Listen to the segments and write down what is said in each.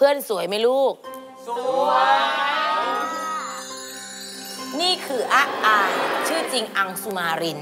พื่อนสวยไหมลูกสวยนี่คืออาอายชื่อจริงอังสุมาริน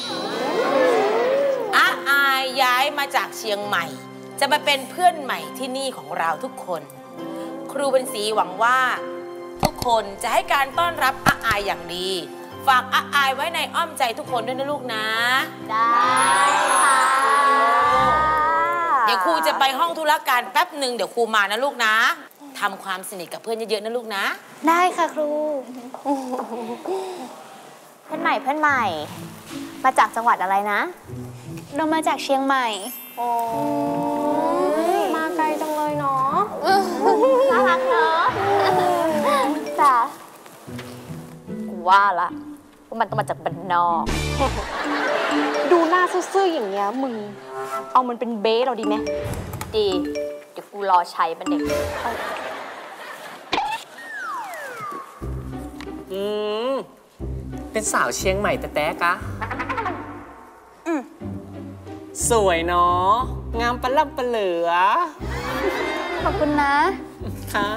อาอายย้ายมาจากเชียงใหม่จะมาเป็นเพื่อนใหม่ที่นี่ของเราทุกคนครูเป็นศรีหวังว่าทุกคนจะให้การต้อนรับอาอายอย่างดีฝากอาอายไว้ในอ้อมใจทุกคนด้วยนะลูกนะได้ค่ะเดี๋ยวครูจะไปห้องธุรการแป๊บหนึ่งเดี๋ยวครูมานะลูกนะทำความสนิทกับเพื่อนเยอะๆนะลูกนะได้ค่ะครูเพื่อนใหม่มาจากจังหวัดอะไรนะเรามาจากเชียงใหม่โอ้มาไกลจังเลยเนาะน่ารักเนาะจ้ะกูว่าละว่ามันต้องมาจากบ้านนอกดูหน้าซื่อๆอย่างเงี้ยมึงเอามันเป็นเบสเราดีไหมดีเดี๋ยวกูรอใช้มันเด็กเป็นสาวเชียงใหม่แต่กะสวยเนาะงามปะล่ำปะเหลือขอบคุณนะค่ะ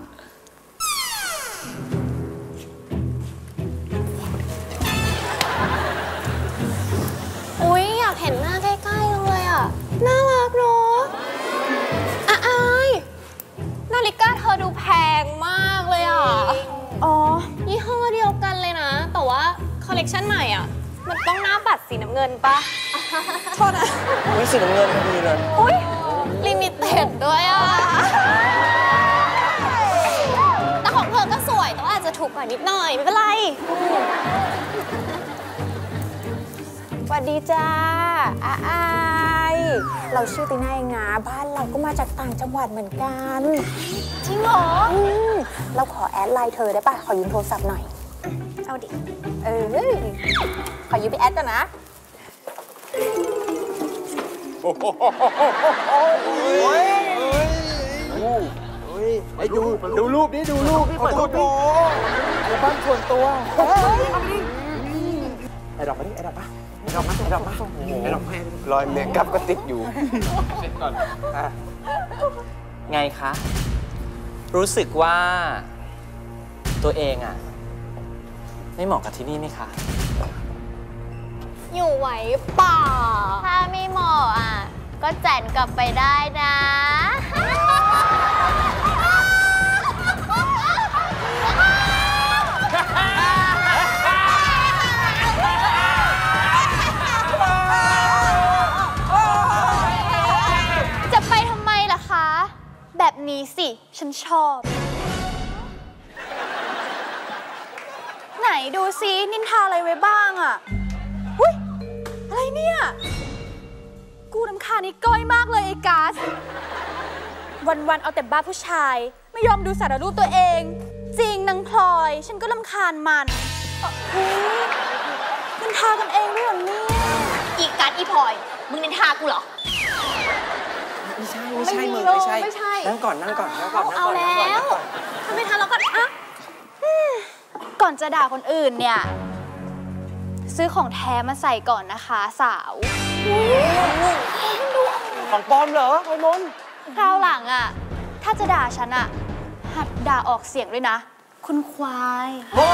อุ๊ยอยากเห็นหน้าใกล้ๆเลยอ่ะน่ารักเนาะอายนาฬิกาเธอดูแพงมากเลยอ่ะอ๋อยี่ห้อเดียวกันเลยนะแต่ว่าคอลเลกชันใหม่อ่ะมันต้องหน้าปัดสีน้ำเงินปะโทษนะอุ๊ยสีน้ำเงินพอดีเลยอุ๊ยลิมิเต็ดด้วยอ่ะแต่ของเธอก็สวยแต่ว่าอาจจะถูกกว่านิดหน่อยไม่เป็นไรสวัสดีจ้าอายเราชื่อติน่าเองนะบ้านเราก็มาจากต่างจังหวัดเหมือนกันจริงเหรอเราขอแอดไลน์เธอได้ป่ะขอยืมโทรศัพท์หน่อยเอาดิขอยืมไปแอดก่อนนะไอ้ดูรูปนี้ดูรูปขอโทษดิไอ้บ้านส่วนตัวไอ้ดอกมาดิไอ้ดอกมาไอ้ดอกมาไอ้ดอกมาไอ้ดอกมารอยเมคอัพก็ติดอยู่เสร็จก่อนไงคะรู้สึกว่าตัวเองอ่ะไม่เหมาะกับที่นี่ไหมคะอยู่ไหวเปล่าถ้าไม่เหมาะอ่ะก็แจนกลับไปได้นะจะไปทำไมล่ะคะแบบนี้สิฉันชอบไหนดูซินินทาอะไรไว้บ้างอ่ะหุ้ยอะไรเนี่ยกูรำคาญไอ้ก้อยมากเลยไอ้ก๊าซวันๆเอาแต่บ้าผู้ชายไม่ยอมดูสารรูปตัวเองจริงนางพลอยฉันก็รำคาญมันนินทากันเองด้วยเหรอเนี่ยอีก๊าซอีพลอยมึงนินทากูเหรอไม่ใช่มึงไม่ใช่นั่งก่อนเอาแล้วทำไมทันแล้วก่อนอะก่อนจะด่าคนอื่นเนี่ยซื้อของแท้มาใส่ก่อนนะคะสาวของปลอมเหรอไอ้นนท์คราวหลังอ่ะถ้าจะด่าฉันอ่ะหัดด่าออกเสียงด้วยนะคุณควาย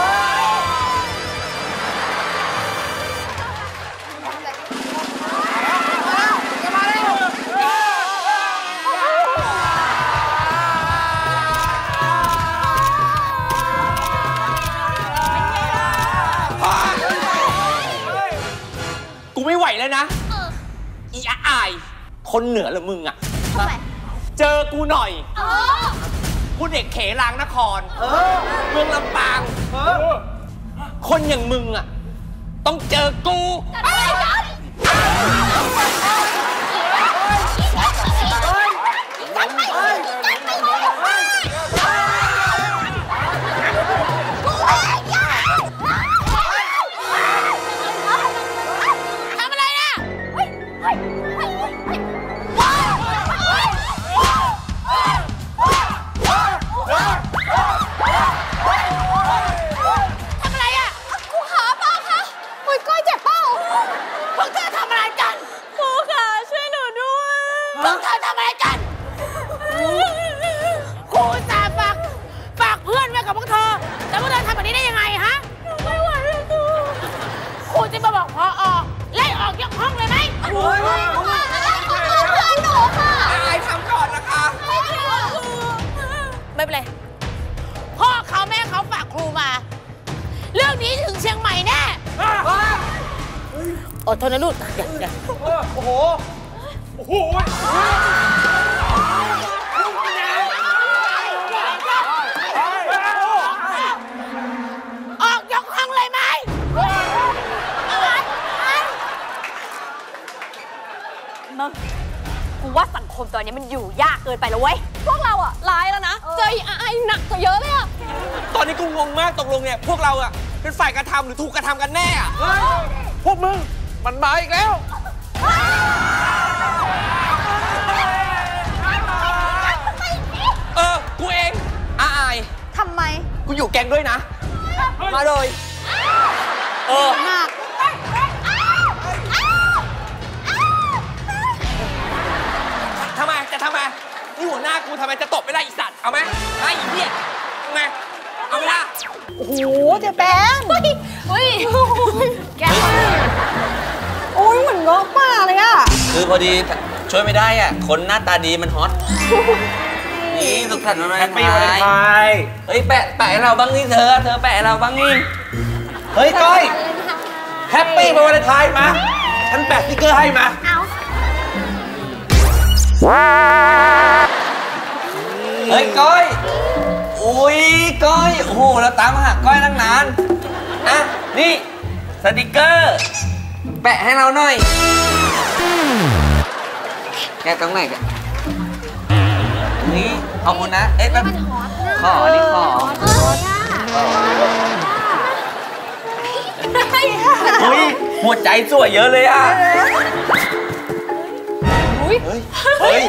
กูไม่ไหวแล้วนะอีอายคนเหนือหรือมึงอ่ะเจอกูหน่อยกูเด็กเขลางนครเมืองลำปางคนอย่างมึงอ่ะต้องเจอกูพวกเธอทำอะไรกันครูคะไม่เป็นไร พ่อเขาแม่เขาฝากครูมา เรื่องนี้ถึงเชียงใหม่แน่อดทนนะลูกอย่าโอ้โห โอ้โหออกยกห้องเลยไหมมึงกูว่าสังคมตอนนี้มันอยู่ยากเกินไปแล้วเว้ย พวกเราอะร้ายแล้วนะ เจอไอ้หนักกว่าเยอะเลยอะตอนนี้กูงงมากตกลงเนี่ยพวกเราอะเป็นฝ่ายกระทำหรือถูกกระทำกันแน่อะพวกมึง มันมาอีกแล้วกูเองอายทำไมกูอยู่แก๊งด้วยนะ มาเลยมากทำไม จะทำไม นี่หัวหน้ากูทำไมจะตบไม่ได้อีสัตว์ เอาไหมไอ้เหี้ยทำไม เอาไหมล่ะโอ้โหเจ๊แป้งเฮ้ยแกโอ้ยเหมือนง้อป่าเลยอะคือพอดีช่วยไม่ได้อ่ะ คนหน้าตาดีมันฮอต นี่สุขสันต์วันวาเลนไทน์เฮ้ยแปะให้เราบ้างนี่เธอแปะให้เราบ้างนี่เฮ้ยก้อย แฮปปี้วันวาเลนไทน์มา ฉันแปะสติ๊กเกอร์ให้มาเฮ้ยก้อยอุ้ยก้อยโอ้โหเราตามหาก้อยตั้งนานอ่ะนี่สติกเกอร์แปะให้เราหน่อยแกตรงไหนกันนี่ขอบคุณนะเอ๊ะแป๊บขอนี่ขออุ้ยหัวใจสวยเยอะเลยอ่ะเฮ้ย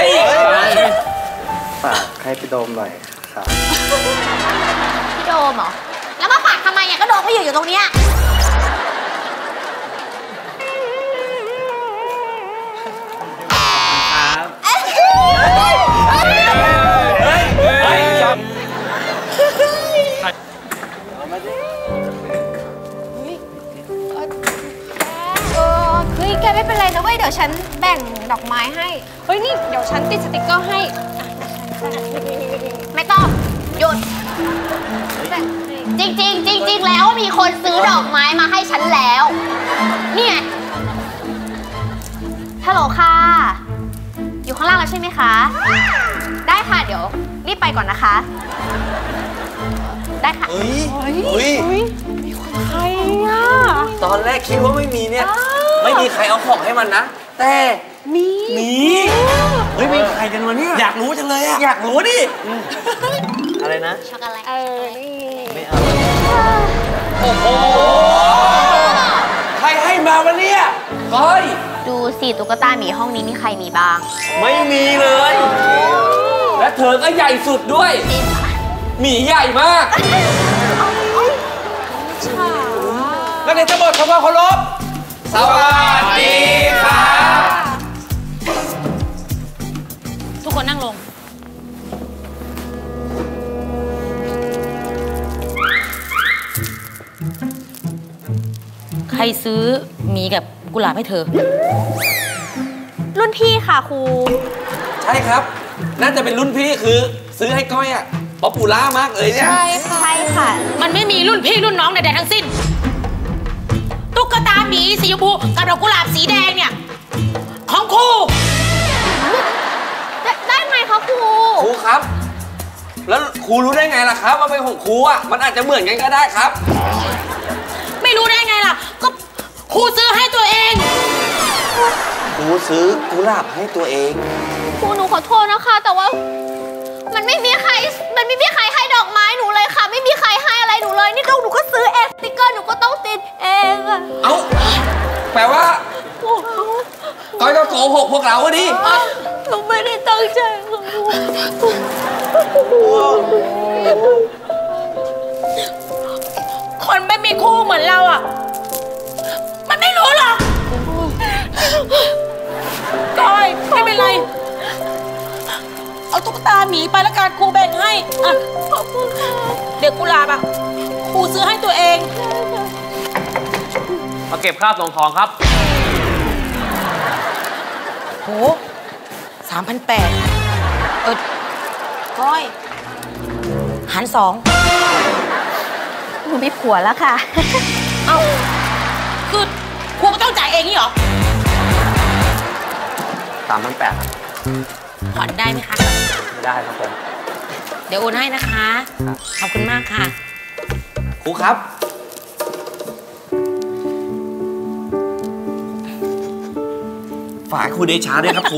ฝากให้พี่โดมหน่อยครับพี่โดมเหรอ แล้วมาฝากทำไมเนี่ยก็โดมก็อยู่ตรงเนี้ยเฮ้ยแกไม่เป็นไรนะเว้ยเดี๋ยวฉันแบ่งดอกไม้ให้ เฮ้ยนี่เดี๋ยวฉันติดสติกเกอร์ให้ไม่ต้อง หยุด จริงแล้วมีคนซื้อดอกไม้มาให้ฉันแล้ว นี่ไง ฮัลโหลค่ะ อยู่ข้างล่างแล้วใช่ไหมคะ ได้ค่ะ เดี๋ยวรีบไปก่อนนะคะ ได้ค่ะใครอ่ะตอนแรกคิดว่าไม่มีเนี่ย ไม่มีใครเอาของให้มันนะ แต่มี เฮ้ยมีใครกันวะเนี่ยอยากรู้จังเลยอะอยากรู้ดิอะไรนะช็อกโกแลตไม่เอาโอ้โห ใครให้มาวะเนี่ยก้อยดูสิตุ๊กตาหมีห้องนี้มีใครมีบ้างไม่มีเลย และเธอก็ใหญ่สุดด้วย หมีใหญ่มากนักเรียนทั้งหมดทำความเคารพสวัสดีครับทุกคนนั่งลง ใครซื้อหมีกับกุหลาบให้เธอรุ่นพี่ค่ะครูใช่ครับ น่าจะเป็นรุ่นพี่คือซื้อให้ก้อยอะป๊อปปูล่ามากเลยเนี่ยใช่ค่ะมันไม่มีรุ่นพี่รุ่นน้องใดๆทั้งสิ้น ตุ๊กตาหมีสีชมพูกับดอกกุหลาบสีแดงเนี่ย ของครูได้ไหมคะครูครูครับ แล้วครูรู้ได้ไงล่ะครับว่าเป็นของครูอะมันอาจจะเหมือนกันก็ได้ครับไม่รู้ได้ไงล่ะ ก็ครูซื้อให้ตัวเองครูซื้อกุหลาบให้ตัวเองครูหนูขอโทษนะคะ แต่ว่ามันไม่มีใครให้ดอกไม้หนูเลยค่ะ ไม่มีใครให้อะไรหนูเลย นี่หนูก็ซื้อเองสติ๊กเกอร์หนูก็ต้องติดเองอะเอ้า แปลว่าก้อยก็โกหกพวกเราอะดิหนูไม่ได้ตั้งใจค่ะคนไม่มีคู่เหมือนเราอ่ะ มันไม่รู้หรอกก้อยไม่เป็นไร เอาตุ๊กตาหมีไปแล้วกันครูแบ่งให้อ่ะขอบคุณค่ะเด็กกุหลาบอ่ะครูซื้อให้ตัวเองมาเก็บคราบรองทองครับโห 3,800ก้อยหารสองหนูมีผัวแล้วค่ะเอ้าคือครูก็ต้องจ่ายเองนี่เหรอ 3,800 ครับผ่อนได้ไหมคะไม่ได้ครับผมเดี๋ยวโอนให้นะคะ ขอบคุณมากค่ะครูครับ ฝากครูเดชาด้วยครับครู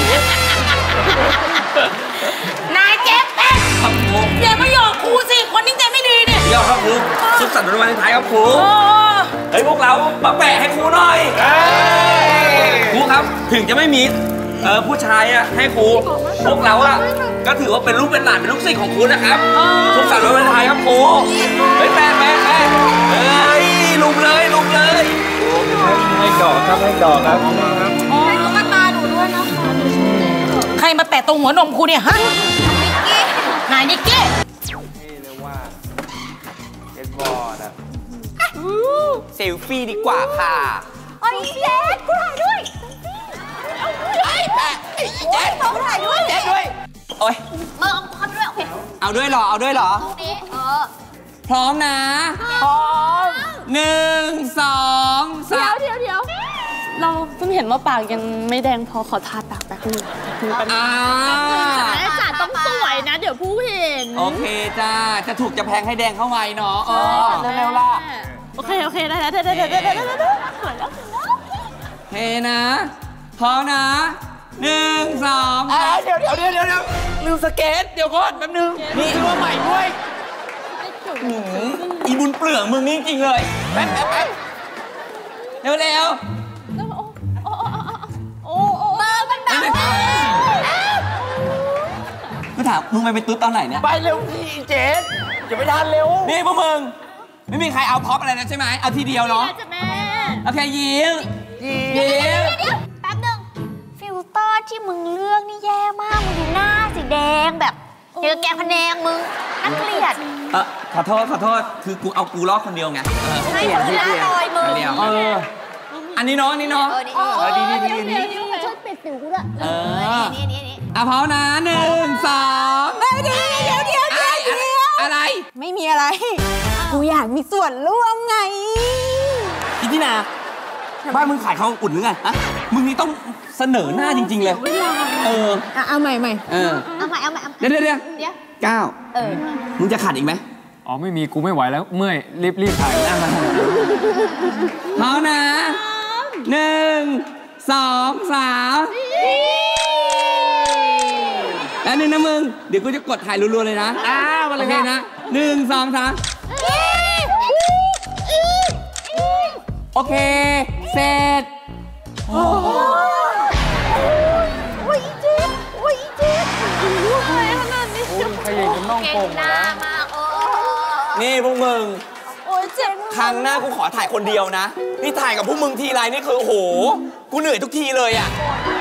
นายเจ๊เป็ดครับครูอย่ามาหยอกครูสิ คนนี้ใจไม่ดีเนี่ยยอดครับครูสุขสันต์วันวาเลนไทน์ครับครูโอ้เฮ้ยพวกเรามาแปะให้ครูหน่อยครูครับถึงจะไม่มีผู้ชายอะให้ครูพวกเราอะก็ถือว่าเป็นลูกเป็นหลานเป็นลูกศิษย์ของครูนะครับสุขสันต์วันวาเลนไทน์ครับครูเฮ้ยแปะเฮ้ยลุมเลยให้ดอกครับให้ดอกครับให้ตุ๊กตาหนูด้วยนะคะใครมาแตะตรงหัวนมครูเนี่ยฮะนิกกี้นายนิกกี้นี่เรียกว่าเก็ตบอร์ดอะเซลฟี่ดีกว่าค่ะไอ้เจ๊กูถ่ายด้วยไอ้แปะไอ้เจ๊กูถ่ายด้วยเจ๊ด้วยโอ้ยเอาเข้าไปด้วยโอเคเอาด้วยเหรอตรงนี้พร้อมนะพร้อม 1 2 3 เดี๋ยวเราเพิ่งเห็นว่าปากยังไม่แดงพอขอทาปากแป๊บนึงอ่าแม่จ๋าต้องสวยนะ เดี๋ยวผู้เห็นโอเคจ้า จะถูกจะแพงให้แดงเข้าไว้เนาะเร็วๆล่ะโอเคได้สวยแล้วเฮนะพร้อมนะ1 2 3เดี๋ยวลืมสเก็ตเดี๋ยวก่อนแป๊บนึงนี่ซื้อมาใหม่ด้วยอีบุญเปลืองมึงนี่จริงเลยแป๊บเร็วโอ้มือมันแบบกูถามมึงไปเป็นตุ๊ดตอนไหนเนี่ยไปเร็วพี่เจสอย่าไปทานเร็วนี่พวกมึงไม่มีใครเอาพ็อปอะไรนะใช่ไหมเอาทีเดียวเนาะจ้ะแม่โอเคยิ้มแป๊บนึงฟิลเตอร์ที่มึงเลือกนี่แย่มากมึงดูหน้าสีแดงแบบเจอแกงพะแนงมึงน่าเกลียดขอโทษคือกูเอากูลอกคนเดียวไงใช่คนละลอยมึงเดียวอันนี้เนาะดีเดี๋ยวช่วยปิดสิวกูด้วยนี่อ่ะพร้อมนะ1 2เดี๋ยวอะไรไม่มีอะไร กูอยากมีส่วนร่วมไงอีที่นาบ้านมึงขายข้าวอุ่นหรือไงฮะมึงนี่ต้องเสนอหน้าจริง ๆ เลยเอาใหม่เอาใหม่เดี๋ยวก้าวมึงจะขัดอีกไหมอ๋อไม่มีกูไม่ไหวแล้วเมื่อยรีบถ่ายพร้อมนะ1 2 3แล้วนึงนะมึงเดี๋ยวกูจะกดถ่ายรัวๆเลยนะโอเคนะ1 2 3โอเคเสร็จโอ้ยเจ๊อะไรขนาดนี้ขยิงจนน่องโป่งหมดแล้วนี่พวกมึงโอ้ยเจ๊ครั้งหน้ากูขอถ่ายคนเดียวนะนี่ถ่ายกับพวกมึงทีไรนี่คือโอ้โหกูเหนื่อยทุกทีเลยอ่ะ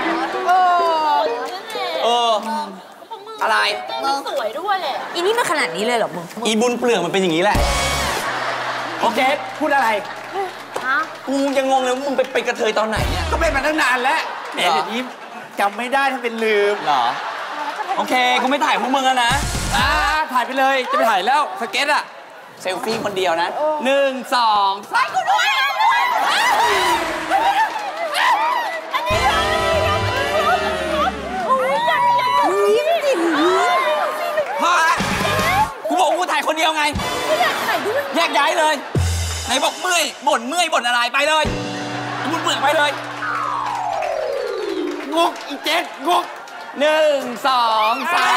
อะไรสวยด้วยเลยอีนี่มันขนาดนี้เลยเหรอมึงอีบุญเปลือกมันเป็นอย่างนี้แหละโอเคพูดอะไรกูยังงงเลยว่ามึงไปกระเทยตอนไหนเนี่ยก็เป็นมาตั้งนานแล้วแหมเดี๋ยวนี้จำไม่ได้ถ้าเป็นลืมเหรอโอเคกูไม่ถ่ายพวกมึงแล้วนะถ่ายไปเลยจะไปถ่ายแล้วสเก็ตอะเซลฟี่คนเดียวนะ1 2 3กูด้วยพ่อกูบอกกูถ่ายคนเดียวไงแยกย้ายเลยไหนบอกเมื่อยบ่นอะไรไปเลยมึงเบื่อไปเลยงกอีเจสงก 1 2 3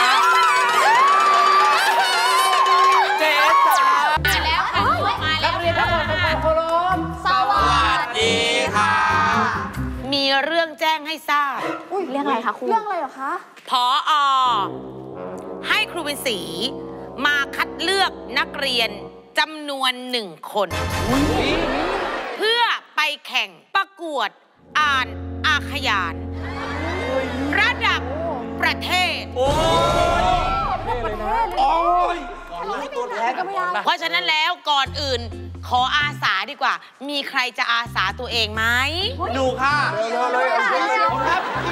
เจ๊จ๋าแล้วค่ะมาแล้วเรียนทั้งหมดเป็นคนรมสวัสดีค่ะมีเรื่องแจ้งให้ทราบเรื่องอะไรคะครูเรื่องอะไรเหรอคะผอ.ให้ครูเป็นศรีมาคัดเลือกนักเรียนจำนวน1 คนเพื่อไปแข่งประกวดอ่านอาขยานระดับประเทศ เพราะฉะนั้นแล้วก่อนอื่นขออาสาดีกว่า มีใครจะอาสาตัวเองไหมหนูค่ะ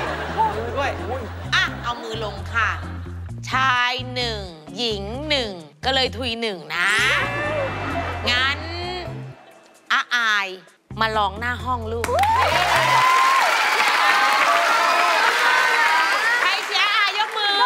อ่ะ เอามือลงค่ะ ชาย 1 หญิง 1 ก็เลยทุยหนึ่งนะ งั้นอาอายมาลองหน้าห้องลูก ใครเชียร์อายยกมือ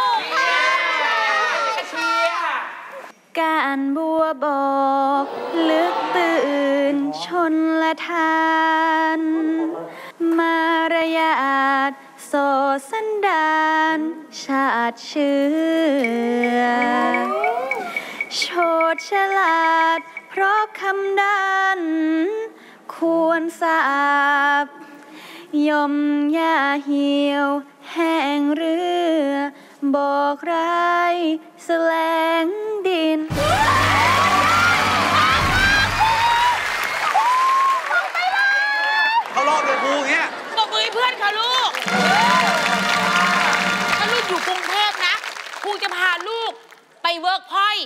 การบัวบอกลึกตื่นชนละทาน มารยาทโสสันดานชาติเชื้อโฉดฉลาดเพราะคำด้านควรสาบย่อมย่าเหี่ยวแห้งเรือบอกร้ายแสลงดินเขารอบเลยครูเงี้ยปรบมือให้เพื่อนค่ะลูก ถ้าลูกอยู่กรุงเทพนะครูจะพาลูกไปเวิร์กพอยต์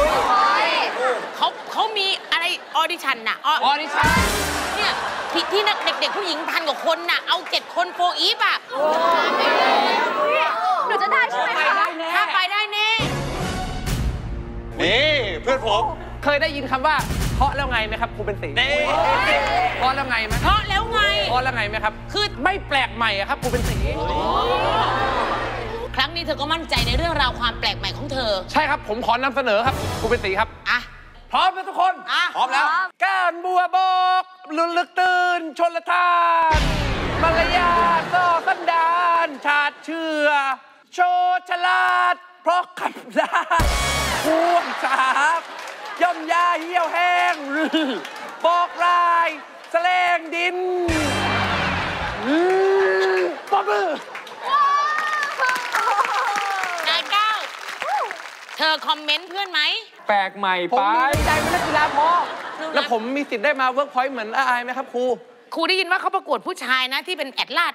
เขามีอะไรออดิชั่นน่ะออดิชั่นเนี่ยที่นักเด็กๆผู้หญิง1,000 กว่าคนน่ะเอา7 คนโฟอีฟอ่ะหนูจะได้ใช่ไหมคะถ้าไปได้แน่นี่เพื่อนผมเคยได้ยินคำว่าเพราะแล้วไงไหมครับครูเป็นสีเพราะแล้วไงไหมเพราะแล้วไงเพราะแล้วไงไหมครับคือไม่แปลกใหม่อะครับครูเป็นสีครั้งนี้เธอก็มั่นใจในเรื่องราวความแปลกใหม่ของเธอใช่ครับผมขอนำเสนอครับครูเป็นสีครับอ่ะพร้อมนะทุกคนอ่ะพร้อมแล้วการบัวบอกลุลึกตื่นชนละทานมารยาทโซ่สันดานชาติเชื่อโชดฉลาดเพราะคำดาพ่วงสาบย่อมยาเหี่ยวแห้งหรือบอกลายแสลงดินปอบมือนายก้าวเธอคอมเมนต์เพื่อนไหมแปลกใหม่ผมไปมีใจเป็นนักกีฬาพอแล้วผมมีสิทธิ์ได้มาเวิร์กพอยต์เหมือนอายไหมครับครูครูได้ยินว่าเขาประกวดผู้ชายนะที่เป็นแอดลาด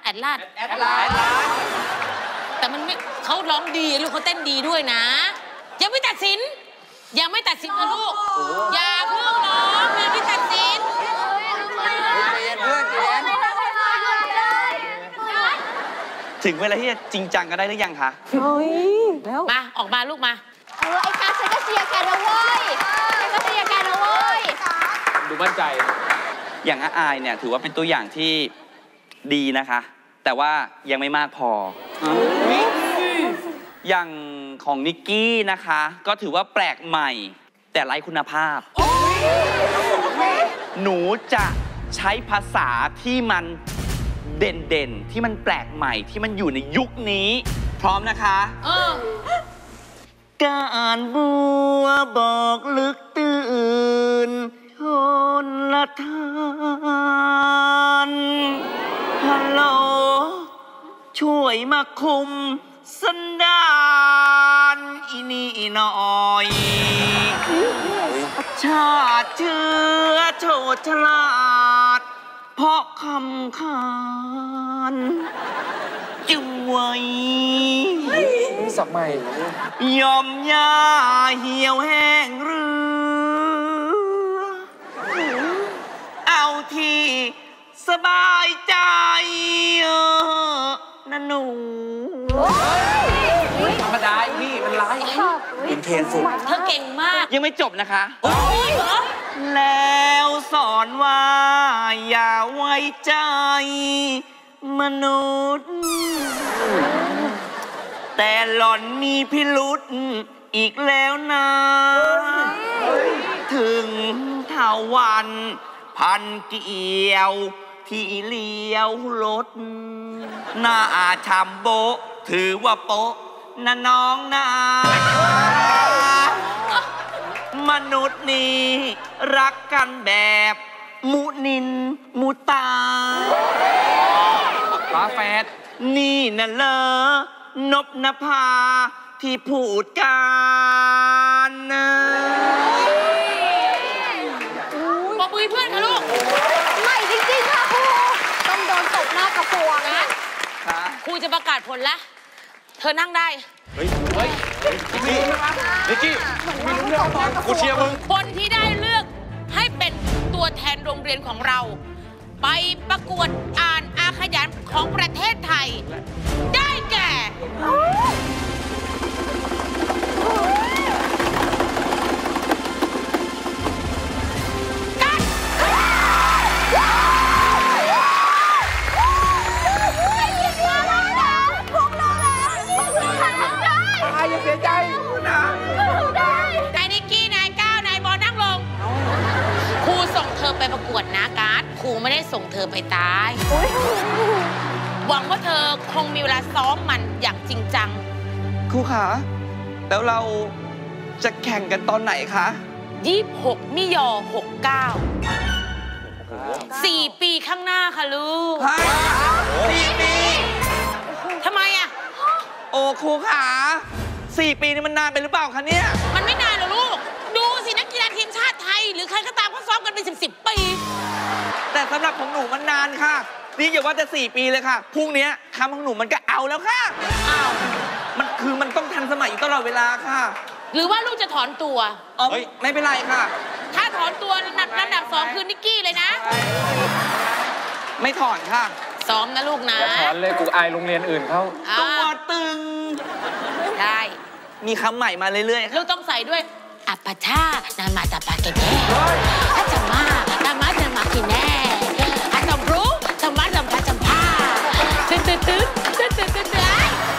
แต่มันไม่เขาร้องดีลูกเขาเต้นดีด้วยนะ ยังไม่ตัดสินนะลูกอย่าเพิ่งร้องยังไม่ตัดสินถึงเวลาที่จะจริงจังกันได้หรือยังคะมาออกมาลูกมาไอ้กัสฉันก็เชียร์แกนะเว้ยฉันก็เชียร์แกนะเว้ยดูมั่นใจอย่างอาอายเนี่ยถือว่าเป็นตัวอย่างที่ดีนะคะ แต่ว่ายังไม่มากพออย่างของนิกกี้นะคะ ก็ถือว่าแปลกใหม่ แต่ไร้คุณภาพ หนูจะใช้ภาษาที่มันเด่นๆ ที่มันแปลกใหม่ที่มันอยู่ในยุคนี้ พร้อมนะคะการบัวบอกลึกตื่นชนละทานฮัลโหลช่วยมาคุมสันดานอีนี่หน่อยชาติเชื้อโฉดฉลาดเพราะคำขานจึงไว้สับใหม่ยอมยาเหี่ยวแห้งเรือเอาที่สบายใจนะหนูธรรมดาพี่มันร้ายอินเทนสุดเธอเก่งมากยังไม่จบนะคะโอ้ยเหรอแล้วสอนว่าอย่าไว้ใจมนุษย์ แต่หล่อนมีพิรุษอีกแล้วนะถึงเท่าวันพันเกี่ยวที่เลี้ยวรถหน้าชามโบะถือว่าโป๊ะนะน้องนะ มนุษย์นี้รักกันแบบมุนินมุตาฝาแฝดนี่น่ะเลอนบนภาที่พูดกันนะบอกมือเพื่อนค่ะลูกใหม่จริงๆค่ะครูต้องโดนตบหน้ากระพวงนะครูจะประกาศผลแล้ว เธอนั่งได้นิกกี้กูเชียร์มึงคนที่ได้เลือกให้เป็นตัวแทนโรงเรียนของเรา ไปประกวดอ่านอาขยานของประเทศไทย ได้แก่รูไม่ได้ส่งเธอไปตายหวังว่าเธอคงมีเวลาซ้อมมันอย่างจริงจังครูขาแล้วเราจะแข่งกันตอนไหนคะ 26 มิยอ 69 4 ปีข้างหน้าค่ะลูก 4 ปีทำไมอ่ะโอ้ครูขา4 ปีนี่มันนานไปหรือเปล่าคะเนี่ยมันไม่นานหรอกลูก ดูสินักกีฬาทีมชาติไทย หรือใครก็ตามเขาซ้อมกันเป็น10 ปีแต่สำหรับของหนูมันนานค่ะนี่อย่าว่าจะ4 ปีเลยค่ะพรุ่งนี้คำของหนูมันก็เอาแล้วค่ะอ้าวมันต้องทันสมัยอยู่ตลอดเวลาค่ะหรือว่าลูกจะถอนตัวเฮ้ยไม่เป็นไรค่ะถ้าถอนตัวลำดับ2คือนิกกี้เลยนะไม่ถอนค่ะซ้อมนะลูกนะอย่าถอนเลยกูอายโรงเรียนอื่นเขาตัวตึงได้มีคำใหม่มาเรื่อยๆลูค่ะกต้องใส่ด้วยอัปปะชานามาตาปาเกเน่ถ้าจะมานามาจะมากินแน่อาจำรู้จำมาจำพาจำพาตื่นตื่นตื่นตื่นตื่นตื่นตื่น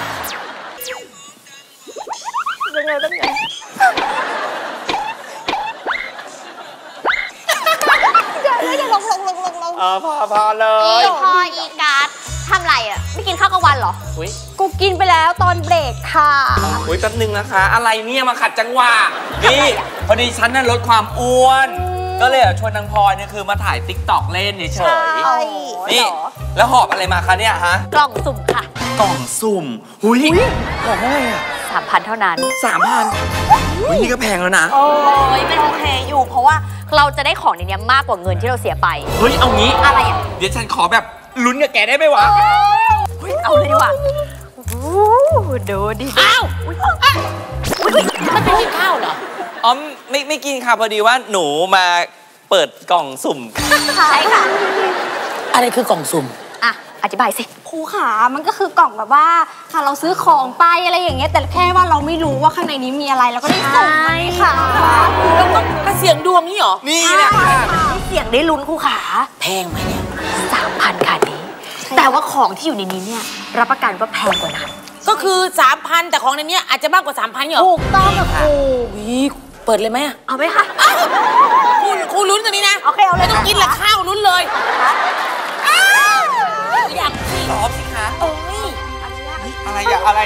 พอเลยพออีการ์ดทำไรอ่ะ ไม่กินข้าวกลางวันเหรอ กูกินไปแล้วตอนเบรกค่ะอุ้ยแป๊บนึงนะคะ อะไรเนี่ยมาขัดจังหวะนี่พอดีฉันน่ะลดความอ้วน ก็เลยชวนนางพลอยเนี่ยคือมาถ่ายติ๊กต็อกเล่นเฉยๆนี่แล้วหอบอะไรมาคะเนี่ยฮะกล่องสุ่มค่ะกล่องสุ่มหุยกล่องอะไรอ่ะ 3,000 เท่านั้น 3,000หุยนี่ก็แพงแล้วนะโอ้ยมันโอเคอยู่ เพราะว่าเราจะได้ของในนี้มากกว่าเงินที่เราเสียไปเฮ้ยเอางี้อะไรอ่ะเดี๋ยวฉันขอแบบลุ้นกับแกได้ไหมวะเอาเลยดีกว่าดูดิอ้าวมันเป็นกินข้าวเหรออ๋อไม่กินค่ะพอดีว่าหนูมาเปิดกล่องสุ่มใช่ค่ะอะไรคือกล่องสุ่มอ่ะ อธิบายสิครูขามันก็คือกล่องแบบว่าค่ะเราซื้อของไปอะไรอย่างเงี้ยแต่แค่ว่าเราไม่รู้ว่าข้างในนี้มีอะไรเราก็ได้ส่งมาค่ะแล้วก็เสียงดวงนี่เหรอนี่แหละค่ะมีเสียงได้ลุ้นครูขาแพงไหมเนี่ย 3,000 ค่ะนี้แต่ว่าของที่อยู่ในนี้เนี่ยรับประกันว่าแพงกว่านั้นก็คือ 3,000 แต่ของในนี้อาจจะมากกว่า 3,000เหรอถูกต้องกับครูวิเปิดเลยไหมอะเอาไหมคะครูลุ้นตัวนี้นะโอเคเอาเลยไม่ต้องกินละข้าวลุ้นเลยอยากสิตอบสิคะโอ้ยอะไรอะอะไร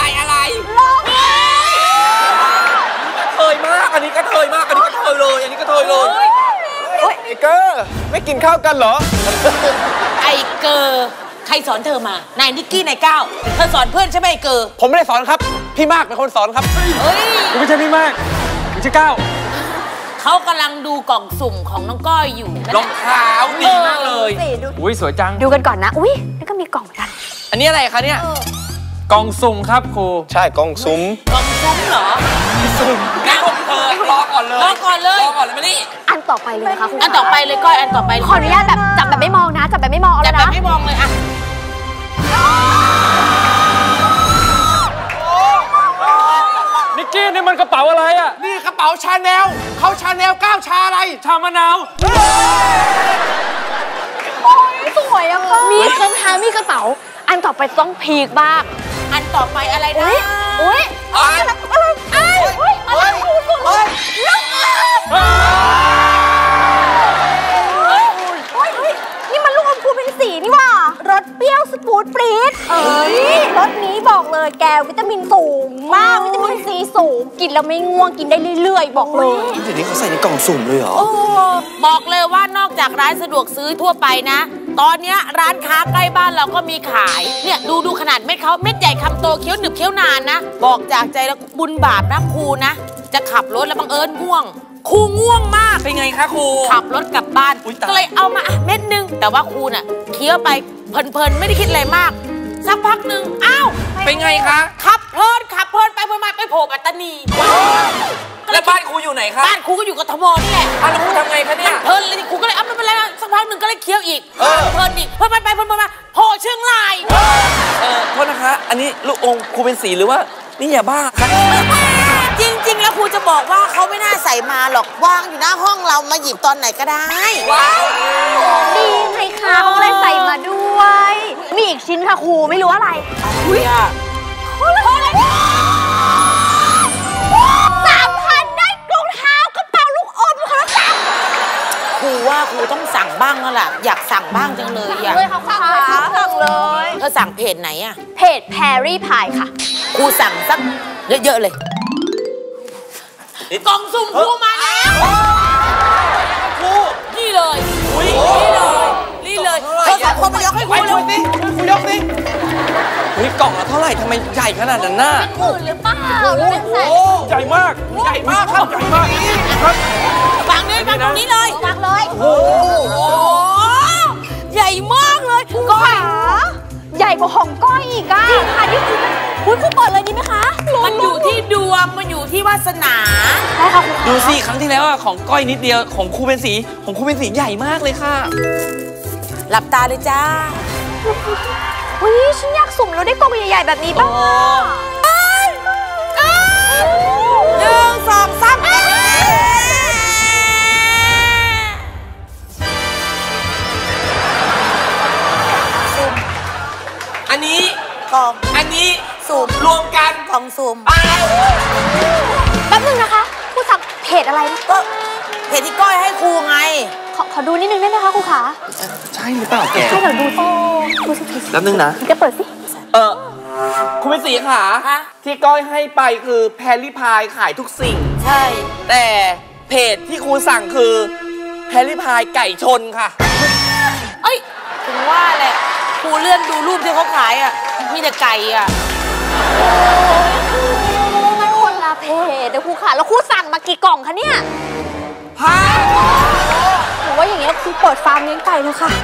เคยมาก อันนี้ก็เคยมาก อันนี้ก็เคยเลย อันนี้ก็เคยเลยไอ้เกอร์ไม่กินข้าวกันเหรอไอเกอร์ใครสอนเธอมา นายนิกกี้ นายก้าวเธอสอนเพื่อนใช่ไหมไอเกอร์ผมไม่ได้สอนครับ พี่มากเป็นคนสอนครับเฮ้ยกูไม่ใช่พี่มากกูชื่อก้าวเขากำลังดูกล่องสุ่มของน้องก้อยอยู่รองเท้าดีมากเลยอุ้ยสวยจังดูกันก่อนนะ อุ้ยนี่ก็มีกล่องเหมือนกันอันนี้อะไรคะเนี่ยกล่องสุ่มครับครูใช่กองซุ้มกล่องสุ่มเหรองั้นผมรอก่อนเลยรอก่อนเลยมานี่อันต่อไปเลยนะคะครูอันต่อไปเลยก้อย อันต่อไปเลยขออนุญาตแบบจับแบบไม่มองนะ จับแบบไม่มองเอาจัแล้บวแบบนะไม่มองเลยอะนิกกี้นี่มันกระเป๋าอะไรอ่ะนี่กระเป๋าชาแนลเขาชาแนลก้าวชาอะไรชามะนาวสวยอะก็มีเครื่องทางมีกระเป๋า อันต่อไปต้องพีคบ้างอันต่อไปอะไรนะอุ้ยอะไรนี่มันลูกอมพูเป็นสีนี่ว่ารสเปรี้ยวสปูดปรี๊ดรสนี้บอกเลยแกวิตามินสูงมากวิตามินซีสูงกินแล้วไม่ง่วงกินได้เรื่อยๆบอกเลยเดี๋ยวนี้เขาใส่ในกล่องสุ่มเลยเหรอบอกเลยว่านอกจากร้านสะดวกซื้อทั่วไปนะ ตอนนี้ร้านค้าใกล้บ้านเราก็มีขาย เนี่ยดูขนาดเม็ดเขาเม็ดใหญ่คำโตเคี้ยวหนึบเคี้ยวนานนะ บอกจากใจแล้วบุญบาปนะครูนะ จะขับรถแล้วบังเอิญง่วง ครูง่วงมากเป็นไงคะครูขับรถกลับบ้านอุ๊ยตายก็เลยเอามาเม็ดนึง แต่ว่าครูน่ะเคี้ยวไปเพลินๆไม่ได้คิดอะไรมาก สักพักหนึ่งอ้าวเป็นไงคะขับเพลินไปเพลินมาไปโผล่ปัตตานีแล้วบ้านครูอยู่ไหนคะบ้านครูก็อยู่กทมนี่แหละอ้าวแล้วครูทำไงคะเนี่ยเพลินเลยครูก็เลยไม่เป็นไรสักพักหนึ่งก็เลยเคี้ยวอีกเพลินอีกเพลินไปมาโผล่เชียงรายโทษนะคะ อันนี้ลูกอมครูเป็นสีหรือว่านี่อย่าบ้าคะจริงๆแล้วครูจะบอกว่าเขาไม่น่าใส่มาหรอกวางอยู่หน้าห้องเรามาหยิบตอนไหนก็ได้ดีไงคะเขาเลยใส่มาด้วย มีอีกชิ้นค่ะครูไม่รู้อะไร3,000ได้รองเท้ากระเป๋าลูกอมค่ะครูว่าครูต้องสั่งบ้างอะล่ะอยากสั่งบ้างจังเลยอะเลยค่ะสั่งเลยค่ะสั่งเลยเธอสั่งเพจไหนอะเพจแพรรี่พายค่ะครูสั่งสักเยอะๆเลยกล่องสุ่มครูมาแล้วครูนี่เลยนี่เลยเธอสองคนมายกให้ครูเลยครูยกสิเฮ้ยกล่องละเท่าไหร่ทำไมใหญ่ขนาดนั้นน่ะหมื่นหรือเปล่าเป็นแสนใหญ่มากใหญ่มากครับใหญ่มากครับฟังนี้ฟังตรงนี้เลยฟังเลยโอ้โหใหญ่มากเลยก้อยใหญ่กว่าของก้อยอีกอ่ะจริงค่ะนี่คือคุณเปิดเลยดีไหมคะมันอยู่ที่ดวงมันอยู่ที่วาสนาได้ค่ะคุณดูสิครั้งที่แล้วอะของก้อยนิดเดียวของครูเป็นสีใหญ่มากเลยค่ะหลับตาเลยจ้าอุ้ยฉันอยากสุ่มแล้วได้กล่องใหญ่ๆแบบนี้บ้างอ่ะ 1 2 3 อันนี้กล่องอันนี้สุ่มรวมกันกล่องสุ่มแป๊บนึงนะคะผู้สั่งเพจอะไรนะก็เพจที่ก้อยให้ครูไงขอดูนิดนึงได้ไหมคะครูขาใช่หรือเปล่าแกใช่เดี๋ยวดูสิดูสิแป๊บนึงนะแกเปิดสิครูเป็นสีค่ะฮะที่ก้อยให้ไปคือแพรรี่พายขายทุกสิ่งใช่แต่เพจที่ครูสั่งคือแพรรี่พายไก่ชนค่ะเอ้ยถึงว่าแหละครูเลื่อนดูรูปที่เขาขายอ่ะมีแต่ไก่อ่ะมันคนละเพจเดี๋ยวครูขาแล้วครูสั่งมากี่กล่องคะเนี่ยหนูว่าอย่างเงี้ยครูเปิดฟาร์มเลี้ยงไก่เลยค่ะ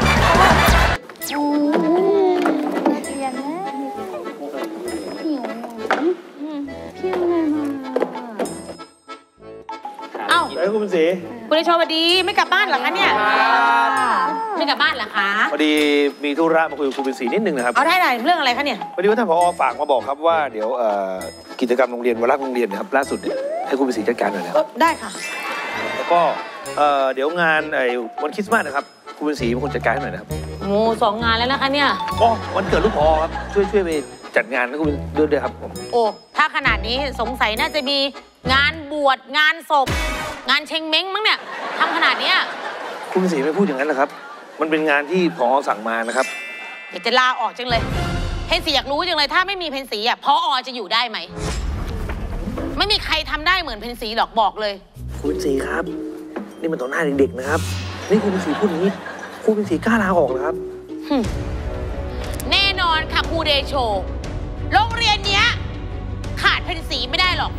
เอ้าเฮ้ยคุณสีคุณได้โชว์มาดีไม่กลับบ้านเหรอคะเนี่ยไม่กลับบ้านเหรอคะพอดีมีธุระมาคุยกับคุณเป็นสีนิดนึงนะครับเอาได้เรื่องอะไรคะเนี่ยพอดีว่าท่านผอ.ฝากมาบอกครับว่าเดี๋ยวกิจกรรมโรงเรียนวันรักโรงเรียนนะครับล่าสุดเนี่ยให้คุณเป็นสีจัดการหน่อยนะครับได้ค่ะแล้วก็เดี๋ยวงานวันคริสต์มาสนะครับคุณเป็นสีเป็นคนจัดการให้หน่อยนะครับโอ้2 งานแล้วนะคะเนี่ยอ๋อวันเกิดลูกผอครับช่วยไปจัดงานให้คุณด้วยครับผมโอ้ถ้าขนาดนี้สงสัยน่าจะมีงานบวชงานศพงานเชงเม้งมั้งเนี่ยทำขนาดเนี้ยคุณเป็นสีไม่พูดอย่างนั้นนะครับมันเป็นงานที่ผอ.สั่งมานะครับอยากจะลาออกจังเลยเพนสีอยากรู้จังเลยถ้าไม่มีเพนสีอ่ะพอจะอยู่ได้ไหมไม่มีใครทำได้เหมือนเพนสีหรอกบอกเลยคุณเป็นสีครับนี่มันต่อหน้าเด็กๆนะครับนี่คุณเป็นสีพูดอย่างนี้คุณเป็นสีกล้าลาออกเหรอครับแน่นอนค่ะครูเดโชโรงเรียนเนี้ยขาดเพนสีไม่ได้หรอก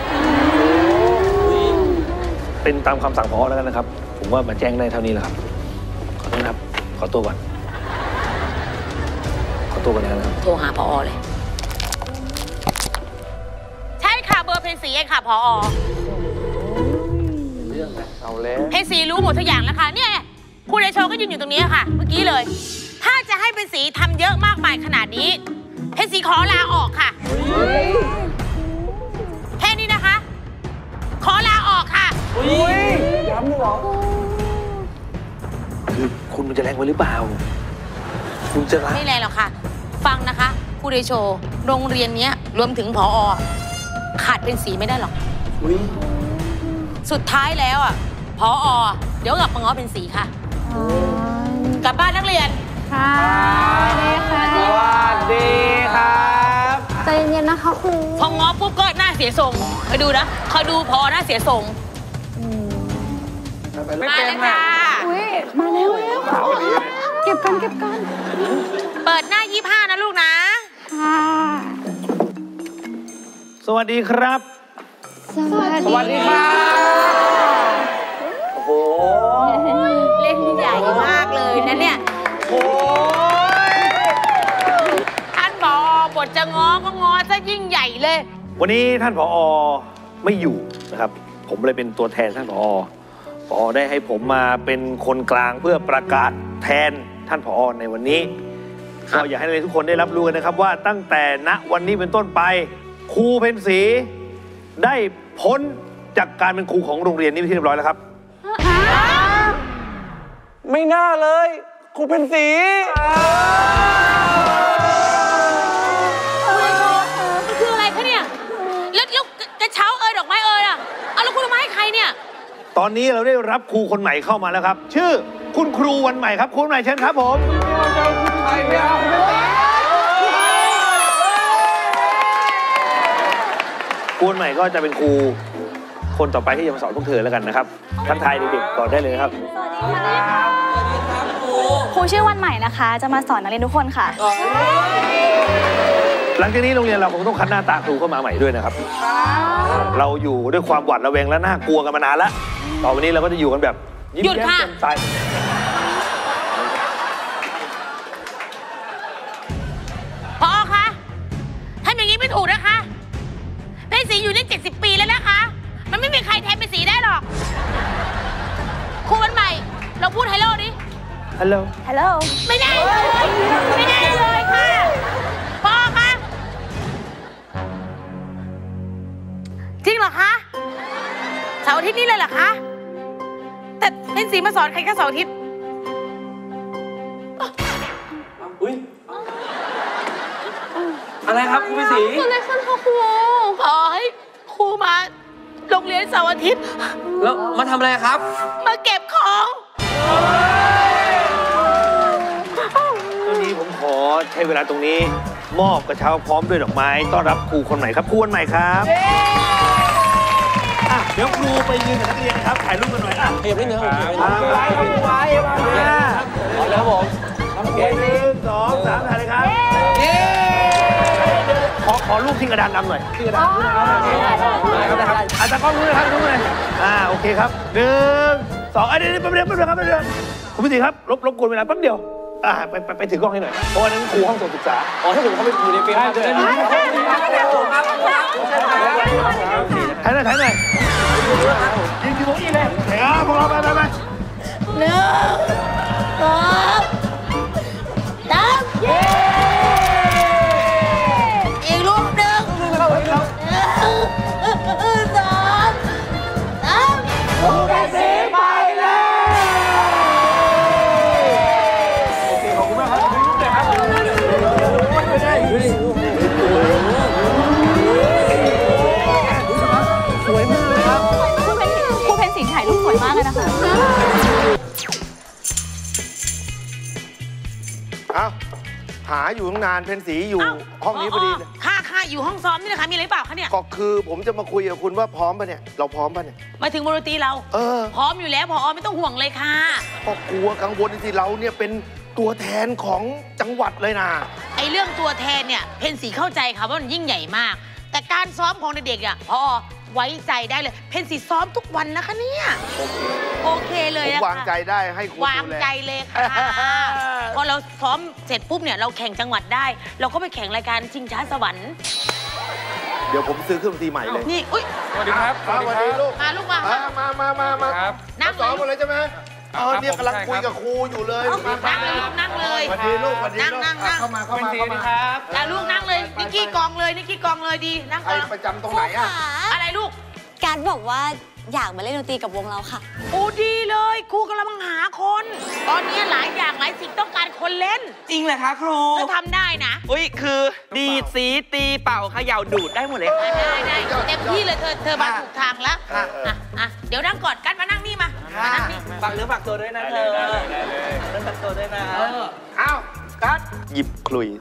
เป็นตามคำสั่งผอ.แล้วกันนะครับผมว่ามาแจ้งได้เท่านี้แหละครับขอโทษนะครับขอตัวก่อนแล้วนะครับโทรหาพอเลย ใช่ค่ะเบอร์เพนสีเองค่ะพอเอาแล้วเพนสีรู้หมดทุกอย่างแล้วค่ะเนี่ยครูเดโชก็ยืนอยู่ตรงนี้ค่ะ เมื่อกี้เลย ถ้าจะให้เพนสีทำเยอะมากมายขนาดนี้เพนสีขอลาออกค่ะแค่นี้นะคะ ขอลาออกค่ะย้ำเลยเหรอคือคุณมันจะแรงไปหรือเปล่าคุณจะไม่แรงหรอกค่ะ ฟังนะคะครูเดโชโรงเรียนเนี้ยรวมถึงผอขาดเป็นสีไม่ได้หรอกสุดท้ายแล้วอ่ะผอเดี๋ยวกลับมาง้อเป็นสีค่ะกลับบ้านนักเรียนค่ะค่ะสวัสดีครับใจเย็นๆนะคะครูพอง้อปุ๊บก็หน้าเสียทรงคอยดูนะคอยดูผอหน้าเสียทรงมาเลยค่ะอุ้ยมาแล้วเก็บกันเปิดหน้า25นะลูกนะค่ะสวัสดีครับสวัสดีโอ้โหเล่นใหญ่มากเลยนะเนี่ยโอ้ยท่านผอบทจะง้อก็ง้อซะยิ่งใหญ่เลยวันนี้ท่านผอ.ไม่อยู่นะครับผมเลยเป็นตัวแทนท่านผอ.ได้ให้ผมมาเป็นคนกลางเพื่อประกาศแทนท่านผอ.ในวันนี้ก็อยากให้ทุกคนได้รับรู้กันนะครับว่าตั้งแต่ณวันนี้เป็นต้นไปครูเพ็ญศรีได้พ้นจากการเป็นครูของโรงเรียนนี้เป็นที่เรียบร้อยแล้วครับไม่น่าเลยครูเพ็ญศรีคืออะไรคะเนี่ยแล้วกระเช้าดอกไม้อ่ะเอาแล้วคุณเอามาให้ใครเนี่ยตอนนี้เราได้รับครูคนใหม่เข้ามาแล้วครับ ชื่อคุณครูวันใหม่ครับคุณใหม่เชิญครับผมครูวันใหม่ก็จะเป็นครูคนต่อไปที่จะมาสอนพวกเธอแล้วกันนะครับทักทายเด็กๆก่อนได้เลยครับครูชื่อวันใหม่นะคะ จะมาสอนนักเรียนทุกคนค่ะหลังจากนี้โรงเรียนเราคงต้องคัดหน้าตาครูเข้ามาใหม่ด้วยนะครับเราอยู่ด้วยความหวาดระแวงและน่ากลัวกันมานานแล้วต่อไปนี้เราก็จะอยู่กันแบบยิ้มแย้มแจ่มใสพอคะทำอย่างนี้ไม่ถูกนะคะเพนสีอยู่ได้70 ปีแล้วนะคะ มันไม่มีใครแทนเพนสีได้หรอกครูวันใหม่เราพูดฮัลโหลดิฮัลโหลฮัลโหลไม่ได้เลยไม่ได้เลยค่ะพอคะจริงเหรอคะเสาร์อาทิตย์นี้เลยเหรอคะแต่เพนสีมาสอนใครแค่เสาร์อาทิตย์อุ้ยอะไรครับคุณเป็นสีอะไรขึ้นคะครูขอให้ครูมาโรงเรียนเสาร์อาทิตย์แล้วมาทำอะไรครับมาเก็บของตรงนี้ผมขอใช้เวลาตรงนี้มอบกระเช้าพร้อมด้วยดอกไม้ต้อนรับครูคนใหม่ครับครูคนใหม่ครับเดี๋ยวครูไปยืนกับนักเรียนนะครับถ่ายรูปกันหน่อยขยับนิดนึงครับไว้แล้วผม1 2 3ถ่ายเลยครับขอรูปที่กระดานดำหน่อยที่กระดานตากล้องรู้เลยครับรู้เลยโอเคครับ1 2เดี๋ยวแป๊บเดียวครับคุณพิธีครับรบกวนเวลาแป๊บเดียวไปถือกล้องให้หน่อยเพราะว่านั้นครูห้องศึกษาถ้าเกิดเขาไปอยู่ในเฟรมได้เลยถ่ายหน่อยยิงที่โมอี้เลยพวกเราไป1 2 3 อีกรูปหนึ่ง1 2 3 ครูเป็นสีไปแล้วโอเคขอบคุณมากครับดูรูปเลยครับไม่ได้ดูดิสวยมากเลยครับครูเพนสีถ่ายรูปสวยมากเลยนะคะหาอยู่ตั้งนานเพนสีอยู่ห้องนี้พอดีเลยค่ะอยู่ห้องซ้อมนี่นะคะมีอะไรเปล่าคะเนี่ยก็คือผมจะมาคุยกับคุณว่าพร้อมป่ะเนี่ยเราพร้อมป่ะเนี่ยมาถึงบนดนตรีเราพร้อมอยู่แล้วพอไม่ต้องห่วงเลยค่ะก็กลัวกังวลที่เราเนี่ยเป็นตัวแทนของจังหวัดเลยนะไอเรื่องตัวแทนเนี่ยเพนสีเข้าใจค่ะว่ามันยิ่งใหญ่มากแต่การซ้อมของเด็กๆอ่ะพอไว้ใจได้เลยเพนสีซ้อมทุกวันนะคะเนี่ยโอเคเลยนะคะวางใจได้ให้คุณวางใจเลยค่ะพอเราซ้อมเสร็จปุ๊บเนี่ยเราแข่งจังหวัดได้เราก็ไปแข่งรายการชิงช้าสวรรค์เดี๋ยวผมซื้อเครื่องดนตรีใหม่เลยนี่อุ้ยสวัสดีครับสวัสดีลูกมาลูกมาครับนั่งสอนหมดเลยใช่ไหมเนี่ยกำลังคุยกับครูอยู่เลยนั่งเลยสวัสดีลูกสวัสดีลูกเข้ามาครับลูกนั่งเลยนิกกี้กองเลยดีนั่งก่อนประจำตรงไหนอะอะไรลูกการบอกว่าอยากมาเล่นดนตรีกับวงเราค่ะโอ้ดีเลยครูกำลังหาคนตอนนี้หลายอย่างหลายสิ่งต้องการคนเล่นจริงเหรอคะครูจะทำได้นะอุ้ยคือดีดสีตีเป่าเขย่าดูดได้หมดเลยได้เต็มที่เลยเธอมาถูกทางแล้วเดี๋ยวนั่งก่อนกันมานั่งนี่มานั่งนี่ฝากเนื้อฝากตัวด้วยนะเธอเนื้อฝากตัวด้วยนะอ้าวกัดหยิบขลุ่ย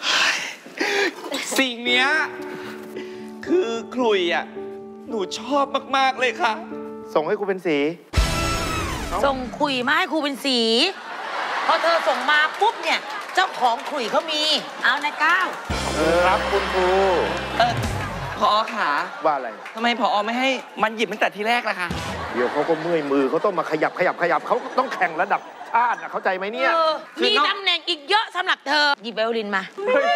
สิ่งเนี้ยคือขลุ่ยอ่ะหนูชอบมากๆเลยค่ะส่งให้ครูเป็นสีส่งขลุ่ยมาให้ครูเป็นสีพอเธอส่งมาปุ๊บเนี่ยเจ้าของขลุ่ยเขามีเอานายก้าวครับคุณครูผอขาว่าอะไรทำไมผอไม่ให้มันหยิบตั้งแต่ทีแรกล่ะคะเดี๋ยวเขาก็เมื่อยมือเขาต้องมาขยับเขาต้องแข่งระดับชาติเข้าใจไหมเนี่ยมีตำแหน่งอีกเยอะสำหรับเธอหยิบไวโอลินมา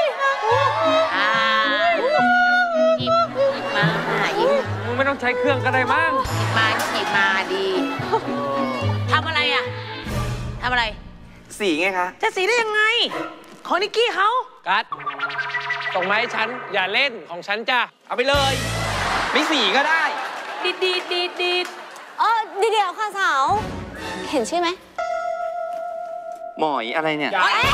หยิบมามึงไม่ต้องใช้เครื่องก็ได้มั้งหยิบมาดีทำอะไรอ่ะทำอะไรสีไงคะจะสีได้ยังไงของนิกกี้เขากัดส่งมาให้ฉันอย่าเล่นของฉันจ้ะเอาไปเลยไม่สีก็ได้ดีเดี๋ยวค่ะสาวเห็นชื่อไหมหมอยอะไรเนี่ยใช่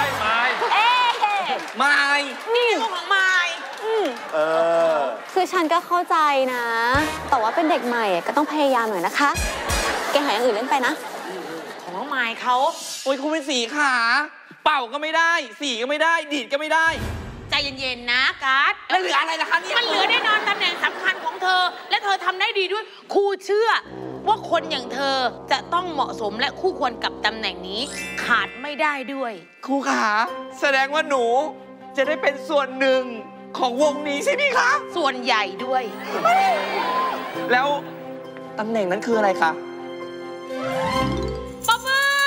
ไม้นี่ของไม้คือฉันก็เข้าใจนะแต่ว่าเป็นเด็กใหม่ก็ต้องพยายามหน่อยนะคะแกหาอย่างอื่นเล่นไปนะของน้องไม้ายเขาโอ้ยครูเป็นสีขาเป่าก็ไม่ได้ สีก็ไม่ได้ ดีดก็ไม่ได้ใจเย็นๆนะการ์ดแล้วเหลืออะไรล่ะคะเนี่ยมันเหลือแน่นอนตำแหน่งสำคัญของเธอ และเธอทำได้ดีด้วยครูเชื่อ ว่าคนอย่างเธอจะต้องเหมาะสมและคู่ควรกับตำแหน่งนี้ขาดไม่ได้ด้วยครูขาแสดงว่าหนูจะได้เป็นส่วนหนึ่งของวงนี้ใช่ไหมคะส่วนใหญ่ด้วยแล้วตำแหน่งนั้นคืออะไรคะป๊อปเปอร์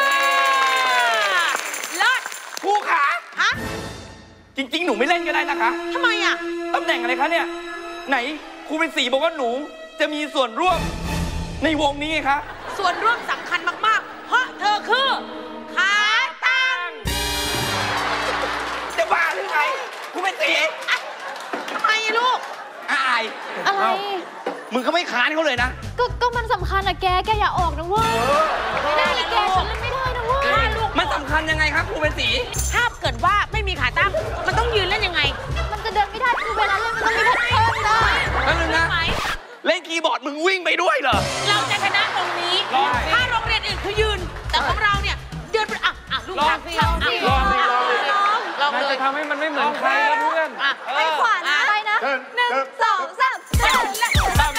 ลอดครูขาฮะจริงๆหนูไม่เล่นก็ได้นะคะทำไมอ่ะตำแหน่งอะไรคะเนี่ยไหนครูเป็นสีบอกว่าหนูจะมีส่วนร่วมในวงนี้ไงคะส่วนร่วมสำคัญมากๆ เพราะเธอคือขาตั้งจะบ้าหรือไงครูเป็นสีทำไมอะลูกอายอะไรมึงเขาไม่ค้านเขาเลยนะก็มันสำคัญอะแกอย่าออกนะเว้ยไม่ได้เลยแกฉันเล่นไม่ได้นะเว้ยมันสำคัญยังไงครับครูเป็นสีถ้าเกิดว่าไม่มีขาตั้ง มันต้องยืนเล่นยังไงมันจะเดินไม่ได้คือเวลาเล่นมันต้องมีแพทเทิร์นได้แล้วนึงนะไหมเล่นคีย์บอร์ดมึงวิ่งไปด้วยเหรอเราจะชนะตรงนี้ ถ้าโรงเรียนอื่นคือยืน แต่ของเราเนี่ยเดินไปลูกทางสิลองเลยจะทำให้มันไม่เหมือนใครนะเพื่อนไปขวานะไปนะ1 2 3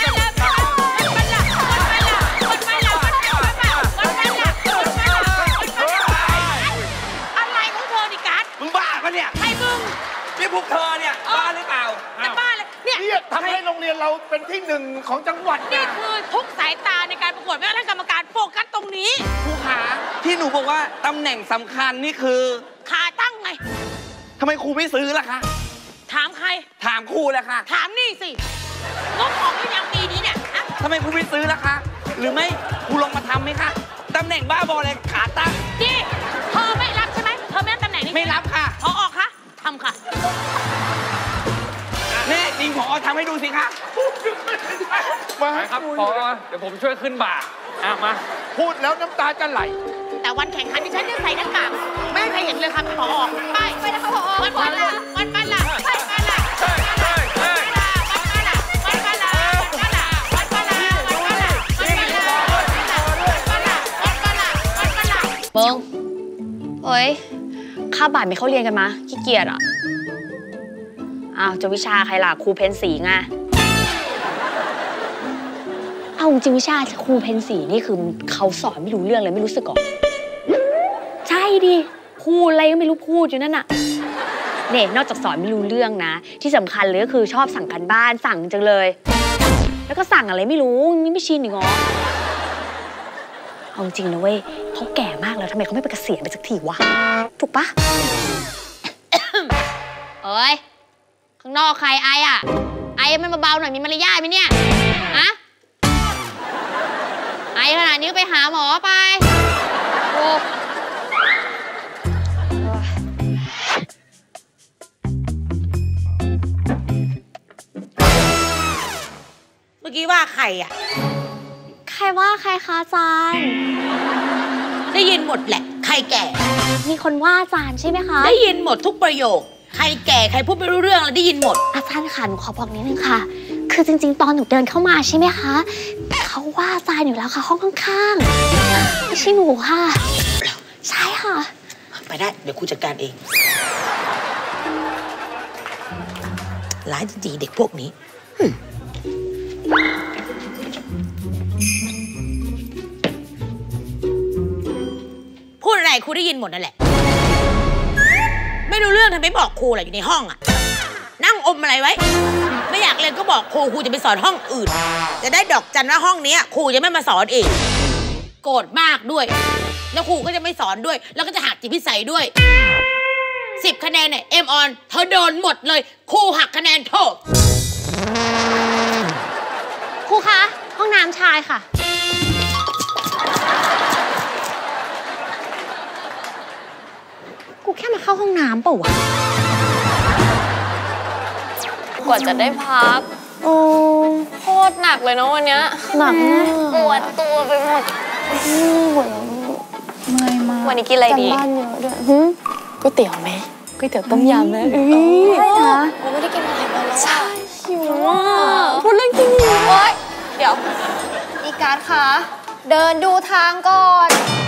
อะไรของเธอดิการ์ดมึงบ้าปะเนี่ยใครมึงนี่พวกเธอเนี่ยบ้าหรือเปล่าจะบ้าเลยเนี่ยนี่ทำให้โรงเรียนเราเป็นที่หนึ่งของจังหวัดนี่นะคือทุกสายตาในการประกวดไม่ว่าท่านกรรมการโฟกัสตรงนี้ครูขาที่หนูบอกว่าตำแหน่งสำคัญนี่คือขาตั้งไงทำไมครูไม่ซื้อล่ะคะถามใครถามครูแหละค่ะถามนี่สิงบออกหรือยังปีนี้เนี่ยฮะทำไมครูไม่ซื้อล่ะคะ หรือไม่ครูลองมาทำไหมคะตำแหน่งบ้าบอเลยขาตั้งนี่เธอไม่รับใช่ไหมเธอไม่รับตำแหน่งนี้ไม่รับค่ะพอออกคะทำค่ะนี่จริงผอทำให้ดูสิคะมาไปครับพอเดี๋ยวผมช่วยขึ้นบ่ามาพูดแล้วน้ำตาจะไหลแต่วันแข่งขันที่ฉันจะใส่หน้ากากไม่ให้ใครเห็นเลยค่ะพอออกไปนะคะพอวันละวันละเบิ้งเฮ้ยค่าบ่ายไม่เข้าเรียนกันมาขี้เกียจอ่ะอ้าวจะวิชาใครล่ะครูเพนสีไงเอาจริงวิชาครูเพนสีนี่คือเขาสอนไม่รู้เรื่องเลยไม่รู้สึกหรอใช่ดิพูดอะไรก็ไม่รู้พูดอยู่นั่นน่ะเนี่ยนอกจากสอนไม่รู้เรื่องนะที่สำคัญเลยก็คือชอบสั่งการบ้านสั่งจังเลยแล้วก็สั่งอะไรไม่รู้นี่ไม่ชินอีกเหรอเอาจริงนะเว้ยเขาแก่มากแล้วทำไมเขาไม่ไปเกษียณไปสักทีวะถูกปะ เอ้ยข้างนอกใครไออ่ะไอมันเบาๆหน่อยมีมารยาทไหมเนี่ยอะไอขนาดนี้ก็ไปหาหมอไปโอ้เมื่อกี้ว่าใครอ่ะใครว่าใครคะอาจารย์ได้ยินหมดแหละ ใครแก่มีคนว่าอาจารย์ใช่ไหมคะได้ยินหมดทุกประโยค ใครแก่ใครพูดไม่รู้เรื่องแล้วได้ยินหมดอาจารย์ค่ะหนูขอบอกนิดนึงค่ะ คือจริงๆ ตอนหนูเดินเข้ามาใช่ไหมคะเขาว่าอาจารย์อยู่แล้วค่ะห้องข้างๆไม่ใช่หนูค่ะ ใช่ค่ะไปได้เดี๋ยวครูจัดการเองร้ายจริงๆเด็กพวกนี้พูดอะไรครูได้ยินหมดนั่นแหละ ไม่รู้เรื่องทำไมบอกครูอะไรอยู่ในห้องอะนั่งอมอะไรไว้ ไม่อยากเรียนก็บอกครูจะไปสอนห้องอื่น จะได้ดอกจันว่าห้องนี้ครูจะไม่มาสอนเองโกรธมากด้วย แล้วครูก็จะไม่สอนด้วย แล้วก็จะหักจิตพิสัยด้วย10 คะแนนเนี่ยเอ็มออนเธอโดนหมดเลยครูหักคะแนนโทษครูคะห้องน้ำชายค่ะกูแค่มาเข้าห้องน้ำเปล่าวะกว่าจะได้พักโคตรหนักเลยนะวันเนี้ยหนักมากปวดตัวไปหมดเมื่อยมากวันนี้กินอะไรดีบ้านเยอะด้วยก๋วยเตี๋ยวไหมก๋วยเตี๋ยวต้มยำไหมใช่นะเราไม่ได้กินอะไรมาแล้วใช่หิวมากพูดเรื่องจริงหิวเดี๋ยวอีการ์ดคะเดินดูทางก่อน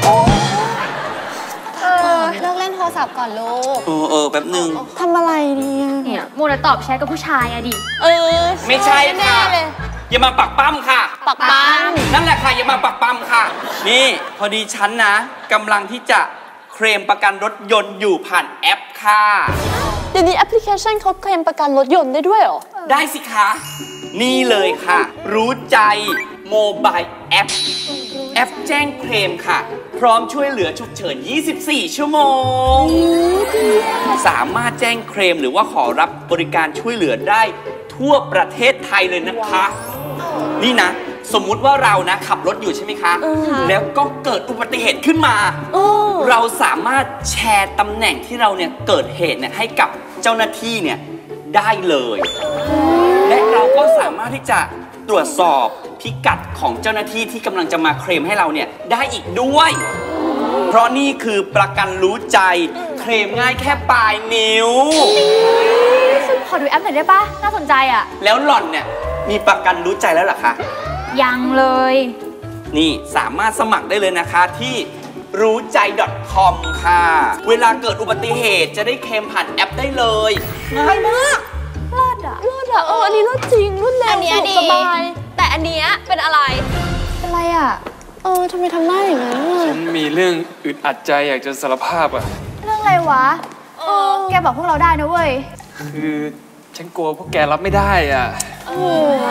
เลิกเล่นโทรศัพท์ก่อนลูกแป๊บนึงทำอะไรเนี่ยเนี่ยมัวแต่ตอบแชทกับผู้ชายอะดิไม่ใช่ค่ะอย่ามาปักปั้มค่ะปักปั๊มนั่นแหละค่ะอย่ามาปักปั๊มค่ะ นี่พอดีฉันนะกำลังที่จะเคลมประกันรถยนต์อยู่ผ่านแอปค่ะเดี๋ยวนี้แอปพลิเคชันเขาเคลมประกันรถยนต์ได้ด้วยเหรอได้สิคะนี่เลยค่ะ รู้ใจโมบายแอปแอปแจ้งเคลมค่ะ พร้อมช่วยเหลือฉุกเฉิน 24 ชั่วโมง สามารถแจ้งเคลมหรือว่าขอรับบริการช่วยเหลือได้ทั่วประเทศไทยเลยนะคะ นี่นะ สมมุติว่าเรานะขับรถอยู่ใช่ไหมคะ แล้วก็เกิดอุบัติเหตุขึ้นมา เราสามารถแชร์ตำแหน่งที่เราเนี่ยเกิดเหตุเนี่ยให้กับเจ้าหน้าที่เนี่ยได้เลย และเราก็สามารถที่จะตรวจสอบพิกัดของเจ้าหน้าที่ที่กำลังจะมาเคลมให้เราเนี่ยได้อีกด้วย เพราะนี่คือประกันรู้ใจเคลมง่ายแค่ปลายนิ้วขอดูแอปหน่อยได้ปะน่าสนใจอะแล้วหล่อนเนี่ยมีประกันรู้ใจแล้วเหรอคะยังเลยนี่สามารถสมัครได้เลยนะคะที่รู้ใจ .com ค่ะ เวลาเกิดอุบัติเหตุจะได้เคลมผ่านแอปได้เลยง่ายมากรอดอะอันนี้รอดจริงรวดเร็วอันเนี้ยดีสบายแต่อันเนี้ยเป็นอะไรเป็นไรอะทำไมทำหน้าอย่างนั้นอะฉันมีเรื่องอึดอัดใจอยากจะสารภาพอ่ะเรื่องอะไรวะแกบอกพวกเราได้นะเว้ยคือฉันกลัวพวกแกรับไม่ได้อ่ะโอ้โห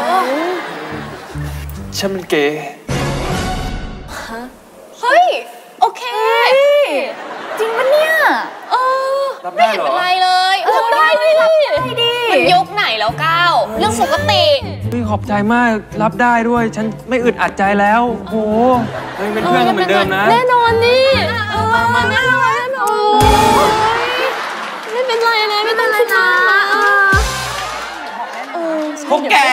ฉันเป็นเกย์เฮ้ย โอเคจริงปะเนี่ยรับได้เหรออะไรเลยรับได้ดิมันยุคไหนแล้วก้าวเรื่องปกติพี่ขอบใจมากรับได้ด้วย ฉันไม่อึดอัดใจแล้วโหยังเป็นเพื่อนกันเหมือนเดิมนะแน่นอนดิมาแน่นอนไม่เป็นไรนะไม่ต้องคิดมากนะพวกแก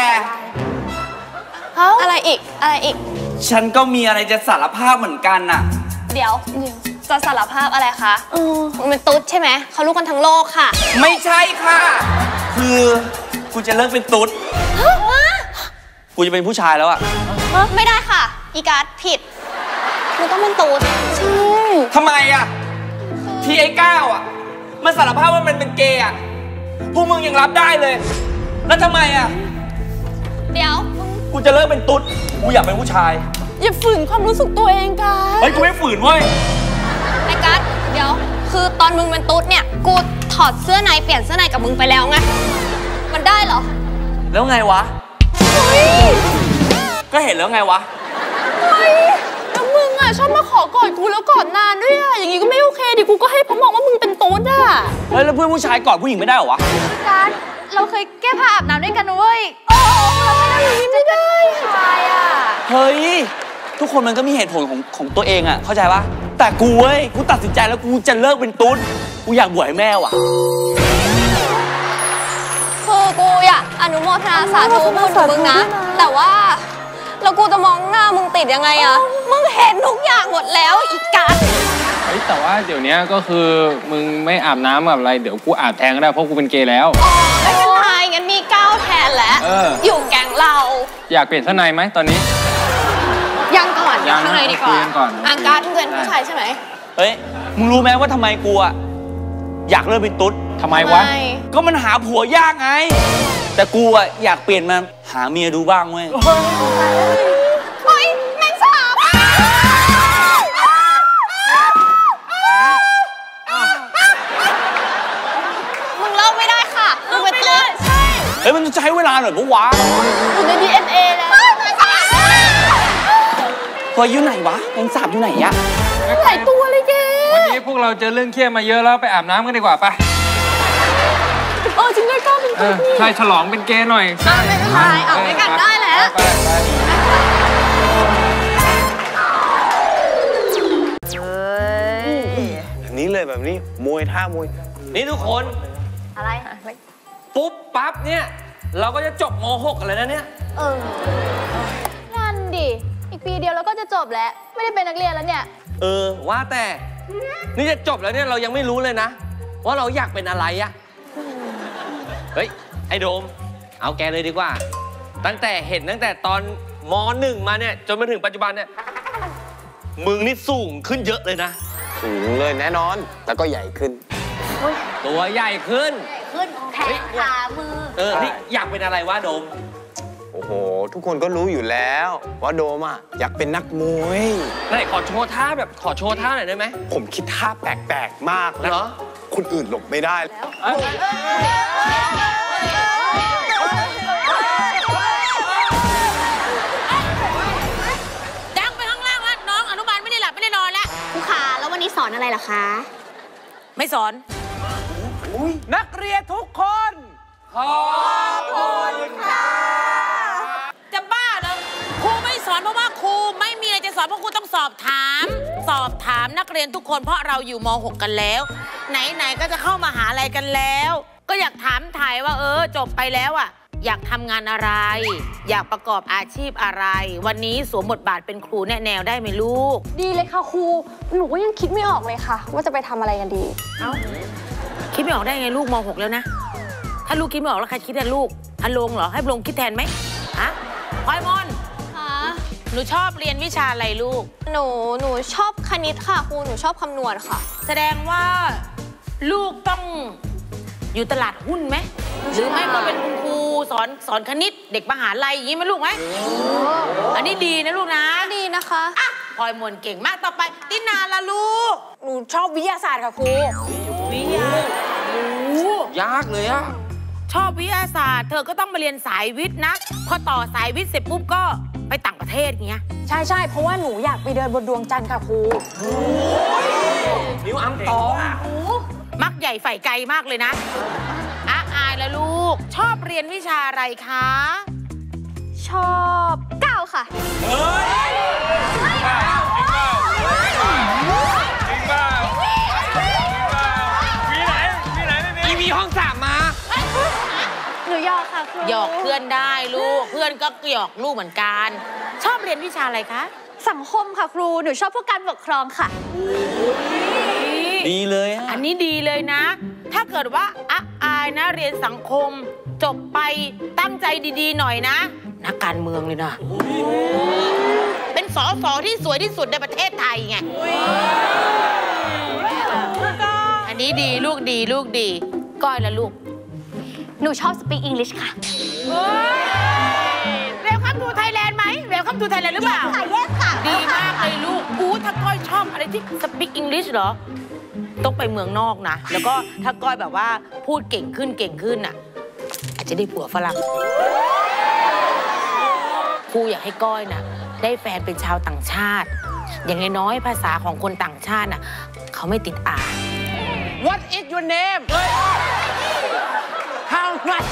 อะไรอีก อะไรอีกฉันก็มีอะไรจะสารภาพเหมือนกันน่ะเดี๋ยวจะสารภาพอะไรคะมึงเป็นตุ๊ดใช่ไหม เขารู้กันทั้งโลกค่ะไม่ใช่ค่ะ คือกูจะเลิกเป็นตุ๊ด กูจะเป็นผู้ชายแล้วอะไม่ได้ค่ะ อีการ์ดผิดมึงต้องเป็นตุ๊ดทำไมอะที่ไอ้ก้าวอะมันสารภาพว่ามันเป็นเกย์อะพวกมึงยังรับได้เลย แล้วทำไมอะเดี๋ยวกูจะเลิกเป็นตุ๊ด กูอยากเป็นผู้ชายอย่าฝืนความรู้สึกตัวเองกันเฮ้ย กูไม่ฝืนเว้ยไอ้การ์ดเดี๋ยว คือตอนมึงเป็นตุ๊ดเนี่ย กูถอดเสื้อในเปลี่ยนเสื้อในกับมึงไปแล้วไง มันได้เหรอแล้วไงวะ ก็เห็นแล้วไงวะแล้วมึงอ่ะชอบมาขอกอดกูแล้วกอดนานด้วยอ่ะ อย่างงี้ก็ไม่โอเคดิ กูก็ให้เขามองว่ามึงเป็นตุ๊ดอ่ะเฮ้ย แล้วเพื่อนผู้ชายกอดผู้หญิงไม่ได้เหรอวะการเราเคยแก้ผ้าอาบน้ำด้วยกันนะเว้ยโอ้เราไม่ได้อย่างนี้ไม่ได้ชายอ่ะเฮ้ย ทุกคนมันก็มีเหตุผลของตัวเองอะเข้าใจปะแต่กูเว้ย กูตัดสินใจแล้วกูจะเลิกเป็นตุ๊ด กูอยากบวชให้แม่ว่ะคือกูอยากอนุโมทนาสาธุบุญกับมึงนะ แต่ว่าแล้วกูจะมองหน้ามึงติดยังไงอะมึงเห็นทุกอย่างหมดแล้วอีการ์ดเฮ้ยแต่ว่าเดี๋ยวนี้ก็คือมึงไม่อาบน้ำแบบอะไรเดี๋ยวกูอาบแทนก็ได้เพราะกูเป็นเกย์แล้วไม่เป็นไรงั้นมีก้าวแทนแล้ว อยู่แก๊งเราอยากเปลี่ยนเสื้อในไหมตอนนี้ยังก่อนอยู่ข้างในดีกว่าคุยกันก่อนอาการ์ดมึงเป็นผู้ชายใช่ไหมเฮ้ย มึงรู้ไหมว่าทำไมกูอะอยากเลิกเป็นตุ๊ดทำไมวะก็มันหาผัวยากไง แต่กูอะอยากเปลี่ยนมาหาเมียดูบ้างเว้ยโอ๊ยแมงสาบมึงเลิกไม่ได้ค่ะมึงเป็นตุ๊ดเฮ้ย มันจะใช้เวลาหน่อยปะวะอยู่ใน DNA แล้วเฮ้ยอยู่ไหนวะแมงสาบอยู่ไหนอะหลายตัวเลยแกวันนี้พวกเราเจอเรื่องเครียดมาเยอะแล้วไปอาบน้ำกันดีกว่าไปจริงด้วยก็เป็นตุ๊ดนี่ใช่ฉลองเป็นเกย์หน่อยไม่เป็นไรเอาด้วยกันได้แล้วแบบนี้เลยแบบนี้มวยท่ามวยนี่ทุกคนอะไรปุ๊บปั๊บเนี่ย เราก็จะจบม .6 กันเลยนะเนี่ยนั่นดิ อีกปีเดียวเราก็จะจบแล้ว ไม่ได้เป็นนักเรียนแล้วเนี่ยว่าแต่นี่จะจบแล้วเนี่ยเรายังไม่รู้เลยนะ ว่าเราอยากเป็นอะไรอะเฮ้ย ไอโดม เอาแกเลยดีกว่า ตั้งแต่ตอนม .1 มาเนี่ยจนมาถึงปัจจุบันเนี่ยมึงนี่สูงขึ้นเยอะเลยนะสูงเลยแน่นอน แล้วก็ใหญ่ขึ้นตัวใหญ่ขึ้นขึ้นแขนขามือนี่อยากเป็นอะไรวะโดมโอ้โห ทุกคนก็รู้อยู่แล้ว ว่าโดมอ่ะอยากเป็นนักมวยไหนขอโชว์ท่าแบบขอโชว์ท่าหน่อยได้ไหมผมคิดท่าแปลกๆมากนะเหรอคนอื่นหลบไม่ได้แล้วดังไปข้างล่างแล้วน้องอนุบาลไม่ได้หลับไม่ได้นอนแล้วครูขาแล้ววันนี้สอนอะไรล่ะคะไม่สอนนักเรียนทุกคนจะบ้าเหรอครูไม่สอนเพราะว่าครูไม่มีอะไรจะสอนเพราะครูต้องสอบถาม สอบถามนักเรียนทุกคนเพราะเราอยู่ม .6 กันแล้ว ไหนๆก็จะเข้ามหาลัยกันแล้ว ก็อยากถามถ่ายว่าจบไปแล้วอ่ะอยากทำงานอะไร อยากประกอบอาชีพอะไร วันนี้สวมบทบาทเป็นครูแนะแนวได้ไหมลูกดีเลยค่ะครู หนูก็ยังคิดไม่ออกเลยค่ะ ว่าจะไปทำอะไรกันดีคิดไม่ออกได้ไงลูกม .6 แล้วนะ ถ้าลูกคิดไม่ออกแล้วใครคิดแทนลูกอลงเหรอให้ลงคิดแทนไหมฮะพลอยมนค่ะหนูชอบเรียนวิชาอะไรลูกหนูชอบคณิตค่ะครู หนูชอบคำนวณค่ะแสดงว่าลูกต้องอยู่ตลาดหุ้นไหมหรือไม่ก็เป็นคุณครูสอนคณิตเด็กมหาลัยอย่างนี้ไหมลูกไหมอันนี้ดีนะลูกนะดีนะคะอ่ะพลอยมนเก่งมากต่อไปตินาละลูกหนูชอบวิทยาศาสตร์ค่ะครูวิทยาโอ้ยากเลยอะชอบวิทยาศาสตร์เธอก็ต้องมาเรียนสายวิทย์นะพอต่อสายวิทย์เสร็จปุ๊บก็ไปต่างประเทศอย่างเงี้ยใช่เพราะว่าหนูอยากไปเดินบนดวงจันทร์ค่ะครูนิ้วอังตองมักใหญ่ใฝ่ไกลมากเลยนะอายแล้วลูกชอบเรียนวิชาอะไรคะชอบก้าวค่ะมีห้องสามมาหนูยอกค่ะครูหยอกเพื่อนได้ลูกเพื่อนก็หยอกลูกเหมือนกัน ชอบเรียนวิชาอะไรคะสังคมค่ะครู หนูชอบพวกการปกครองค่ะดีเลยอะอันนี้ดีเลยนะ ถ้าเกิดว่าอายนะเรียนสังคมจบไปตั้งใจดีๆหน่อยนะนักการเมืองเลยนะเป็นสสที่สวยที่สุดในประเทศไทยไงอันนี้ดีลูกดีก้อยละลูกหนูชอบ speak English ค่ะเวลคัมทูไทยแลนด์ไหมเวลคัมทูไทยแลนด์หรือเปล่าค่ะ yes ค่ะดีมากเลยลูกถ้าก้อยชอบอะไรที่ speak English เหรอต้องไปเมืองนอกนะแล้วก็ถ้าก้อยแบบว่าพูดเก่งขึ้นน่ะอาจจะได้ผัวฝรั่งครูอยากให้ก้อยน่ะได้แฟนเป็นชาวต่างชาติ อย่างน้อยๆภาษาของคนต่างชาติน่ะเขาไม่ติดอ่าน What is your name How much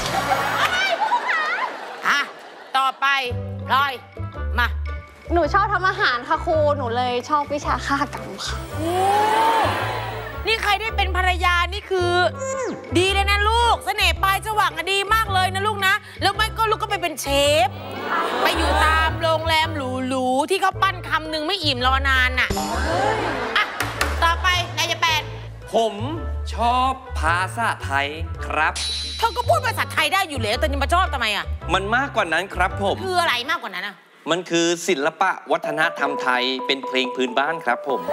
ต่อไปพลอยมาหนูชอบทำอาหารค่ะครู หนูเลยชอบวิชาฆาตกรรมค่ะนี่ใครได้เป็นภรรยานี่คือดีเลยนะลูกเสน่ห์ปลายจวักดีมากเลยนะลูกนะแล้วไม่ก็ลูกก็ไปเป็นเชฟไปอยู่ตามโรงแรมหรูๆที่เขาปั้นคำหนึ่งไม่อิ่มรอนานน่ะต่อไปนายจะแปนผมชอบภาษาไทยครับเธอก็พูดภาษาไทยได้อยู่แล้วแต่ยังมาชอบทำไมอ่ะมันมากกว่านั้นครับผมคืออะไรมากกว่านั้นอ่ะมันคือศิลปะวัฒนธรรมไทยเป็นเพลงพื้นบ้านครับผม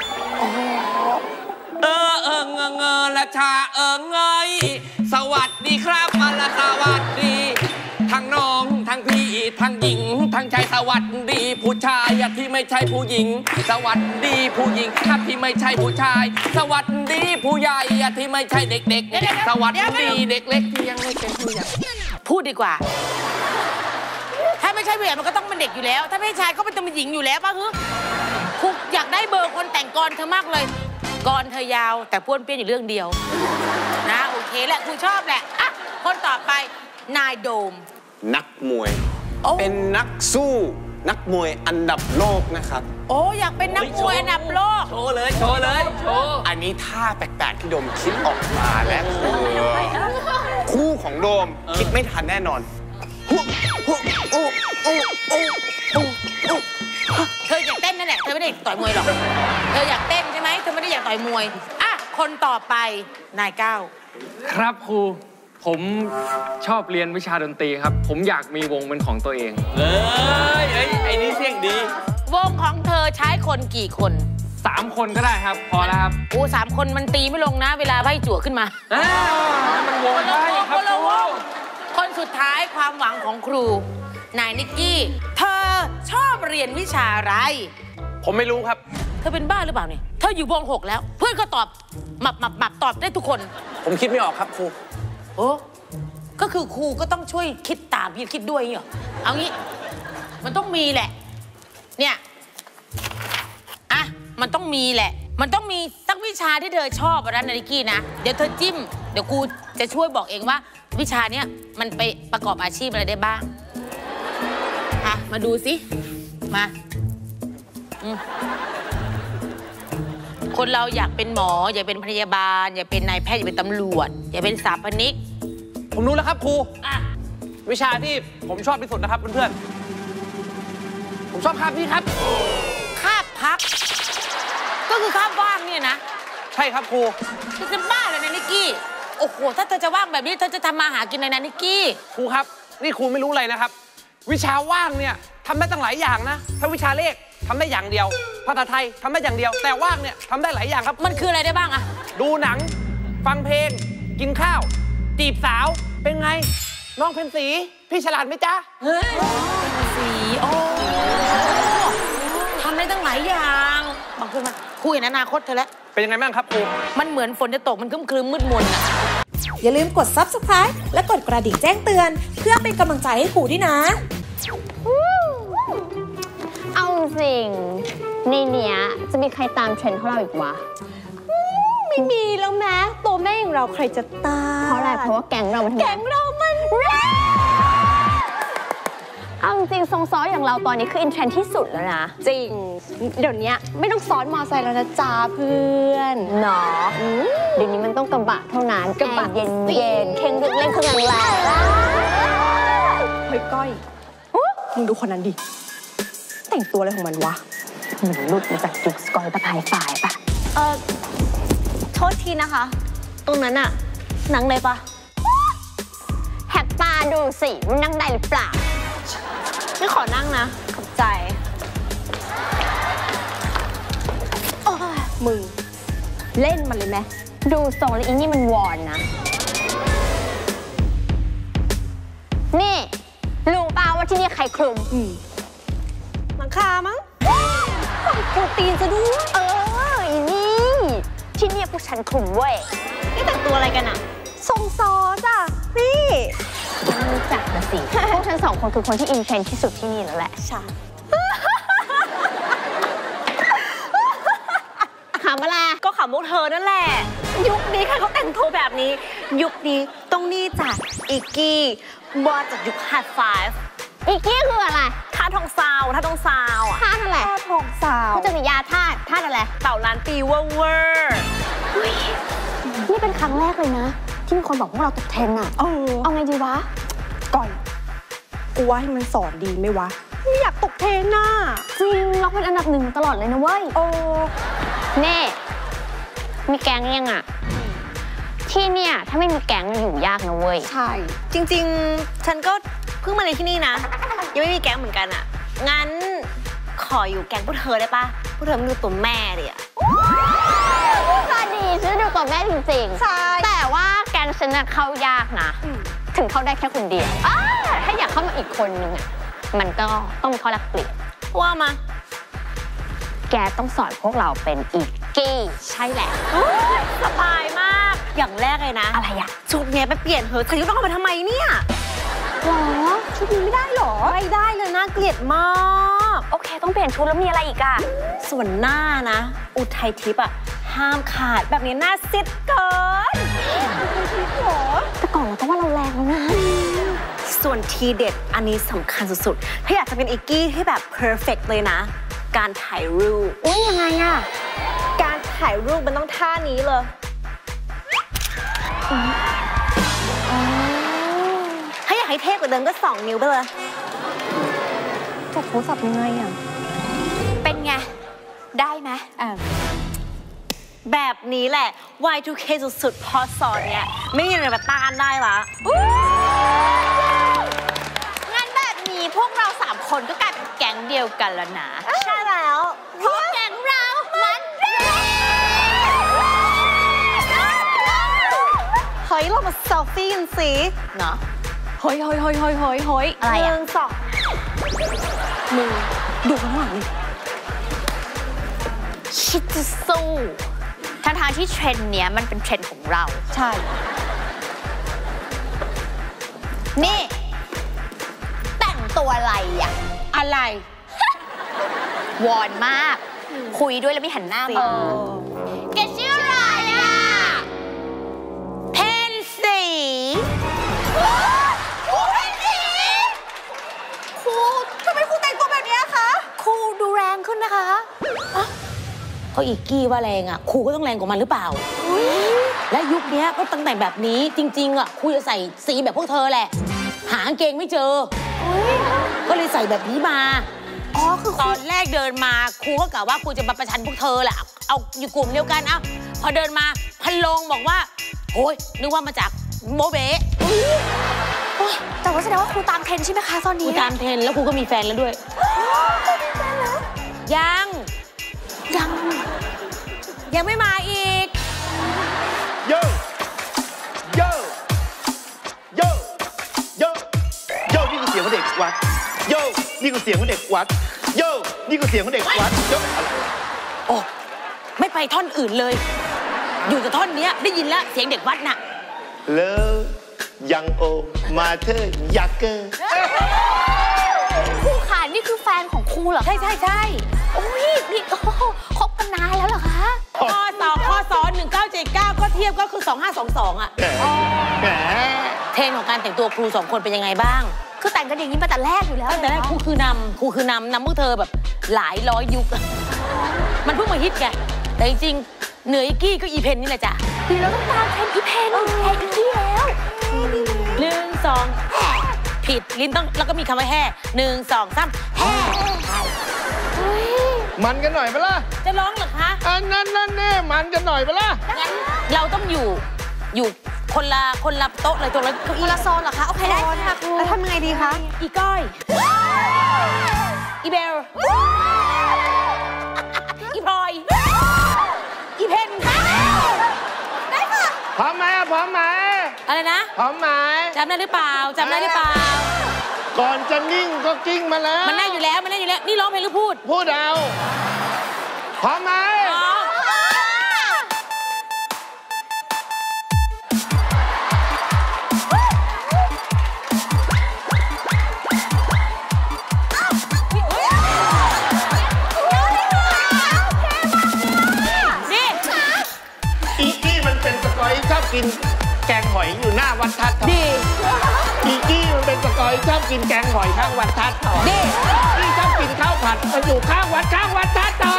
เงละชาเงยสวัสดีครับมาละสวัสดีทั้งน้องทั้งพี่ทั้งหญิงทั้งชายสวัสดีผู้ชายที่ไม่ใช่ผู้หญิงสวัสดีผู้หญิงที่ไม่ใช่ผู้ชาย สวัสดีผู้ใหญ่ที่ไม่ใช่เด็กๆสวัสดีเด็กเล็กที่ยังไม่เป็นผู้ใหญ่พูดดีกว่า ถ้าไม่ใช่ผู้ใหญ่มันก็ต้องเป็นเด็กอยู่แล้ว ถ้าไม่ใช่ชายก็เป็นหญิงอยู่แล้วป่ะครูอยากได้เบอร์คนแต่งกรเธอมากเลยกรเธอยาวแต่ป้วนเปี้ยนอยู่เรื่องเดียวนะโอเคแหละครูชอบแหละอ่ะคนต่อไปนายโดมนักมวย เป็นนักสู้นักมวยอันดับโลกนะครับโอ้อยากเป็นนักมวยอันดับโลกโชว์เลยโชว์อันนี้ท่าแปลกๆที่โดมคิดออกมาและคู่ของโดมคิดไม่ทันแน่นอนเธออยากเต้นนั่นแหละเธอไม่ได้ต่อยมวยหรอกเธออยากเต้นใช่ไหมเธอไม่ได้อยากต่อยมวยอ่ะคนต่อไปนายก้าวครับครูผมชอบเรียนวิชาดนตรีครับ ผมอยากมีวงเป็นของตัวเองไอ้นี่เสียงดีวงของเธอใช้คนกี่คน 3 คนก็ได้ครับ พอแล้วครับโอ้3 คนมันตีไม่ลงนะ เวลาไพ่จั่วขึ้นมามันวงได้ครับครูคนสุดท้ายความหวังของครูนายนิกกี้เธอชอบเรียนวิชาอะไรผมไม่รู้ครับเธอเป็นบ้าหรือเปล่าเนี่ยเธออยู่วง6แล้ว เพื่อนก็ตอบหมับตอบได้ทุกคนผมคิดไม่ออกครับครูโอ้ก็คือครูก็ต้องช่วยคิดตามพี่คิดด้วยเหรอเอางี้มันต้องมีแหละเนี่ยอ่ะมันต้องมีแหละมันต้องมีสักวิชาที่เธอชอบนะนิกกี้นะเดี๋ยวเธอจิ้มเดี๋ยวครูจะช่วยบอกเองว่าวิชาเนี้ยมันไปประกอบอาชีพอะไรได้บ้างอ่ะมาดูสิมาคนเราอยากเป็นหมออยากเป็นพยาบาลอยากเป็นนายแพทย์อยากเป็นตำรวจอยากเป็นสถาปนิกผมรู้แล้วครับครูอ่ะวิชาที่ผมชอบที่สุดนะครับเพื่อนๆผมชอบคาบนี้ครับคาบพักก็คือคาบว่างเนี่ยนะใช่ครับครูจะบ้าเลยนะนิกกี้โอ้โหถ้าเธอจะว่างแบบนี้เธอจะทำมาหากินเลยนะนิกกี้ครูครับนี่ครูไม่รู้อะไรนะครับวิชาว่างเนี่ยทำได้ตั้งหลายอย่างนะถ้าวิชาเลขทำได้อย่างเดียวภาษาไทยทำได้อย่างเดียวแต่ว่างเนี่ยทำได้หลายอย่างครับมันคืออะไรได้บ้างอะดูหนังฟังเพลงกินข้าวจีบสาวเป็นไงน้องเพนสีพี่ฉลาดไหมจ๊ะเฮ้ยเพนสีโอ้ทำได้ตั้งหลายอย่างบางคนมาคุยในอนาคตเธอแล้วเป็นยังไงบ้างครับครูมันเหมือนฝนจะตกมันครึ้มมืดมนอะอย่าลืมกด Subscribe และกดกระดิ่งแจ้งเตือนเพื่อเป็นกำลังใจให้ครูด้วยนะเอาจริงในเนี้ยจะมีใครตามเทรนด์ของเราอีกวะไม่มีแล้วแม้ตัวแม่อย่างเราใครจะตามเพราะอะไรเพราะว่าแก๊งเรามันแก๊งเรามันเอาจริงทรงซ้ออย่างเราตอนนี้คืออินเทรนด์ที่สุดแล้วนะจริงเดี๋ยวนี้ไม่ต้องซ้อนมอไซค์แล้วนะจ้าเพื่อนเนาะเดี๋ยวนี้มันต้องกระบะเท่านั้นกระบะเย็นเข่งเล่นเครื่องแรงเฮ้ยก้อยมึงดูคนนั้นดิแต่งตัวอะไรของมันวะมันหลุดมาจากยุคสกอยประภายฝ่ายปะโทษทีนะคะตรงนั้นอะนั่งเลยปะแหกตาดูสิมันนั่งได้หรือเปล่าไม่ขอนั่งนะขอบใจมึงเล่นมันเลยไหมดูทรงแล้วอีนี่มันวอนนะนี่รู้เปล่าว่าที่นี่ใครคลุมหลังคามั้งโปรตีนจะดูอีนี่ที่นี่พวกฉันคลุมเว้ยนี่แต่งตัวอะไรกันอะทรงซอจ้ะนี่รู้จักนะสิพวกฉัน2 คนคือคนที่อินเทรนด์ที่สุดที่นี่แล้วแหละใช่ขำอะไรก็ขำพวกเธอนั่นแหละยุคนี้ใครเขาแต่งตัวแบบนี้ยุคนี้ต้องนี่จากอิกกี้บอสจากยุคฮาร์ดไฟฟ์อีกกี้คืออะไรท่าทองซาวท่าทองซาวท่าอะไรท่าทองซาวเขาจะมียาท่าอะไรเต่าล้านปีเวอร์นี่เป็นครั้งแรกเลยนะที่มีคนบอกพวกเราตกเทรนด์อะเอาไงดีวะก่อนกูว่าให้มันสอนดีไหมวะไม่อยากตกเทรนด์น่ะจริงเราเป็นอันดับ1ตลอดเลยนะเว้ยเน่มีแก๊งยังอะที่เนี่ยถ้าไม่มีแก๊งอยู่ยากนะเว้ยใช่จริงๆฉันก็เพิ่งมาเรียนที่นี่นะยังไม่มีแก๊งเหมือนกันอะงั้นขออยู่แก๊งพวกเธอได้ปะพวกเธอไม่ดูตัวแม่เลยอะก็ดีฉันดูตัวแม่จริงๆใช่แต่ว่าแก๊งฉันเข้ายากนะถึงเข้าได้แค่คนเดียวถ้าอยากเข้ามาอีกคนนึงอะมันก็ต้องมีข้อแลกเปลี่ยนว่ามาแกต้องสอนพวกเราเป็นอีกกี้ใช่แหละสบายมากอย่างแรกเลยนะอะไรอะชุดเนี้ยไปเปลี่ยนเธอจะต้องเอาไปทำไมเนี่ยหรอชุดนี้ไม่ได้หรอไม่ได้เลยน่าเกลียดมากโอเคต้องเปลี่ยนชุดแล้วมีอะไรอีกอะส่วนหน้านะอุทัยทิพย์อะห้ามขาดแบบนี้หน้าซิดเกินแต่ก่อนเราก็ว่าเราแรงแล้วนะส่วนทีเด็ดอันนี้สำคัญสุดๆถ้าอยากจะเป็นอีกกี้ที่แบบเพอร์เฟกต์เลยนะการถ่ายรูปยังไงอะการถ่ายรูปมันต้องท่านี้เลยถ้าอยากให้เท่กว่าเดิมก็2 นิ้วไปเลยจับโทรศัพท์ยังไงอะเป็นไงได้ไหมแบบนี้แหละ Y2K สุดๆพอสอนเนี่ยไม่มีอะไรมาต้านได้ละงั้นแบบนี้พวกเรา3 คนก็กลายเป็นแก๊งเดียวกันแล้วนะใช่แล้ว เพฮ้ยเรามาเซลฟี่กันสิเนาะเฮ้ยอะไรอ่ะ 1 2 มึงดูข้างหลังดิชิจะสู้ทางที่เทรนด์เนี้ยมันเป็นเทรนด์ของเราใช่นี่ แต่งตัวอะไรอ่ะอะไรวอนมาก คุยด้วยแล้วไม่หันหน้ามาแกชื่ออะไรอ่ะเพนสีครูทำไมครูแต่งตัวแบบนี้คะครูดูแรงขึ้นนะคะเขาอีกกี้ว่าแรงอ่ะครูก็ต้องแรงกว่ามันหรือเปล่า และยุคนี้ก็ตั้งแต่แบบนี้จริงๆอ่ะครูจะใส่สีแบบพวกเธอแหละ หากางเกงไม่เจอก็เลยใส่แบบนี้มาอ๋อ คือตอนแรกเดินมาครูก็กะว่าครูจะมาประชันพวกเธอแหละเอาอยู่กลุ่มเดียวกันเอาพอเดินมาพันลงบอกว่าโอ้ยนึกว่ามาจากโมเบะแต่ว่าแสดงว่าครูตามเทรนด์ใช่ไหมคะตอนครูนี้ตามเทรนแล้วครูก็มีแฟนแล้วด้วยยังไม่มาอีกโยโยโยโยโยนี่คือเสียงของเด็กวัดโยนี่คือเสียงของเด็กวัดโยนี่คือเสียงของเด็กวัดโยโอ้ไม่ไปท่อนอื่นเลย อยู่แต่ท่อนเนี้ยได้ยินแล้วเสียงเด็กวัดน่ะเลิฟยังโอมาเธอยักเกอร์ครูขานี่คือแฟนของครูเหรอใช่โอ้ยนี่โอ้โหคบกันนานแล้วเหรอคะข้อสอน1979ก็เทียบก็คือ2522อ่ะแหมเทรนด์ของการแต่งตัวครู2คนเป็นยังไงบ้างคือแต่งกันอย่างนี้มาแต่แรกอยู่แล้วตั้งแต่แรกครูคือนำพวกเธอแบบหลายร้อยยุค มันเพิ่งมาฮิตไงแต่จริงๆเหนืออีกกี้ก็อีเพนนี่แหละจ้ะดีแล้วต้องตามเทรนด์อีเพนอีกที่แล้ว 1 2ผิดลิ้นต้องแล้วก็มีคำว่าแห่1 2 3แห่มันกันหน่อยปะล่ะจะร้องเหรอคะอันนั้นนั่นแน่มันกันหน่อยปะล่ะงั้นเราต้องอยู่คนละโต๊ะเลยตัวละเก้าคอี้นละโซนเหรอคะ โอเคได้ค่ะครูแล้วทำยังไงดีคะอีก้อยอีเบลอีพลอยอีเพนได้ค่ะพร้อมไหมพร้อมไหมอะไรนะพร้อมไหมจำได้หรือเปล่าจำได้หรือเปล่าก่อนจะนิ่งก็กิ้งมาแล้วมันได้อยู่แล้วนี่ร้องเพลงหรือพูดพูดเอาพร้อมไหมอ๋อนี่อีกี้มันเป็นสกอยชอบกินแกงหอยอยู่หน้าวัดทัดทองดีอีกี้มันเป็นสกอยชอบกินแกงหอยข้างวัดทัดทองดีอีชอบกินข้าวผัดมันอยู่ข้างวัดทัดทอง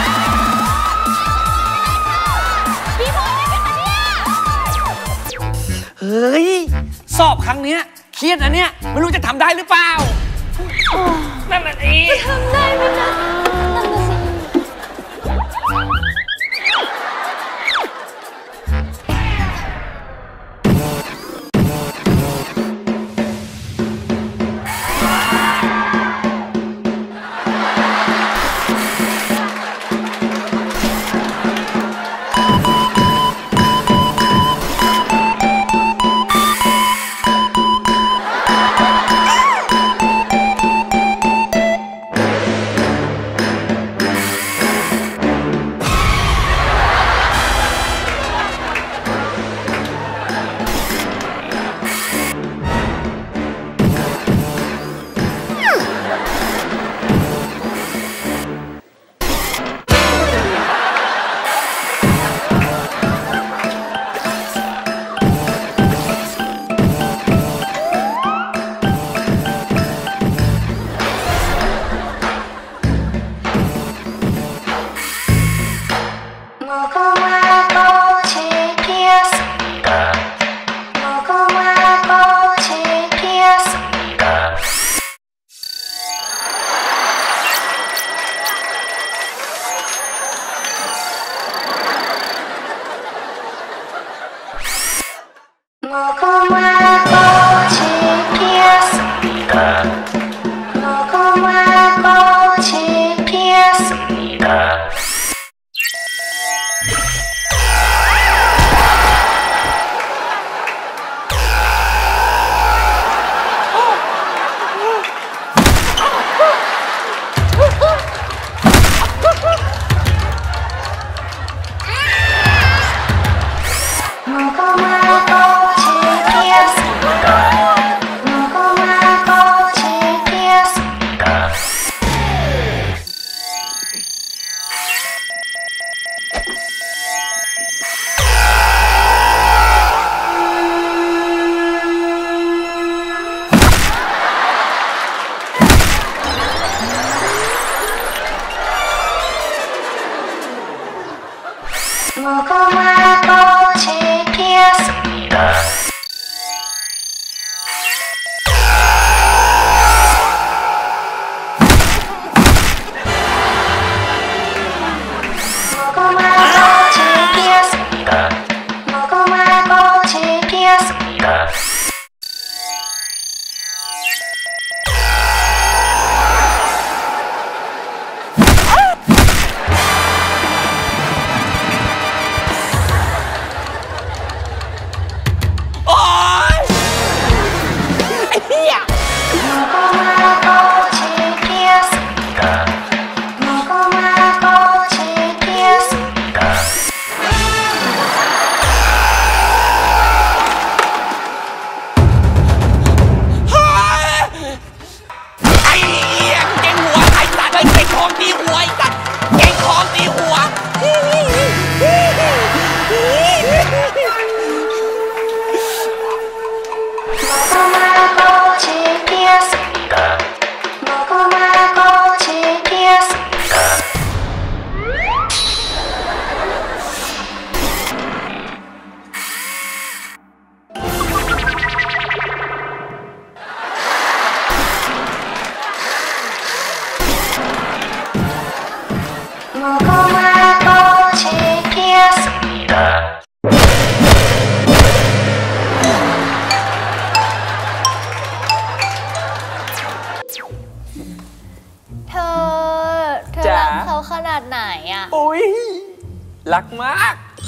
พี่พลอยได้ไหมคะเนี่ยเฮ้ย สอบครั้งเนี้ยเครียดนะเนี่ย ไม่รู้จะทำได้หรือเปล่า นั่นน่ะเองทำได้ไหมนะนั่นน่ะสิเเธอรักเขาขนาดไหนอ่ะโอ้ยรักมาก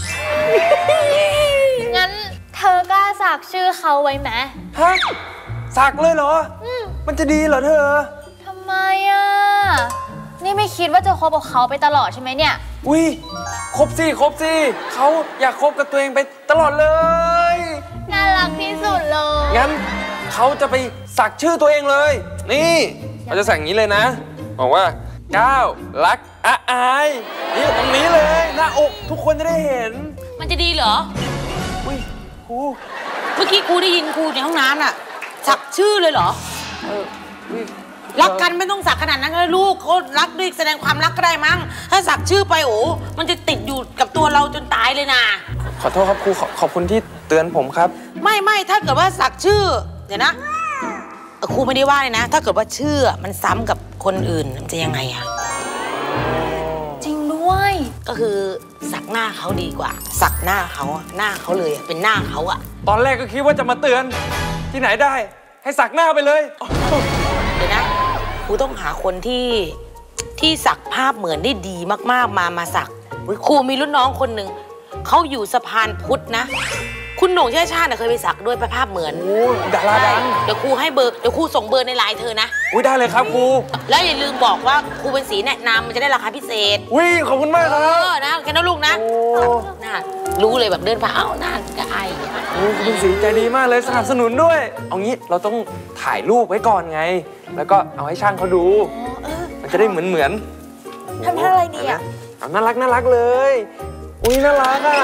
งั้นเธอกล้าสักชื่อเขาไว้ไหมฮะสักเลยเหรอ มันจะดีเหรอเธอทำไมอ่ะ นี่ไม่คิดว่าจะคบกับเขาไปตลอดใช่ไหมเนี่ยอุ้ยครบสิเขาอยากคบกับตัวเองไปตลอดเลยน่ารักที่สุดเลยงั้นเขาจะไปสักชื่อตัวเองเลย นี่เราจะสักอย่างนี้เลยนะบอกว่าก้าวรักอาอายนี่ตรงนี้เลยหน้าอกทุกคนจะได้เห็นมันจะดีเหรออุ้ยครูเมื่อกี้ครูได้ยินครูในห้องน้ำน่ะ สักชื่อเลยเหรออุ๊ยรักกันไม่ต้องสักขนาดนั้นก็ได้ลูกเขารักด้วยแสดงความรักก็ได้มั้ง ถ้าสักชื่อไปโอ้มันจะติดอยู่กับตัวเราจนตายเลยนะขอโทษครับครูขอบคุณที่เตือนผมครับไม่ถ้าเกิดว่าสักชื่อเดี๋ยวนะครูไม่ได้ว่าเลยนะ ถ้าเกิดว่าชื่อมันซ้ำกับคนอื่นมันจะยังไงอะจริงด้วยก็คือสักหน้าเขาดีกว่า สักหน้าเขาอะหน้าเขาเลยอะเป็นหน้าเขาอะตอนแรกก็คิดว่าจะมาเตือนที่ไหนได้ ให้สักหน้าไปเลยเดี๋ยวนะครูต้องหาคนที่สักภาพเหมือนได้ดีมากๆมาสักครูมีรุ่นน้องคนหนึ่งเขาอยู่สะพานพุทธนะ คุณโหน่งเชื่อชาติเคยไปสักด้วยภาพเหมือนโอ้ดาราดังเดี๋ยวครูให้เบอร์เดี๋ยวครูส่งเบอร์ในไลน์เธอนะอุ้ยได้เลยครับครูแล้วอย่าลืมบอกว่าครูเป็นสีแนะนำมันจะได้ราคาพิเศษอุ้ยขอบคุณมากครับนะแค่นั้นลูกนะน่ารู้เลยแบบเดินผ่านเอ้าน่าจะไอโอ้คุณสีใจดีมากเลยสนับสนุนด้วย เอางี้เราต้องถ่ายรูปไว้ก่อนไง แล้วก็เอาให้ช่างเขาดู มันจะได้เหมือนทำท่าอะไรดีอ่ะเอาน่ารักเลย อุ้ยน่ารักอ่ะ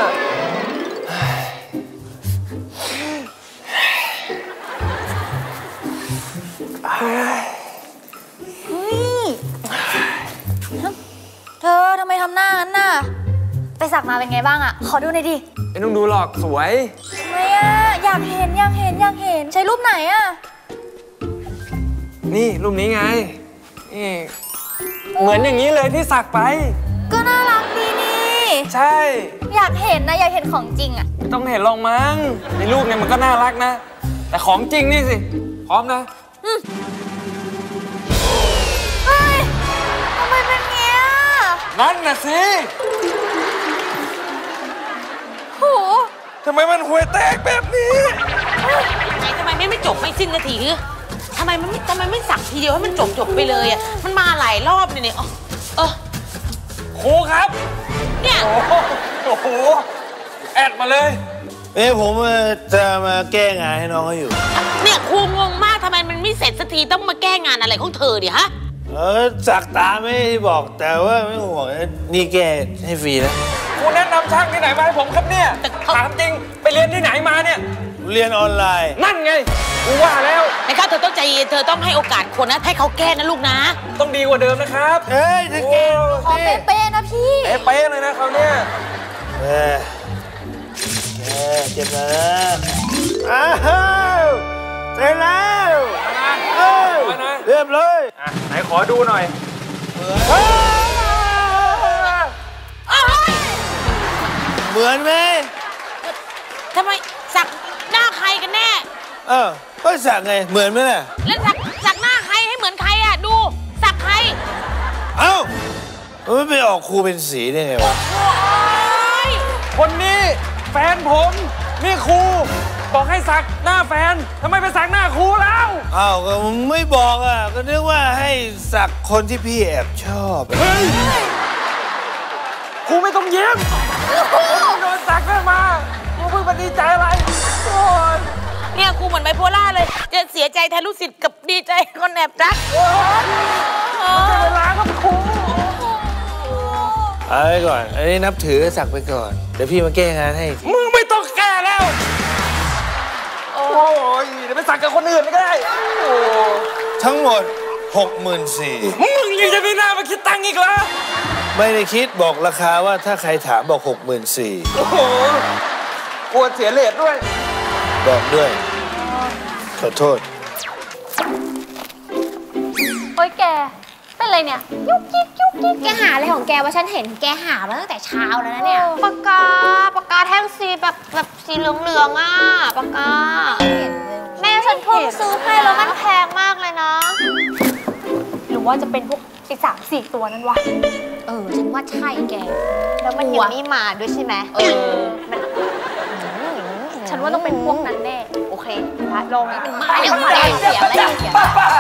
เฮ้ย เธอทำไมทำหน้างั้นน่ะ ไปสักมาเป็นไงบ้างอ่ะ ขอดูหน่อยดิไม่ต้องดูหรอกสวยทำไมอ่ะ อยากเห็น ใช้รูปไหนอ่ะนี่รูปนี้ไง นี่เหมือนอย่างนี้เลยที่สักไปก็น่ารักดีนี่ใช่อยากเห็นนะ อยากเห็นของจริงอ่ะไม่ต้องเห็นลองมั้งในรูปเนี่ยมันก็น่ารักนะ แต่ของจริงนี่สิ พร้อมนะเฮ้ย ทำไมเป็นเงี้ยนั่นน่ะสิโหทำไมมันห่วยแตกแบบนี้ทำไมไม่จบไม่สิ้นนาทีคือทำไมไม่สักทีเดียวให้มันจบไปเลยอ่ะมันมาหลายรอบเนี่ยครูครับเนี่ยโอ้โหแอดมาเลยผมจะมาแก้งานให้น้องเขาอยู่เนี่ยครูงงมากทำไมมันไม่เสร็จสักทีต้องมาแก้งานอะไรของเธอดิฮะสักตาไม่ได้บอกแต่ว่าไม่ห่วงนี่แก้ให้ฟรีนะครูแนะนำช่างที่ไหนมาให้ผมครับเนี่ยถามจริงไปเรียนที่ไหนมาเนี่ยเรียนออนไลน์นั่นไงกูว่าแล้วนะครับเธอต้องใจเย็นเธอต้องให้โอกาสคนนะให้เขาแก้นะลูกนะต้องดีกว่าเดิมนะครับจะแก้ขอเป๊ะๆนะพี่เป๊ะเลยนะเขาเนี่ยเจ็บแล้วอ้าวเสร็จแล้วเรียบร้อยไหนขอดูหน่อยเหมือนไหมทำไมสักหน้าใครกันแน่ก็สักไงเหมือนไหมล่ะแล้วสักหน้าใครให้เหมือนใครอ่ะดูสักใครมันไม่ไปออกครูเป็นสีได้ไงวะคนนี้แฟนผมนี่ครูบอกให้สักหน้าแฟนทำไมไปสักหน้าครูแล้วก็ไม่บอกก็นึกว่าให้สักคนที่พี่แอบชอบเฮ้ยครูไม่ต้องเยี่ยมโดนสักได้มาครูเพิ่งมาดีใจอะไรโอ้ยเนี่ยครูเหมือนไบโพล่าเลยจะเสียใจแทนลูกศิษย์กับดีใจคนแอบรักเวลาครับครูเอาไปก่อนอันนี้นับถือสักไปก่อนเดี๋ยวพี่มาแก้งานให้มึงไม่ต้องแก้แล้วโอ้ยเดี๋ยวไปสักกับคนอื่นก็ได้โอ้ทั้งหมด 64,000 มึงยังจะมีหน้ามาคิดตังค์อีกเหรอไม่ได้คิดบอกราคาว่าถ้าใครถามบอก 64,000 โอ้โหกลัวเสียเลทด้วยบอกด้วย ขอโทษโอ๊ยแก เป็นไรอะไรเนี่ยยุกยิกยุกยิกแกหาอะไรของแกวะฉันเห็นแกหามาตั้งแต่เช้าแล้วนะเนี่ยปากกาแท่งสีแบบสีเหลืองๆอ่ะปากกาแม่ฉันเพิ่งซื้อให้แล้วมันแพงมากเลยนะหรือว่าจะเป็นพวกไอ้3-4 ตัวนั้นวะฉันว่าใช่แกแล้วมันยังไม่มาด้วยใช่ไหมฉันว่าต้องเป็นพวกนั้นแน่โอเคลองนี้เป็นมาเสียงแล้วเสียง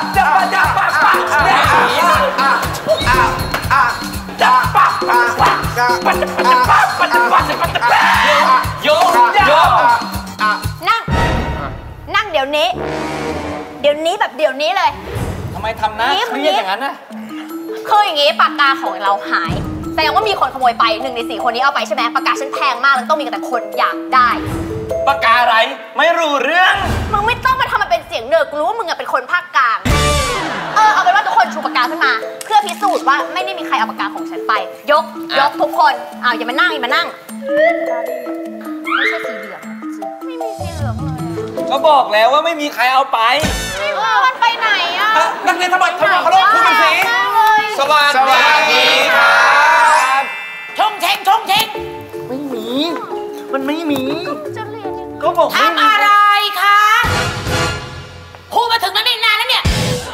นั่งเดี๋ยวนี้แบบเดี๋ยวนี้เลยทำไมทำหน้าเครียดอย่างนั้นน่ะคืออย่างงี้ปากกาของเราหายแสดงว่ามีคนขโมยไป1 ใน 4คนนี้เอาไปใช่ไหมปากกาฉันแพงมากแล้วต้องมีแต่คนอยากได้ปากกาอะไรไม่รู้เรื่องมึงไม่ต้องมาทำมันเป็นเสียงเนิร์ดกูรู้ว่ามึงเป็นคนภาคกลางเอาเป็นว่าทุกคนชูปากกาขึ้นมาเพื่อพิสูจน์ว่าไม่ได้มีใครเอาปากกาของฉันไปยกทุกคนอย่ามานั่งไม่ใช่สีเหลืองไม่มีสีเหลืองเลยก็บอกแล้วว่าไม่มีใครเอาไปมันไปไหนนักเรียนทำไมเขาลงคุณสีสวัสดีครับชงเชงไม่มีมันไม่มีก็บอกทำอะไรคะครูมาถึงนั้นนานแล้วเนี่ย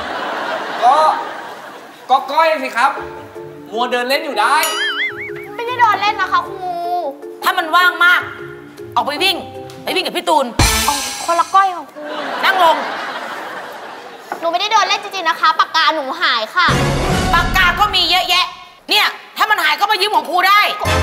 ก็ก้อยสิครับมัวเดินเล่นอยู่ได้ไม่ได้เดินเล่นนะคะครูถ้ามันว่างมากออกไปวิ่งกับพี่ตูนคนละก้อยของครูนั่งลงหนูไม่ได้เดินเล่นจริงๆนะคะปากกาหนูหายค่ะปากกาก็มีเยอะแยะเนี่ยถ้ามันหายก็มายืมของครูได้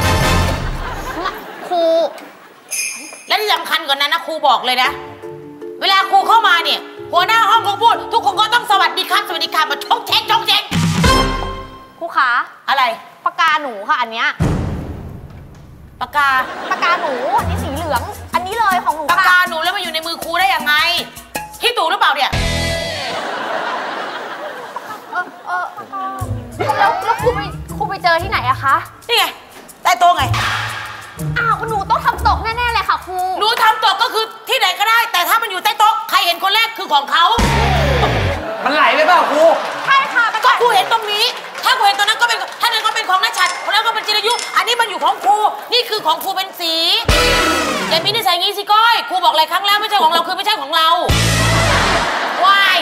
ครูและที่สำคัญกว่านั้นนะครูบอกเลยนะเวลาครูเข้ามาเนี่ยหัวหน้าห้องเขาพูดทุกคนก็ต้องสวัสดีครับมาชงเช็คครูขาอะไรปากกาหนูค่ะอันเนี้ยปากกาหนูอันนี้สีเหลืองอันนี้เลยของหนูปากกาหนูแล้วมาอยู่ในมือครูได้ยังไงขี้ตู่หรือเปล่าเนี่ยแล้วครูไปเจอที่ไหนอะคะนี่ไงใต้โต๊ะไงหนูต้องทำตกแน่ๆเลยค่ะครูหนูทำตกก็คือที่ไหนก็ได้แต่ถ้ามันอยู่ใต้โต๊ะใครเห็นคนแรกคือของเขามันไหลไปเปล่าครูใช่ค่ะก็ครูเห็นตรงนี้ถ้าครูเห็นตรงนั้นก็เป็นถ้านั้นก็เป็นของนัชชัดคนนั้นก็เป็นจิรายุอันนี้มันอยู่ของครูนี่คือของครูเป็นสีอย่ามีนิสัยงี้สิก้อยครูบอกหลายครั้งแล้วไม่ใช่ของเราคือไม่ใช่ของเราวาย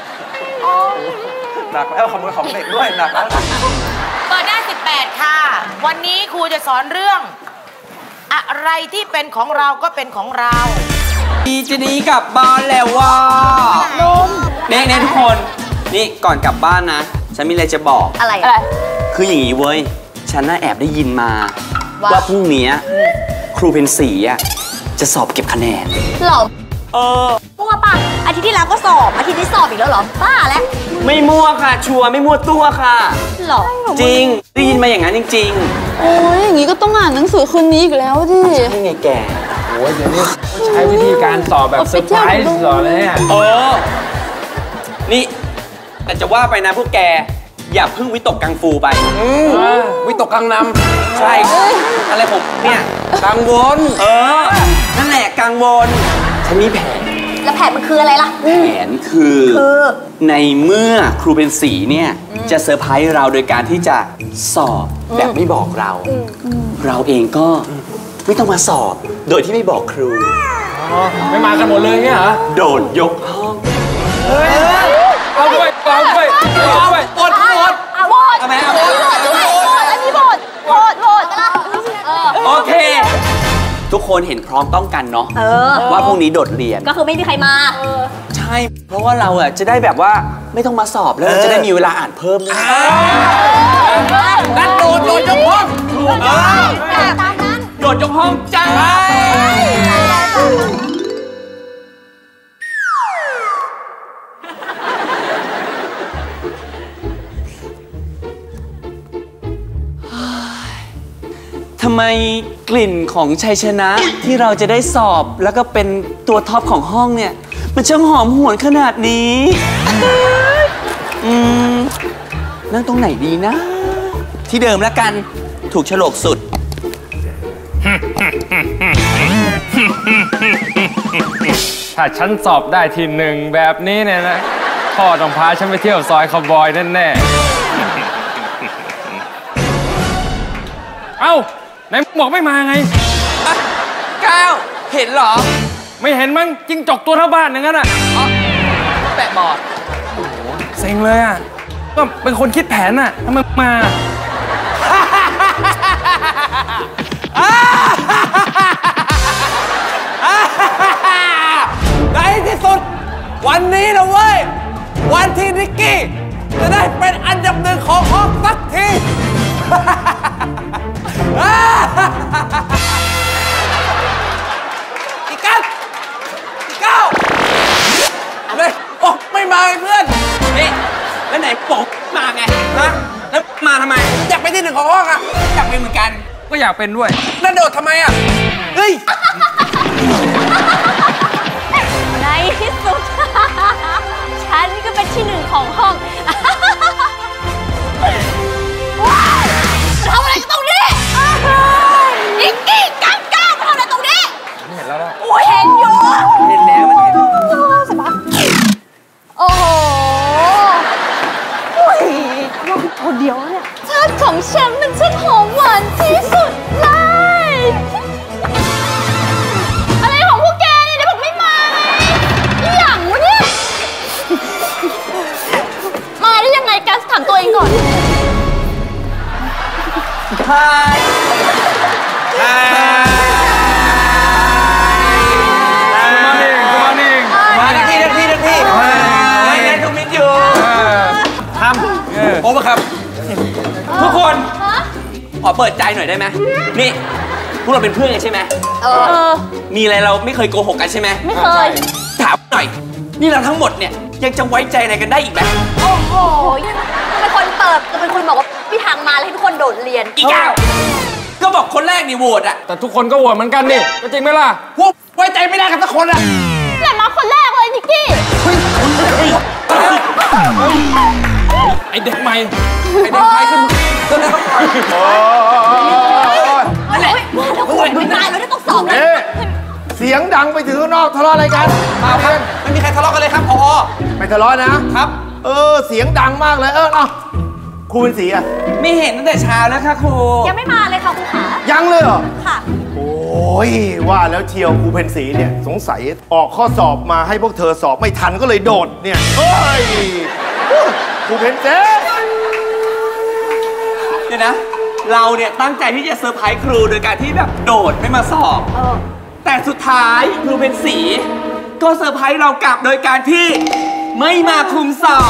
หนักแล้วขโมยของเด็กด้วยหนักแล้วเปิดหน้า18ค่ะวันนี้ครูจะสอนเรื่องอะไรที่เป็นของเราก็เป็นของเราดีจะดีกลับบ้านแล้วว่าเนี่ยทุกคนนี่ก่อนกลับบ้านนะฉันมีอะไรจะบอกอะไรคืออย่างนี้เว้ยฉันน่าแอบได้ยินมาว่าพรุ่งนี้ครูเพนสีจะสอบเก็บคะแนนหรอมั่วป่ะอาทิตย์ที่แล้วก็สอบอาทิตย์นี้สอบอีกแล้วหรอบ้าแล้วไม่มั่วค่ะชัวร์ไม่มั่วตัวค่ะหรอจริงได้ยินมาอย่างนั้นจริงๆโอ้ยอย่างนี้ก็ต้องอ่านหนังสือคืนนี้อีกแล้วดิใช่ไงแกโอ้ยเดี๋ยวนี้ใช้วิธีการสอบแบบเซอร์ไพรส์หรอเนี่ยนี่แต่จะว่าไปนะพวกแกอย่าเพิ่งวิตกกังฟูไปวิตกกังนำใช่อะไรผมเนี่ยกังวลนั่นแหละกังวลฉันมีแผนแล้วแผนมันคืออะไรล่ะแผนคือในเมื่อครูเป็นสีเนี่ยจะเซอร์ไพรส์เราโดยการที่จะสอบแบบไม่บอกเราเราเองก็ไม่ต้องมาสอบโดยที่ไม่บอกครูไม่มากันหมดเลยเนี่ยเหรอโดดยกห้องเอาด้วยปดทำไมอันนี้บดโอเคทุกคนเห็นพร้อมต้องกันเนาะว่าพรุ่งนี้โดดเรียนก็คือไม่มีใครมาใช่เพราะว่าเราจะได้แบบว่าไม่ต้องมาสอบแล้วจะได้มีเวลาอ่านเพิ่มด้วยนั่นโดดยกห้องตามนั้นโดดยกห้องจ้าทำไมกลิ่นของชัยชนะที่เราจะได้สอบแล้วก็เป็นตัวท็อปของห้องเนี่ยมันช่างหอมหวนขนาดนี้นั่งตรงไหนดีนะที่เดิมแล้วกันถูกโฉลกสุดถ้าฉันสอบได้ที่1แบบนี้เนี่ยนะพ่อต้องพาฉันไปเที่ยวซอยคาวบอยแน่ๆไหนบอกไม่มาไงก้าวเห็นเหรอไม่เห็นมั้งจิ้งจกตัวเท่าบ้านอย่างนั้นอ่ะอ๋อแปะบอดเซ็งเลยอ่ะก็เป็นคนคิดแผนอ่ะทำไมมาในที่สุดวันนี้นะเว้ย วันที่นิกกี้จะได้เป็นอันดับหนึ่งของห้องสักที อีกกันอีกเก้าเอาเลยโอ้ไม่มาไอ้เพื่อนนี่แล้วไหนบอกมาไงฮะแล้วมาทำไมอยากเป็นที่หนึ่งของห้องอะอยากเป็นเหมือนกันก็อยากเป็นด้วยนั่นโดดทำไมอะเฮ้ยในที่สุด ฉันก็เป็นที่หนึ่งของห้อง ว้าวทำอะไรกันตรงนี้นิกกี้ก้าวก้าวทำอะไรตรงนี้ไม่เห็นแล้วล่ะโอ้ยเห็นอยู่เห็นแล้วมันเห็นโอ้โหโอ้ยว่าเป็นคนเดียวเนี่ยชาติของฉันมันช่างหอมหวานที่สุดเลยอะไรของพวกแกเนี่ยเดี๋ยวบอกไม่มาไงอีหยังวะเนี่ยมาได้ยังไงกันถามตัวเองก่อนใช่มาทันทีทันทีทันทีไม่งั้นทุกมิตรอยู่ทำโอ้ปะครับ ทุกคนขอเปิดใจหน่อยได้ไหมนี่พวกเราเป็นเพื่อนกันใช่ไหมมีอะไรเราไม่เคยโกหกกันใช่ไหมไม่เคยถามหน่อยนี่เราทั้งหมดเนี่ยยังจะไว้ใจอะไรกันได้อีกไหมโอ้โหจะเป็นคนเปิดจะเป็นคนบอกว่าพี่ทางมาแล้วให้ทุกคนโดดเรียนอีกแล้วก็บอกคนแรกนี่โหวตอะแต่ทุกคนก็โหวตเหมือนกันนี่ก็จริงไหมล่ะพวกไว้ใจไม่ได้กันสักคนอะแต่มาคนแรกเลยนิกกี้ไอเด็กใหม่ไอเด็กไทยขึ้นนั่นแหละแล้วคุณไม่ได้แล้วต้องสอบเลยเสียงดังไปถึงข้างนอกทะเลาะอะไรกันมาครับไม่มีใครทะเลาะกันเลยครับพอไม่ทะเลาะนะครับ เสียงดังมากเลยเอาครูเป็นสีอะไม่เห็นตั้งแต่เช้าแล้วค่ะครูยังไม่มาเลยค่ะครูขายังเลยเหรอค่ะโอ้ยว่าแล้วเชียวครูเพนสีเนี่ยสงสัยออกข้อสอบมาให้พวกเธอสอบไม่ทันก็เลยโดดเนี่ยเฮ้ยครูเพนสีเดี๋ยวนะ เราเนี่ยตั้งใจที่จะเซอร์ไพรส์ครูโดยการที่แบบโดดไม่มาสอบแต่สุดท้ายครูเป็นสีก็เซอร์ไพรส์เรากลับโดยการที่ไม่มาคุมสอบ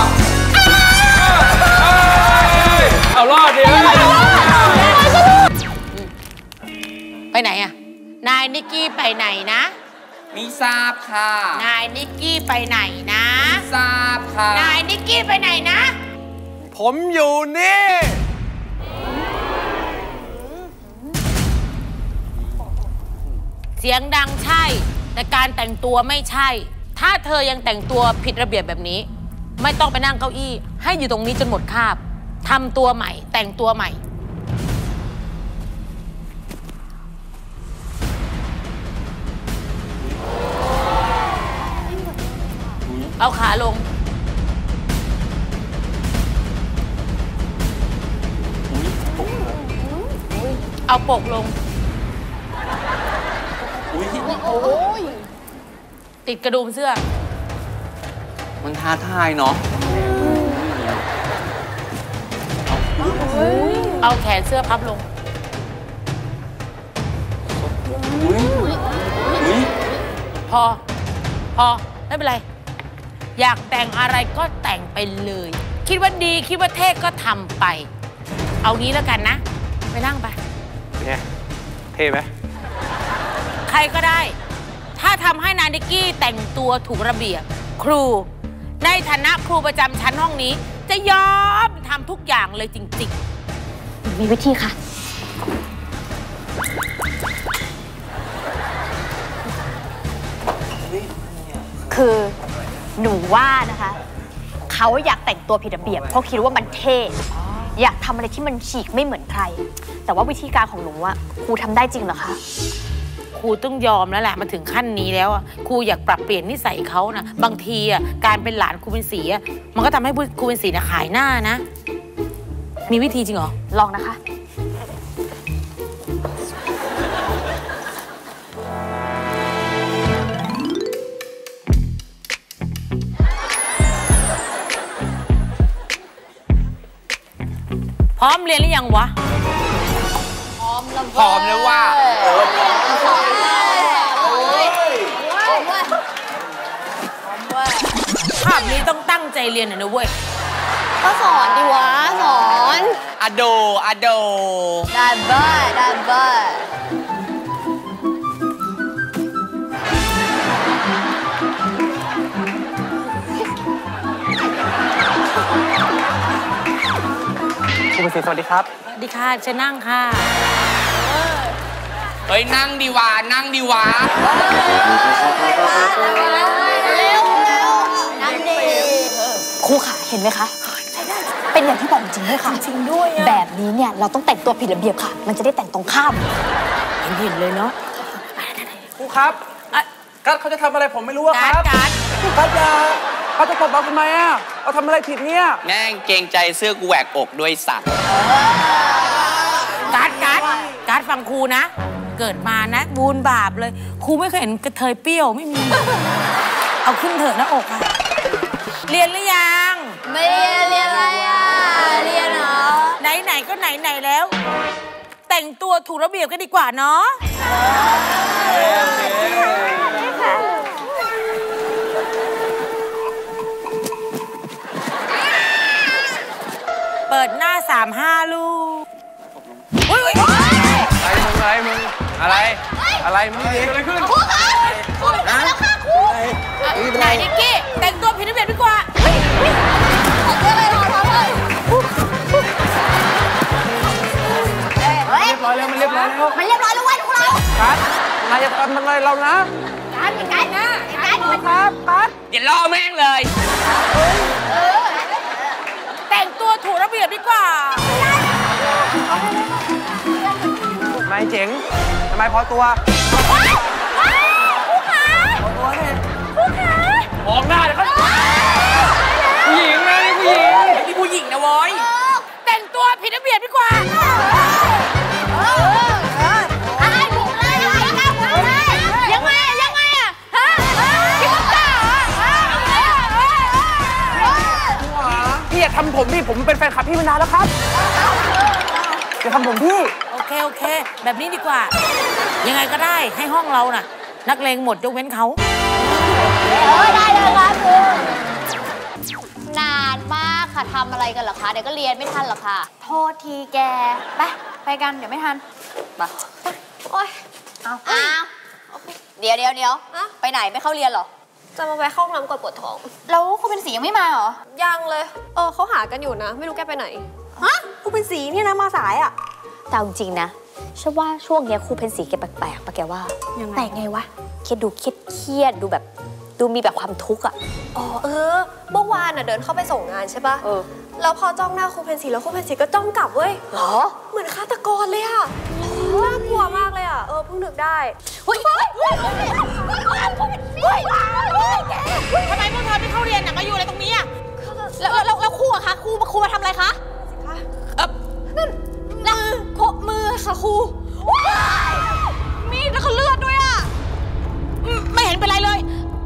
เอารอดดิไปไหนอะนายนิกกี้ไปไหนนะไม่ทราบค่ะนายนิกกี้ไปไหนนะทราบค่ะนายนิกกี้ไปไหนนะผมอยู่นี่เสียงดังใช่ แต่การแต่งตัวไม่ใช่ ถ้าเธอยังแต่งตัวผิดระเบียบแบบนี้ ไม่ต้องไปนั่งเก้าอี้ ให้อยู่ตรงนี้จนหมดคาบทำตัวใหม่ แต่งตัวใหม่ เอาขาลง เอาปกลง ติดกระดุมเสื้อมันท้าทายเนาะเอาแขนเสื้อพับลง พอ ไม่เป็นไร อยากแต่งอะไรก็แต่งไปเลย คิดว่าดี คิดว่าเท่ก็ทำไป เอางี้แล้วกันนะ ไปนั่งไปไง เท่ไหมใครก็ได้ ถ้าทำให้นานิกกี้แต่งตัวถูกระเบียบ ครู ในฐานะครูประจำชั้นห้องนี้ จะยอมทำทุกอย่างเลยจริงมีวิธีค่ะ คือหนูว่านะคะ เขาอยากแต่งตัวผิดระเบียบเพราะคิดว่ามันเท่ อยากทำอะไรที่มันฉีกไม่เหมือนใคร แต่ว่าวิธีการของหนูอะครูทำได้จริงเหรอคะครูต้องยอมแล้วแหละมาถึงขั้นนี้แล้วอะครูอยากปรับเปลี่ยนนิสัยเขานะบางทีอะการเป็นหลานครูเป็นศรีอะมันก็ทำให้ครูเป็นศรีนะขายหน้านะ มีวิธีจริงเหรอลองนะคะพร้อมเรียนหรือยังวะพร้อมแล้วพร้อมแล้วว่าภาพนี้ต้องตั้งใจเรียนหน่อยนะเว้ยก็สอนดิวะสอนอโดได้บ้าได้บ้าคุณประสิทธิ์สวัสดีครับสวัสดีค่ะเชิญนั่งค่ะเฮ้ยนั่งดีวะนั่งดีวะเร็วนั่งดีครูค่ะเห็นไหมคะ เป็นอย่างที่บอกจริงด้วยค่ะ จริงด้วยแบบนี้เนี่ยเราต้องแต่งตัวผิดระเบียบค่ะ มันจะได้แต่งตรงข้ามเห็นเลยเนาะครูครับกัดเขาจะทำอะไรผมไม่รู้อะคการ์รับดการ์ดกัดเขาจะตบเราทำไมอะเราทำอะไรผิดเนี่ยแม่งเกรงใจเสื้อกูแหวกอกด้วยสัตว์การ์ดฟังครูนะ เกิดมานะบูนบาปเลยครูไม่เคยเห็นกระเทยเปรี้ยวไม่มี เอาขึ้นเถอะหน้าอกค่ะเรียนหรือยังไม่เรียนอะไรอ่ะเรียนเหรอไหนๆก็ไหนๆแล้ว แต่งตัวถูกระเบียบกันดีกว่าเนาะเปิดหน้า35ลูกอะไรมึงอะไรมึงดีอะไรขึ้นครูคะครูไปแล้วค่ะครูไหนนิกกี้แต่งตัวผิดระเบียบดีกว่าเรียบร้อยแล้วมันเรียบร้อยแล้วเว้ยพวกเรากัดนายจะทำอะไรเรานะการนะครับกัดอย่าล่อแม่งเลยแต่งตัวถูกระเบียบดีกว่านายเจ๋งทำไมพอตัวมองหน้าเดี๋ยวเขาผู้หญิงนะนี่ผู้หญิงนี่ผู้หญิงนะวอยแต่งตัวผิดระเบียบดีกว่ายังไงอ่ะฮะพี่ตุ๊กตาพี่อย่าทำผมพี่ผมเป็นแฟนคลับพี่มานานแล้วครับอย่าทำผมพี่โอเค แบบนี้ดีกว่า ยังไงก็ได้ให้ห้องเราน่ะ นักเลงหมดยกเว้นเขาได้เลยครับครูนานมากค่ะทำอะไรกันเหรอคะเดี๋ยวก็เรียนไม่ทันหรอกค่ะโทษทีแก ไปกันเดี๋ยวไม่ทันโอ๊ยอ้าวเดี๋ยวไปไหนไม่เข้าเรียนเหรอจะมาแวะเข้าห้องน้ำก่อนปวดท้องแล้วครูเป็นสียังไม่มาเหรอยังเลย เขาหากันอยู่นะ ไม่รู้แกไปไหนฮะครูเป็นสีเนี่ยนะมาสายอ่ะแต่จริงๆนะฉันว่าช่วงเนี้ยครูเพนสีแกแปลกๆปะแกว่าแต่ไงวะเครียดดูเครียดดูแบบดูมีแบบความทุกข์อ่ะอ๋อเมื่อวานน่ะเดินเข้าไปส่งงานใช่ปะแล้วพอจ้องหน้าครูเพนสีแล้วครูเพนสีก็จ้องกลับเว้ยหรอเหมือนฆาตกรเลยอะน่ากลัวมากเลยอะเพิ่งนึกได้ทำไมพวกเธอไม่เข้าเรียนน่ะมาอยู่อะไรตรงนี้อ่ะแล้วครูอะคะครูมาทำอะไรคะมือค่ะครูมีดแล้วก็เลือดด้วยอะไม่เห็นเป็นไรเลย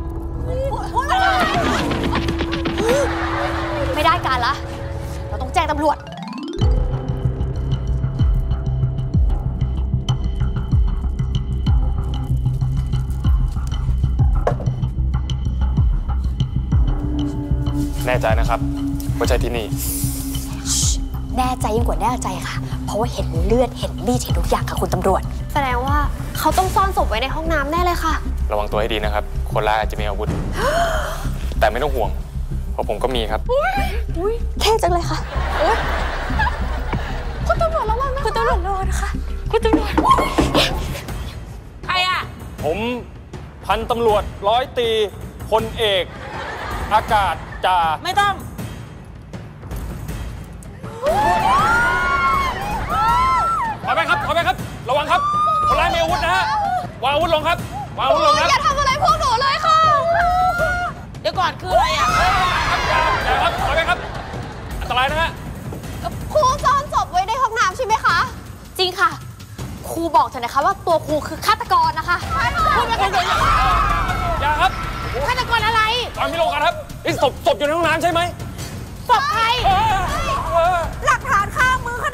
ไม่ได้การละ เราต้องแจ้งตำรวจแน่ใจนะครับว่าใช่ที่นี่แน่ใจยิ่งกว่าแน่ใจค่ะ เพราะว่าเห็นเลือดเห็นมีดเห็นทุกอย่างค่ะคุณตำรวจแสดงว่าเขาต้องซ่อนศพไว้ในห้องน้ำแน่เลยค่ะระวังตัวให้ดีนะครับ คนร้ายอาจจะมีอาวุธ แต่ไม่ต้องห่วง เพราะผมก็มีครับแค่จังเลยค่ะคุณตำรวจระวังนะคุณตำรวจรอนะคะคุณตำรวจใครอ่ะผมพันตำรวจร้อยตรีพลเอก อากาศจ่าไม่ต้องขอไปครับ ระวังครับ คนร้ายมีอาวุธนะฮะ วางอาวุธลงครับ วางอาวุธลงครับอย่าทำอะไรพวกหนูเลยค่ะเดี๋ยวก่อนคืออะไรอ่ะอย่าครับ ขอไปครับ อันตรายนะฮะครูซ่อนศพไว้ในห้องน้ำใช่ไหมคะจริงค่ะ ครูบอกเถอะนะคะว่าตัวครูคือฆาตกรนะคะอย่าครับฆาตกรอะไรวางพี่ลงกันครับนี่ศพอยู่ในห้องน้ำใช่ไหมศพใครหลักฐานคามือข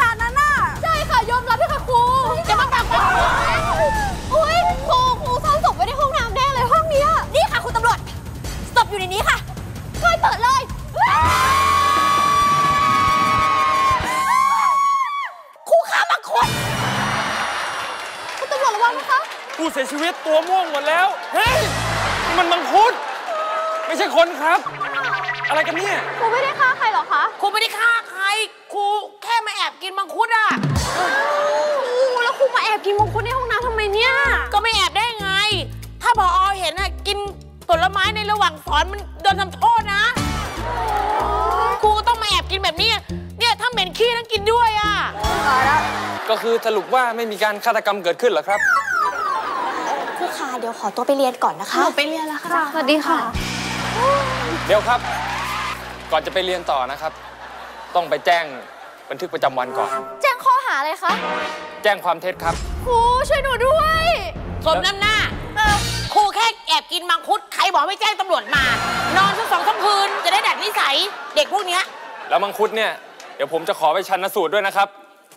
ผู้เสียชีวิตตัวม่วงหมดแล้ว เฮ้ยนี่มันมังคุดไม่ใช่คนครับ อะไรกันเนี่ยครูไม่ได้ฆ่าใครหรอคะครูไม่ได้ฆ่าใคร ครูแค่มาแอบกินมังคุดอ่ะแล้วครูมาแอบกินมังคุดในห้องน้ำทำไมเนี่ยก็ไม่แอบได้ไง ถ้าผอ.เห็นอ่ะกินผลไม้ในระหว่างสอนมันโดนทำโทษนะ ครูก็ต้องมาแอบกินแบบนี้ เนี่ยถ้าเหม็นขี้ต้องกินด้วยอ่ะก็คือสรุปว่าไม่มีการฆาตกรรมเกิดขึ้นเหรอครับครูคะเดี๋ยวขอตัวไปเรียนก่อนนะคะไปเรียนแล้วค่ะ สวัสดีค่ะเดี๋ยวครับ ก่อนจะไปเรียนต่อนะครับ ต้องไปแจ้งบันทึกประจำวันก่อนแจ้งข้อหาอะไรคะแจ้งความเท็จครับครูช่วยหนูด้วยสมน้ำหน้าครูแค่แอบกินมังคุด ใครบอกไม่แจ้งตำรวจมา นอนสัก2-3 คืน จะได้ดัดนิสัยเด็กพวกเนี้ยแล้วมังคุดเนี่ย เดี๋ยวผมจะขอไปชันสูตรด้วยนะครับ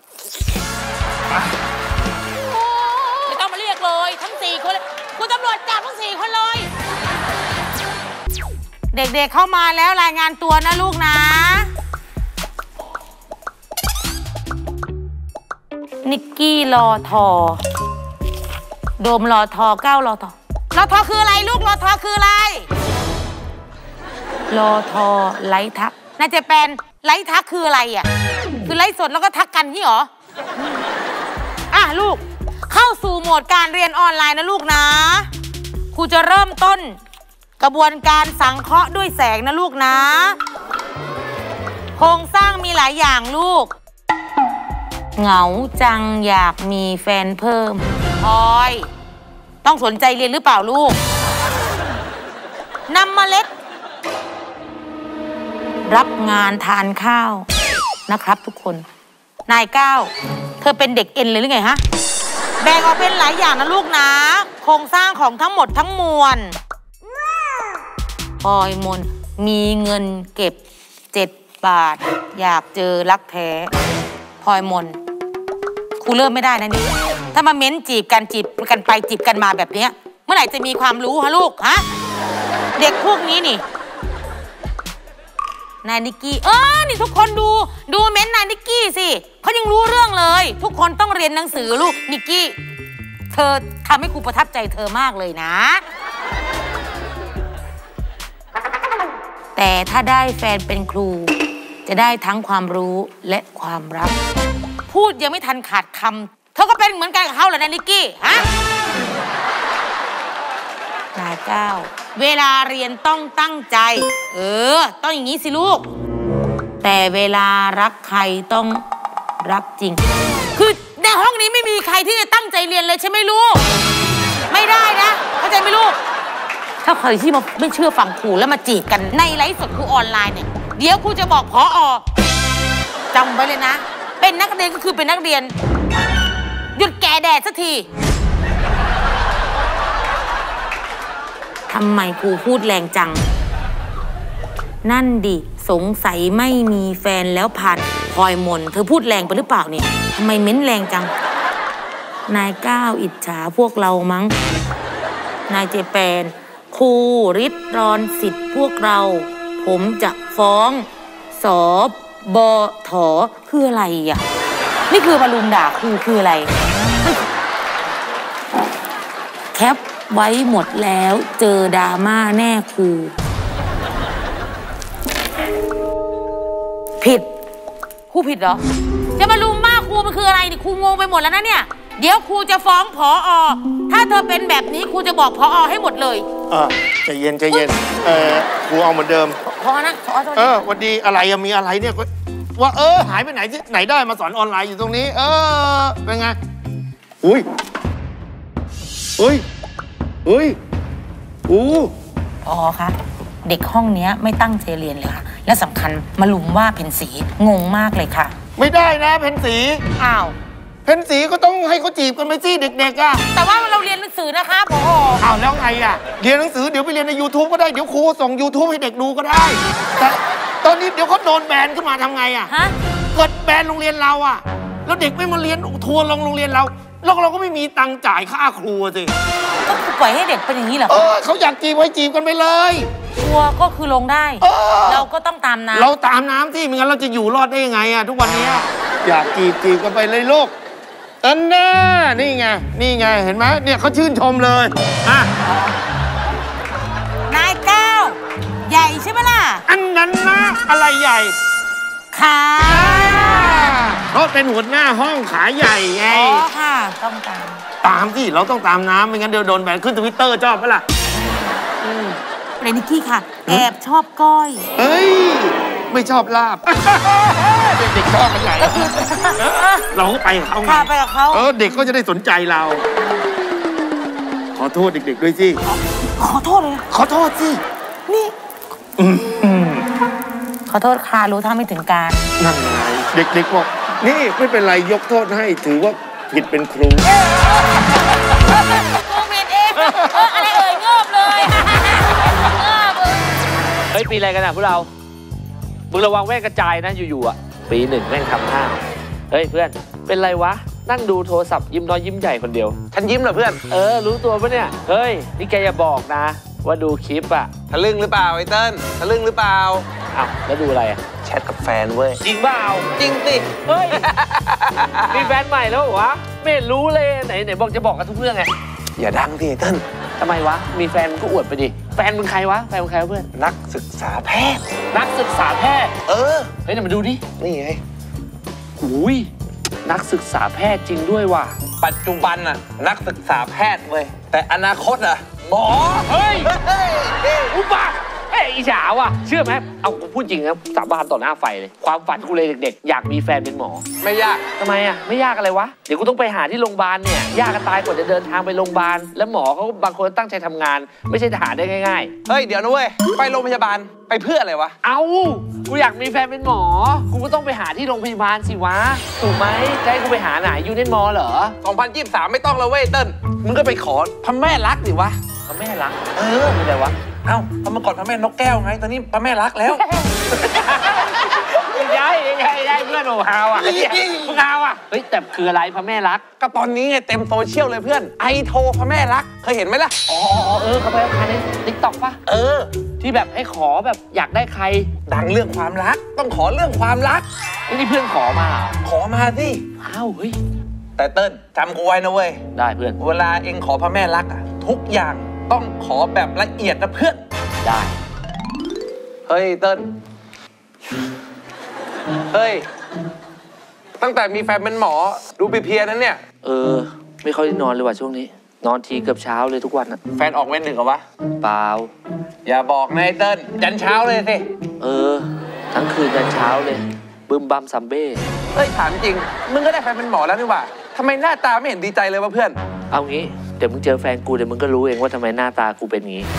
ไม่ต้องมาเรียกเลยทั้ง4 คนคุณตำรวจจับทั้ง4 คนเลย เด็กๆเข้ามาแล้วรายงานตัวนะลูกนะ นิกกี้รอทอโดมรอทอ9รอทอรอทอคืออะไรลูกรอทอคืออะไรรอทอไลท์ทักน่าจะเป็นไลท์ทักคืออะไรอ่ะคือไลท์สดแล้วก็ทักกันนี่หรออ่ะลูกเข้าสู่โหมดการเรียนออนไลน์นะลูกนะครูจะเริ่มต้นกระบวนการสังเคราะห์ด้วยแสงนะลูกนะโครงสร้างมีหลายอย่างลูกเหงาจังอยากมีแฟนเพิ่มพลอยต้องสนใจเรียนหรือเปล่าลูกนำเมล็ดรับงานทานข้าวนะครับทุกคนนายก้าวเธอเป็นเด็กเอ็นเลยหรือไงฮะแบ่งออกเป็นหลายอย่างนะลูกนะโครงสร้างของทั้งหมดทั้งมวลพลอยมนมีเงินเก็บ7 บาทอยากเจอรักแท้พลอยมนครูเริ่มไม่ได้นะนี่ถ้ามาเม้นจีบกันไปจีบกันมาแบบนี้เมื่อไหร่จะมีความรู้ฮะลูกฮะเด็กพวกนี้นี่นายนิกกี้นี่ทุกคนดูเม้นนายนิกกี้สิเขายังรู้เรื่องเลยทุกคนต้องเรียนหนังสือลูกนิกกี้เธอทำให้ครูประทับใจเธอมากเลยนะแต่ถ้าได้แฟนเป็นครูจะได้ทั้งความรู้และความรักพูดยังไม่ทันขาดคำเธอก็เป็นเหมือนกันกับเขาเหรอนายนิกกี้ฮะนายก้าวเวลาเรียนต้องตั้งใจต้องอย่างนี้สิลูกแต่เวลารักใครต้องรักจริงคือในห้องนี้ไม่มีใครที่จะตั้งใจเรียนเลยใช่ไหมลูกไม่ได้นะเข้าใจไหมลูกถ้าใครที่มาไม่เชื่อฟังครูแล้วมาจีบกันในไลฟ์สดครูออนไลน์เนี่ยเดี๋ยวครูจะบอกผอ.จำไว้เลยนะเป็นนักเรียนก็คือเป็นนักเรียนหยุดแก่แดดสักทีทำไมครูพูดแรงจังนั่นดิสงสัยไม่มีแฟนแล้วผ่านพลอยมนเธอพูดแรงไปหรือเปล่าเนี่ยทำไมเม้นแรงจังนายก้าวอิจฉาพวกเรามั้งนายเจแปนครูริดรอนสิทธิ์พวกเราผมจะฟ้องสบถคืออะไรอ่ะนี่คือมารุมด่าครูคืออะไรแคปไว้หมดแล้วเจอดราม่าแน่ครูผิดครูผิดเหรอจะมารุมว่าครูมันคืออะไรนี่ครูงงไปหมดแล้วนะเนี่ยเดี๋ยวครูจะฟ้องผอ.ถ้าเธอเป็นแบบนี้ครูจะบอกผอ.ให้หมดเลยใจเย็นครูเอาเหมือนเดิมพอนะวันดีอะไรมีอะไรเนี่ยว่าหายไปไหนที่ไหนได้มาสอนออนไลน์อยู่ตรงนี้เป็นไงอุ้ยอ๋อคะเด็กห้องนี้ไม่ตั้งใจเรียนเลยค่ะและสำคัญมาลุมว่าเพนสีงงมากเลยค่ะไม่ได้นะเพนสีอ้าวเพนสีก็ต้องให้เขาจีบกันไปสิเด็กๆอะแต่ว่าเราเรียนหนังสือนะคะผอ. อ้าวแล้วไงอะเรียนหนังสือเดี๋ยวไปเรียนใน YouTube ก็ได้เดี๋ยวครูส่ง YouTube ให้เด็กดูก็ได้แต่ตอนนี้เดี๋ยวเขาโดนแบนขึ้นมาทำไงอะเกิดแบนโรงเรียนเราอะแล้วเด็กไม่มาเรียนทัวร์ลงโรงเรียนเราก็ไม่มีตังค์จ่ายค่าครูสิก็ปล่อยให้เด็กเป็นอย่างนี้เหรอเขาอยากจีบไว้จีบกันไปเลยทัวร์ก็คือลงได้เราก็ต้องตามน้ำเราตามน้ำที่ไม่งั้นเราจะอยู่รอดได้ยังไงอะทุกวันนี้อยากจีบกันไปเลยลูกอันน่านี่ไงเห็นไหมเนี่ยเขาชื่นชมเลยอ่ะนายก้าวใหญ่ใช่ไหมล่ะอันนั้นนะอะไรใหญ่ขาเพราะเป็นหัวหน้าห้องขาใหญ่ไงอ๋อค่ะต้องตามตามสิเราต้องตามน้ำไม่งั้นเดี๋ยวโดนแบนขึ้น Twitter ชอบปะล่ะเรนิกกี้ค่ะ แอบชอบก้อยเฮ้ย ไม่ชอบลาบ เด็กๆชอบกันใหญ่เราก็ไปกับเขาไงค่ะไปกับเขาเด็กก็จะได้สนใจเรา ขอโทษเด็กๆด้วยสิขอโทษเลยขอโทษสินี่ขอโทษค่ะรู้เท่าไม่ถึงการนั่นไงเด็กๆบอกนี่ไม่เป็นไรยกโทษให้ถือว่าผิดเป็นครูกูผิดเองอะไรเอ่ยเงือบเลยเงือบเลยเฮ้ยปีอะไรกันอ่ะพวกเรา มึงระวังแว่นกระจายนะอยู่ๆอ่ะปีหนึ่งแม่งทำห้าเฮ้ยเพื่อนเป็นไรวะนั่งดูโทรศัพท์ยิ้มน้อยยิ้มใหญ่คนเดียวฉันยิ้มเหรอเพื่อนรู้ตัวปะเนี่ยเฮ้ยนี่แกอย่าบอกนะว่าดูคลิปอ่ะทะลึ่งหรือเปล่าไอ้เติ้ลทะลึ่งหรือเปล่าอ้าวแล้วดูอะไรอ่ะแชทกับแฟนเว้ยจริงเปล่าจริงสิเฮ้ย มีแฟนใหม่แล้วเหรอวะไม่เห็นรู้เลยไหนบอกจะบอกกันทุกเรื่องไงอย่าดังดิไอ้เติ้ลทำไมวะมีแฟนมึงก็อวดไปดิแฟนมึงใครวะแฟนมึงใครวะเพื่อนนักศึกษาแพทย์นักศึกษาแพทย์เฮ้ยเดี๋ยวมาดูดินี่ไงอุ้ยนักศึกษาแพทย์จริงด้วยว่ะปัจจุบันน่ะนักศึกษาแพทย์เว้ยแต่อนาคตอ่ะหมอเฮ้ยอุบะเอ้ยอีฉาว่ะเชื่อไหมเอากูพูดจริงนะสาบานต่อหน้าไฟเลยความฝันกูเลยเด็กๆอยากมีแฟนเป็นหมอไม่ยากทำไมอ่ะไม่ยากอะไรวะเดี๋ยวกูต้องไปหาที่โรงพยาบาลเนี่ยยากกันตายกว่าจะเดินทางไปโรงพยาบาลแล้วหมอเขาบางคนตั้งใจทำงาน ไม่ใช่หาได้ง่ายๆเฮ้ยเดี๋ยวนะเว้ยไปโรงพยาบาลไปเพื่ออะไรวะเอากูอยากมีแฟนเป็นหมอกูก็ต้องไปหาที่โรงพยาบาลสิวะถูกไหมจะให้กูไปหาไหนยูเนียนมอเหรอ 2023 ไม่ต้องแล้วเว้ยเติ้ลมึงก็ไปขอพระแม่รักดิวะพระแม่รักมีอะไรวะเอ้าเมื่อก่อนพระแม่นกแก้วไงตอนนี้พระแม่รักแล้วย้ายเพื่อนโอ้ฮาวอ่ะมึงฮาวอ่ะเฮ้ยแต่คืออะไรพระแม่รักก็ตอนนี้ไงเต็มโซเชียลเลยเพื่อนไอโทรพระแม่รักเคยเห็นไหมล่ะเขาไปทานในติ๊กต็อกป่ะที่แบบให้ขอแบบอยากได้ใครดังเรื่องความรักต้องขอเรื่องความรักนี่เพื่อนขอมาขอมาสิอ้าวเฮ้ยแต่เติ้ลจำกูไว้นะเว้ยได้เพื่อนเวลาเองขอพระแม่รักอะทุกอย่างต้องขอแบบละเอียดนะเพื่อนได้เฮ้ยเติ้ลเฮ้ยตั้งแต่มีแฟนเป็นหมอดูเพียๆนั้นเนี่ยไม่ค่อยได้นอนเลยว่ะช่วงนี้นอนทีเกือบเช้าเลยทุกวันอะแฟนออกเว้นหนึ่งเหรอวะเปล่าอย่าบอกนะไอ้เติ้ลยันเช้าเลยสิทั้งคืนยันเช้าเลยบึมบัมซัมเบ้เฮ้ยถามจริงมึงก็ได้แฟนเป็นหมอแล้วนี่หว่าทำไมหน้าตาไม่เห็นดีใจเลยวะเพื่อนเอางี้เดี๋ยวมึงเจอแฟนกูเดี๋ยวมึงก็รู้เองว่าทำไมหน้าตากูเป็นงี้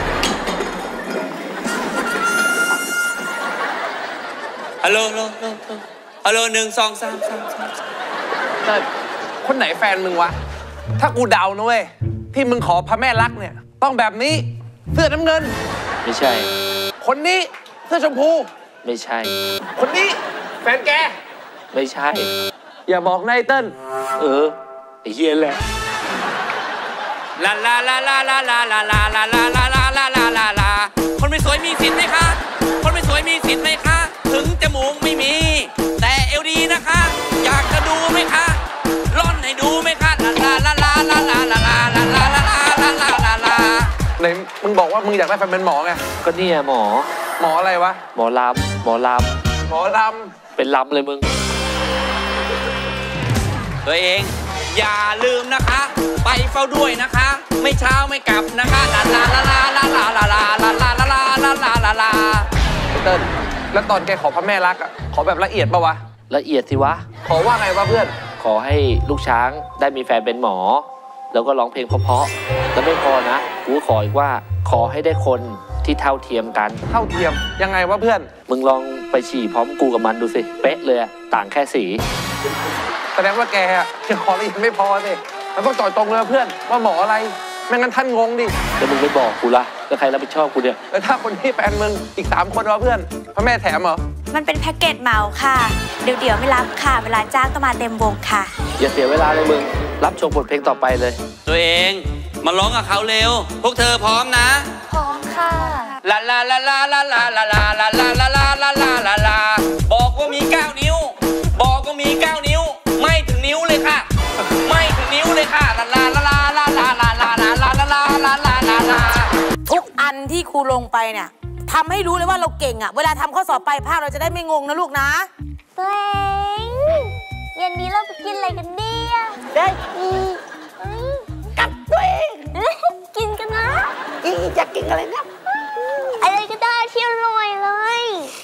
ฮัลโหลฮัลโหล1 2 3 เติ้ลคนไหนแฟนมึงวะถ้ากูเดานะเว้ยที่มึงขอพระแม่รักเนี่ยต้องแบบนี้เสื้อน้ำเงินไม่ใช่คนนี้เสื้อชมพูไม่ใช่คนนี้แฟนแกไม่ใช่อย่าบอกนายเติ้ลไอ้เฮียแหละลาลาลาลาลาลาลาลาลาลาลาลาลาลาลาลาคนไม่สวยมีสิทธิ์ไหมคะคนไม่สวยมีสิทธิ์ไหมคะถึงจมูกไม่มีแต่เอวดีนะคะอยากจะดูไหมคะร่อนให้ดูไหมคะลาลาลาลาลาลาลาลาลาลาลาลาลาลาลาไหนมึงบอกว่ามึงอยากได้แฟนเป็นหมอไงก็เนี่ยหมออะไรวะหมอลำเป็นลำเลยมึงตัวเองอย่าลืมนะคะไปเฝ้าด้วยนะคะไม่เช้าไม่กลับนะคะลาลาลาลาลาลาลาลาลาลาลาลาลาลาลาลาเติ้ลแล้วตอนแกขอพระแม่รักอ่ะขอแบบละเอียดปะวะละเอียดสิวะขอว่าไงวะเพื่อนขอให้ลูกช้างได้มีแฟนเป็นหมอแล้วก็ร้องเพลงเพราะๆแล้วไม่พอนะกูขออีกว่าขอให้ได้คนที่เท่าเทียมกันเท่าเทียมยังไงวะเพื่อนมึงลองไปฉี่พร้อมกูกับมันดูสิเป๊ะเลยต่างแค่สีแสดงว่าแกยังขอละเอียดไม่พอสิแล้วต้องจ่อตรงเลยเพื่อนว่าหมออะไรไม่งั้นท่านงงดิแล้วมึงไม่บอกกูละแล้วใครรับผิดชอบกูเนี่ยแล้วถ้าคนที่แฟนมึงอีก3 คนวะเพื่อนพ่อแม่แถมเหรอมันเป็นแพ็กเกจเหมาค่ะเดี๋ยวไม่รับค่ะเวลาจ้างต้องมาเต็มวงค่ะอย่าเสียเวลาเลยมึงรับชมบทเพลงต่อไปเลยตัวเองมาร้องกับเขาเร็วพวกเธอพร้อมนะพร้อมค่ะลาลาลาลาลาลาลาลาลาลาลาลาลาลาลาลาบอกว่ามี9 นิ้วบอกว่ามี9 นิ้วไม่ถึงนิ้วเลยค่ะค่ะลาลาลาลาลาลาลาลาลาลาลาลาลาลาลาทุกอันที่ครูลงไปเนี่ยทำให้รู้เลยว่าเราเก่งอะเวลาทำข้อสอบปลายภาคเราจะได้ไม่งงนะลูกนะตัวเองเย็นนี้เราไปกินอะไรกันดีอะได้กับตัวเองกินกันนะอยากกินอะไรนะอะไรก็ได้ที่อร่อยเลย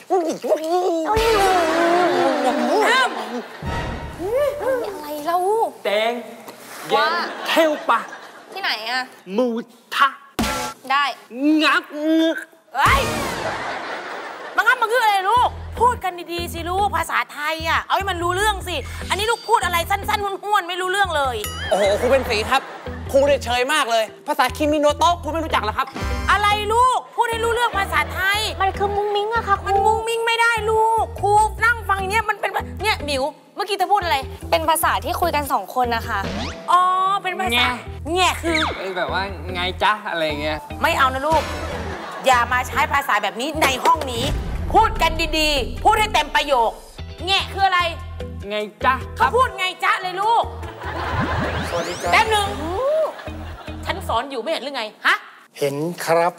อะไรเราแดงว่าเทวปะที่ไหนอะมูทะได้งับเฮ้ยมางับมันคืออะไรลูกพูดกันดีๆสิลูกภาษาไทยอะเอาให้มันรู้เรื่องสิอันนี้ลูกพูดอะไรสั้นๆห้วนๆไม่รู้เรื่องเลยโอ้โหครูเป็นสีครับครูเรียเฉยมากเลยภาษาคิมิโนโตะครูไม่รู้จักเหรอครับอะไรลูกพูดให้รู้เรื่องภาษาไทยมันคือมุ้งมิ้งอะค่ะมันมุ้งมิ้งไม่ได้ลูกครูนั่งฟังอย่างเนี้ยมันเป็นเนี่ยหมิวเมื่อกี้เธอพูดอะไรเป็นภาษาที่คุยกัน2 คนนะคะอ๋อเป็นภาษาแง่คือแบบว่าไงจ๊ะอะไรเงี้ยไม่เอานะลูกอย่ามาใช้ภาษาแบบนี้ในห้องนี้พูดกันดีๆพูดให้เต็มประโยคแง่คืออะไรไงจ๊ะเขาพูดไงจ๊ะเลยลูกสวัสดีครับแป๊บนึงฉันสอนอยู่ไม่เห็นหรือไงฮะเห็นครับ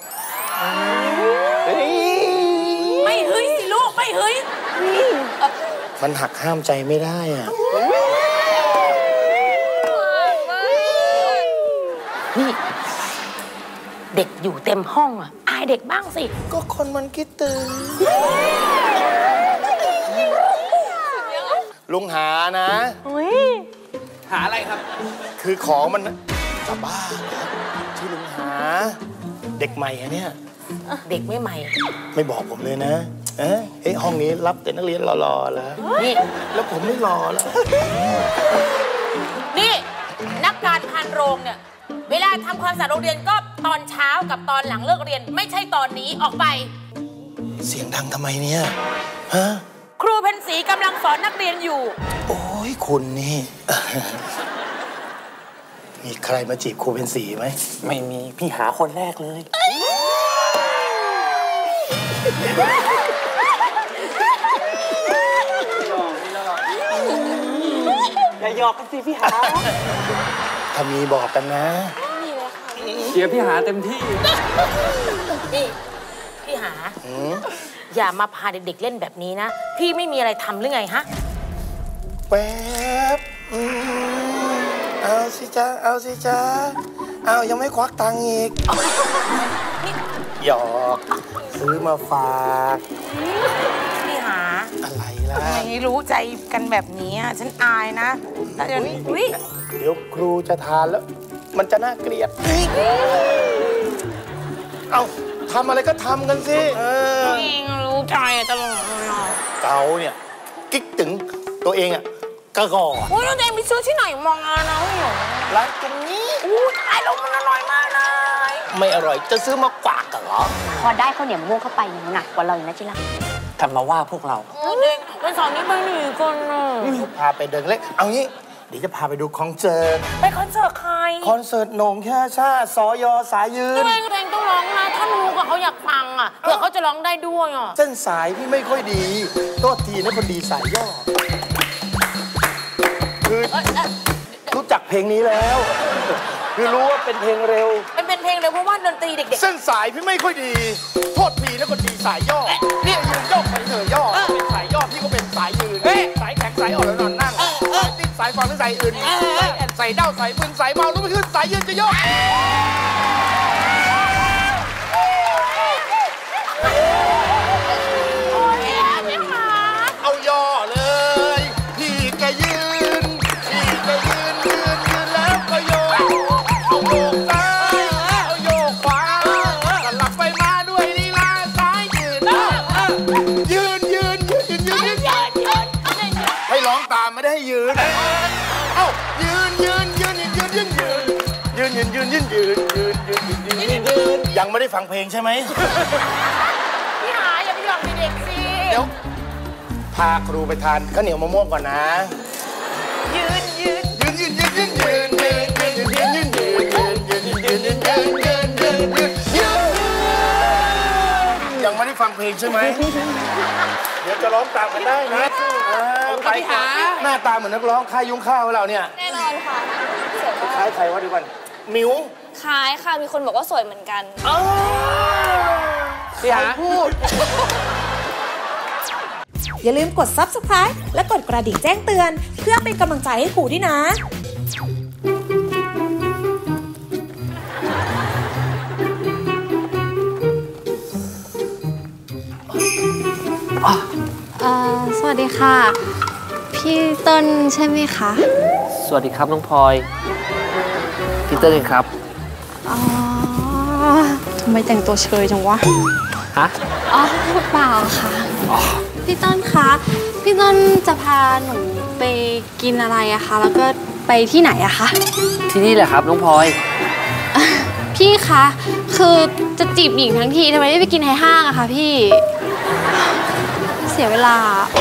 ไม่เฮ้ยสิลูกไม่เฮ้ยมันหักห้ามใจไม่ได้อ่ะนี่เด็กอยู่เต็มห้องอ่ะอายเด็กบ้างสิก็คนมันคิดถึงลุงหานะหาอะไรครับคือของมันจะบ้าครับชื่อลุงหาเด็กใหม่อะเนี่ยเด็กไม่ใหม่ไม่บอกผมเลยนะห้องนี้รับแต่นักเรียนรอๆแล้วนี่แล้วผมไม่รอแล้วนี่นักการพานโรงเนี่ยเวลาทำความสะอาดโรงเรียนก็ตอนเช้ากับตอนหลังเลิกเรียนไม่ใช่ตอนนี้ออกไปเสียงดังทำไมเนี่ยฮะครูเพ็ญศรีกำลังสอนนักเรียนอยู่โอ้ยคุณนี่มีใครมาจีบครูเพ็ญศรีไหมไม่มีพี่หาคนแรกเลยอย่าหยอกกันสิพี่หาถ้ามีบอกกันนะเชียร์พี่หาเต็มที่นี่พี่หาอย่ามาพาเด็กๆเล่นแบบนี้นะพี่ไม่มีอะไรทำหรือไงฮะแป๊บเอาสิจ้าเอาสิจ้าเอายังไม่ควักตังค์อีกหยอกซื้อมาฝากพี่หาอะไรล่ะไม่รู้ใจกันแบบนี้ฉันอายนะแต่เดี๋ยวครูจะทานแล้วมันจะน่าเกลียดเอาทำอะไรก็ทำกันสิเองรู้ใจตลอดเกาเนี่ยกิ๊กถึงตัวเองอ่ะก็ก่อนโอ้ยแล้วเองไปซื้อที่ไหนมองนะร้านตรงนี้ขายแล้วมันอร่อยมากเลยไม่อร่อยจะซื้อมาฝากกันเหรอพอได้ข้าวเหนียวมะม่วงเข้าไปยังหนักกว่าเราอีกนะจิรักทำมาว่าพวกเราเด็กวันเสาร์นี้ไปหนีกันพาไปเดินเล่นเอางี้เดี๋ยวจะพาไปดูคอนเสิร์ตไปคอนเสิร์ตใครคอนเสิร์ตโหน่งแค่ชาสยสายยืนตัวเองต้องร้องนะถ้ารู้กับเขาอยากฟังอ่ะเผื่อเขาจะร้องได้ด้วยอ่ะเส้นสายพี่ไม่ค่อยดีโทษทีนะคนดีสายย่อคือรู้จักเพลงนี้แล้วคือรู้ว่าเป็นเพลงเร็วเป็นเพลงเร็วเพราะว่าดนตรีเด็กๆเส้นสายพี่ไม่ค่อยดีโทษทีนะคนดีสายย่อเนี่ยยืนย่อไปเถอะย่อเป็นสายย่อพี่ก็เป็นสายยืนสายแข็งสายอ่อนแล้วนอนนั่งสายติดสายฟังหรือสายอื่นสายแอนสายเด้าสายมึนสายเมารู้ไม่ขึ้นสายยืนจะย่อเอาย่อเลยพี่แกยืนแล้วก็โยกเอาโยกซ้ายเอาโยกขวาสลับไปมาด้วยลีลาสายยืนให้ร้องตามไม่ได้ให้ยืนเอ้ายืนยังไม่ได้ฟังเพลงใช่ไหมพี่หาอย่าไปหยอกเด็กสิเดี๋ยวพาครูไปทานข้าวเหนียวมะม่วงก่อนนะยังไม่ได้ฟังเพลงใช่ไหมเดี๋ยวจะร้องตามกันได้นะไปหาหน้าตาเหมือนนักร้องค่ายยุ้งข้าวเราเนี่ยแน่นอนค่ะสวยมากคล้ายใครวะดีกว่ามิวคล้ายค่ะ มีคนบอกว่าสวยเหมือนกันพี่หาพูดอย่าลืมกด Subscribe และกดกระดิ่งแจ้งเตือนเพื่อเป็นกำลังใจให้ครูด้วยนะสวัสดีค่ะ พี่เติ้ลใช่ไหมคะสวัสดีครับน้องพลอยพีเตอร์เองครับอ๋อทำไมแต่งตัวเชยจังวะฮะอ๋อเปล่าค่ะ พี่เติ้ลคะพี่เติ้ลจะพาหนูไปกินอะไรอะคะแล้วก็ไปที่ไหนอะคะที่นี่แหละครับน้องพลอยพี่คะคือจะจีบหญิงทั้งทีทำไมไม่ไปกินในห้างอะคะพี่เสียเวลา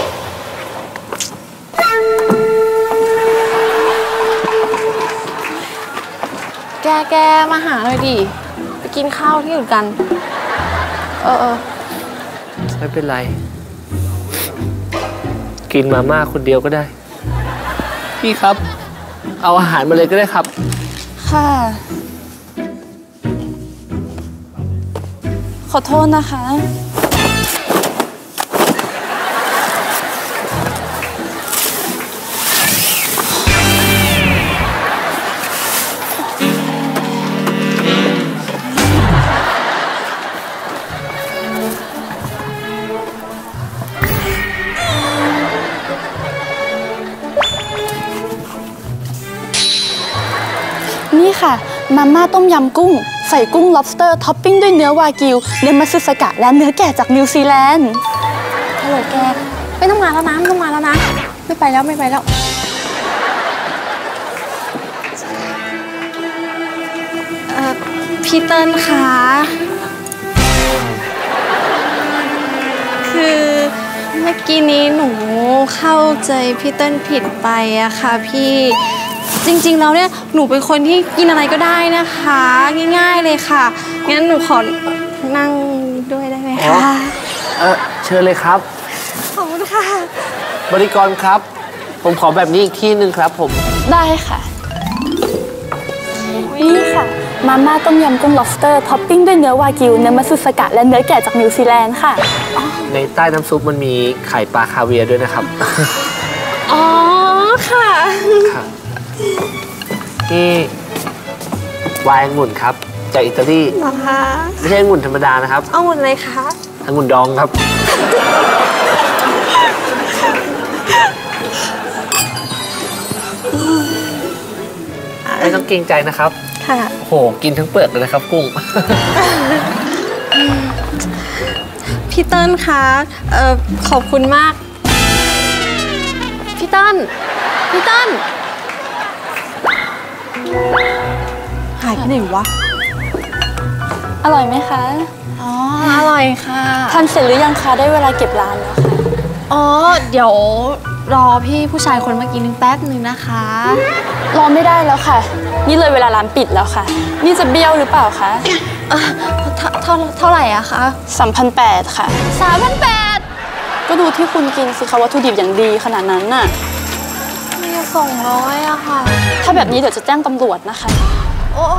แกมาหาหน่อยดิไปกินข้าวที่อื่นกันไม่เป็นไร กินมาม่าคนเดียวก็ได้ พี่ครับ เอาอาหารมาเลยก็ได้ครับค่ะขอโทษนะคะ นี่ค่ะมาม่าต้มยำกุ้งใส่กุ้ง lobster ท็อปปิ้งด้วยเนื้อวากิวเนมัสึสกะและเนื้อแกะจากนิวซีแลนด์ฮัลโหลแกไม่ต้องมาแล้วนะไม่ต้องมาแล้วนะไม่ไปแล้วพี่เติ้ลคะคือเมื่อกี้นี้หนูเข้าใจพี่เติ้ลผิดไปอะค่ะพี่จริงๆแล้วเนี่ยหนูเป็นคนที่กินอะไรก็ได้นะคะง่ายๆเลยค่ะงั้นหนูขอนั่งด้วยได้ไหมคะเชิญเลยครับขอบคุณค่ะบริกรครับ ผมขอแบบนี้อีกที่นึงครับผมได้ค่ะนี่ค่ะมาม่าต้มยำกุ้ง lobster ท็อปปิ้งด้วยเนื้อวากิวเนื้อมัตสึสกะและเนื้อแกะจากนิวซีแลนด์ค่ะในใต้น้ำซุปมันมีไข่ปลาคาเวียร์ด้วยนะครับอ๋อค่ะนี่วายองุ่นครับจากอิตาลีนะคะไม่ใช่องุ่นธรรมดานะครับองุ่นอะไรคะองุ่นดองครับไม่ต้องเกรงใจนะครับค่ะโอ้โหกินทั้งเปลือกเลยนะครับกุ้งพี่เติ้ลคะขอบคุณมากพี่เติ้ลหายไปไหนวะอร่อยไหมคะอ๋ออร่อยค่ะทานเสร็จหรือยังคะได้เวลาเก็บร้านแล้วค่ะอ๋อเดี๋ยวรอพี่ผู้ชายคนเมื่อกี้นึงแป๊บนึงนะคะรอไม่ได้แล้วค่ะนี่เลยเวลาร้านปิดแล้วค่ะนี่จะเบี้ยวหรือเปล่าคะเท่าไหร่อะคะ3,800ค่ะ3,800ก็ดูที่คุณกินสิคะวัตถุดิบอย่างดีขนาดนั้นน่ะมี200อะค่ะถ้าแบบนี้เดี๋ยวจะแจ้งตำรวจนะคะโอ้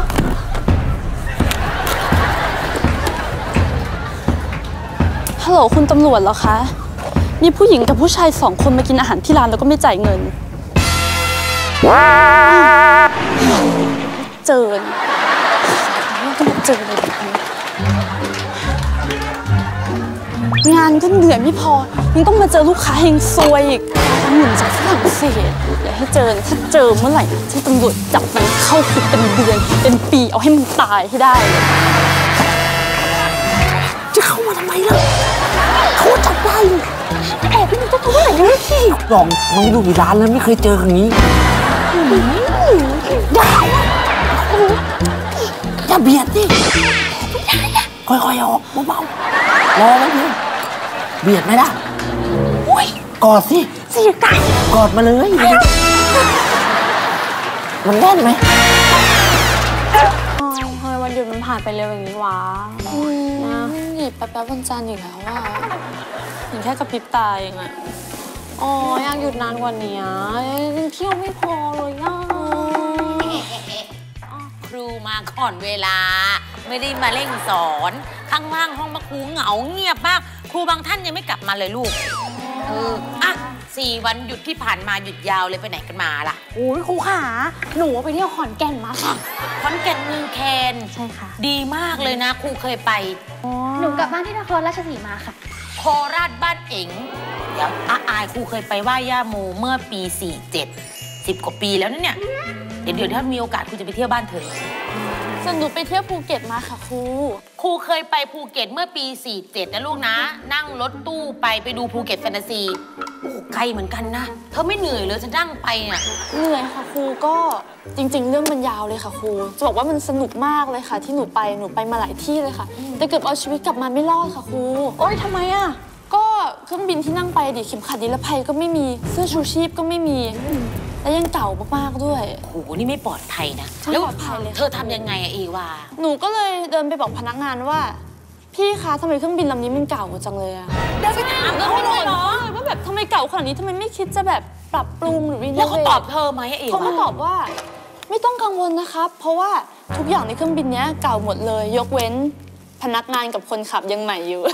ฮัลโหลคุณตำรวจเหรอคะมีผู้หญิงกับผู้ชาย2 คนมากินอาหารที่ร้านแล้วก็ไม่จ่ายเงินเจอต้องมาเจอเลยแบบนี้งานก็เหนื่อยไม่พอยังต้องมาเจอลูกค้าเฮงซวยอีกหนุนจากฝรั่งเศสอย่าให้เจอถ้าเจอเมื่อไหร่ที่ตำรวจจับมันเข้าคุกเป็นเดือนเป็นปีเอาให้มันตายให้ได้จะเข้ามาทำไมล่ะเขาจับได้แอบไปดูตัวเมื่อไหร่กันสิลองน้องดูกี่ร้านแล้วไม่เคยเจออย่างนี้ได้อย่าเบียดดิค่อยๆออกเบาๆรอแล้วนึงเบียดไหมล่ะกอดสิเสียใจกอดมาเลยมันแน่นไหมทำไมวันหยุดมันผ่านไปเร็วอย่างนี้วะนะหยิบแป๊บๆวันจันทร์อีกแล้วอ่ะอย่างแค่กระพริบตาเองอ่ะอยากหยุดนานกว่านี้ยังเที่ยวไม่พอเลยอ่ะก่อนเวลา ไม่ได้มาเร่งสอนข้างล่างห้องครูเหงาเงียบมากครูบางท่านยังไม่กลับมาเลยลูกอ่ะ4 วันหยุดที่ผ่านมาหยุดยาวเลยไปไหนกันมาล่ะโอ้ยครูขาหนูไปเที่ยวขอนแก่นมาค่ะขอนแก่นเมืองแคนใช่ค่ะดีมากเลยนะครูเคยไปหนูกลับบ้านที่นครราชสีมาค่ะโคราชบ้านเอ๋งเดี๋ยวอายครูเคยไปไหว้ย่าโมเมื่อปี 47 10 กว่าปีแล้วนั่นเนี่ยเดี๋ยวถ้ามีโอกาสครูจะไปเที่ยวบ้านเธอส่วนหนูไปเที่ยวภูเก็ตมาค่ะครูครูเคยไปภูเก็ตเมื่อปี 47 นะลูกนะ นั่งรถตู้ไปดูภูเก็ตแฟนตาซีโอ้ไกลเหมือนกันนะเธอไม่เหนื่อยเลยจะนั่งไปเนี่ยเหนื่อยค่ะครูก็จริงๆ เรื่องมันยาวเลยค่ะครูจะบอกว่ามันสนุกมากเลยค่ะ ที่หนูไปมาหลายที่เลยค่ะ แต่เกือบเอาชีวิตกลับมาไม่รอดค่ะครูโอ๊ยทำไมอ่ะก็เครื่องบินที่นั่งไปดิเข็มขัดนิรภัยก็ไม่มีเสื้อชูชีพก็ไม่มีและยังเก่ามากๆด้วยโอ้โหนี่ไม่ปลอดภัยนะแล้วปลอดภัยเลยเธอทำยังไงอะเอวาหนูก็เลยเดินไปบอกพนักงานว่าพี่คะทำไมเครื่องบินลำนี้มันเก่าจังเลยอะเดินไปถามเขาเลยเหรอว่าแบบทำไมเก่าขนาดนี้ทำไมไม่คิดจะแบบปรับปรุงหรือรีโนเวทแล้วเขาตอบเธอไหมเอวาเขาก็ตอบว่าไม่ต้องกังวลนะครับเพราะว่าทุกอย่างในเครื่องบินนี้เก่าหมดเลยยกเว้นพนักงานกับคนขับยังใหม่อยู่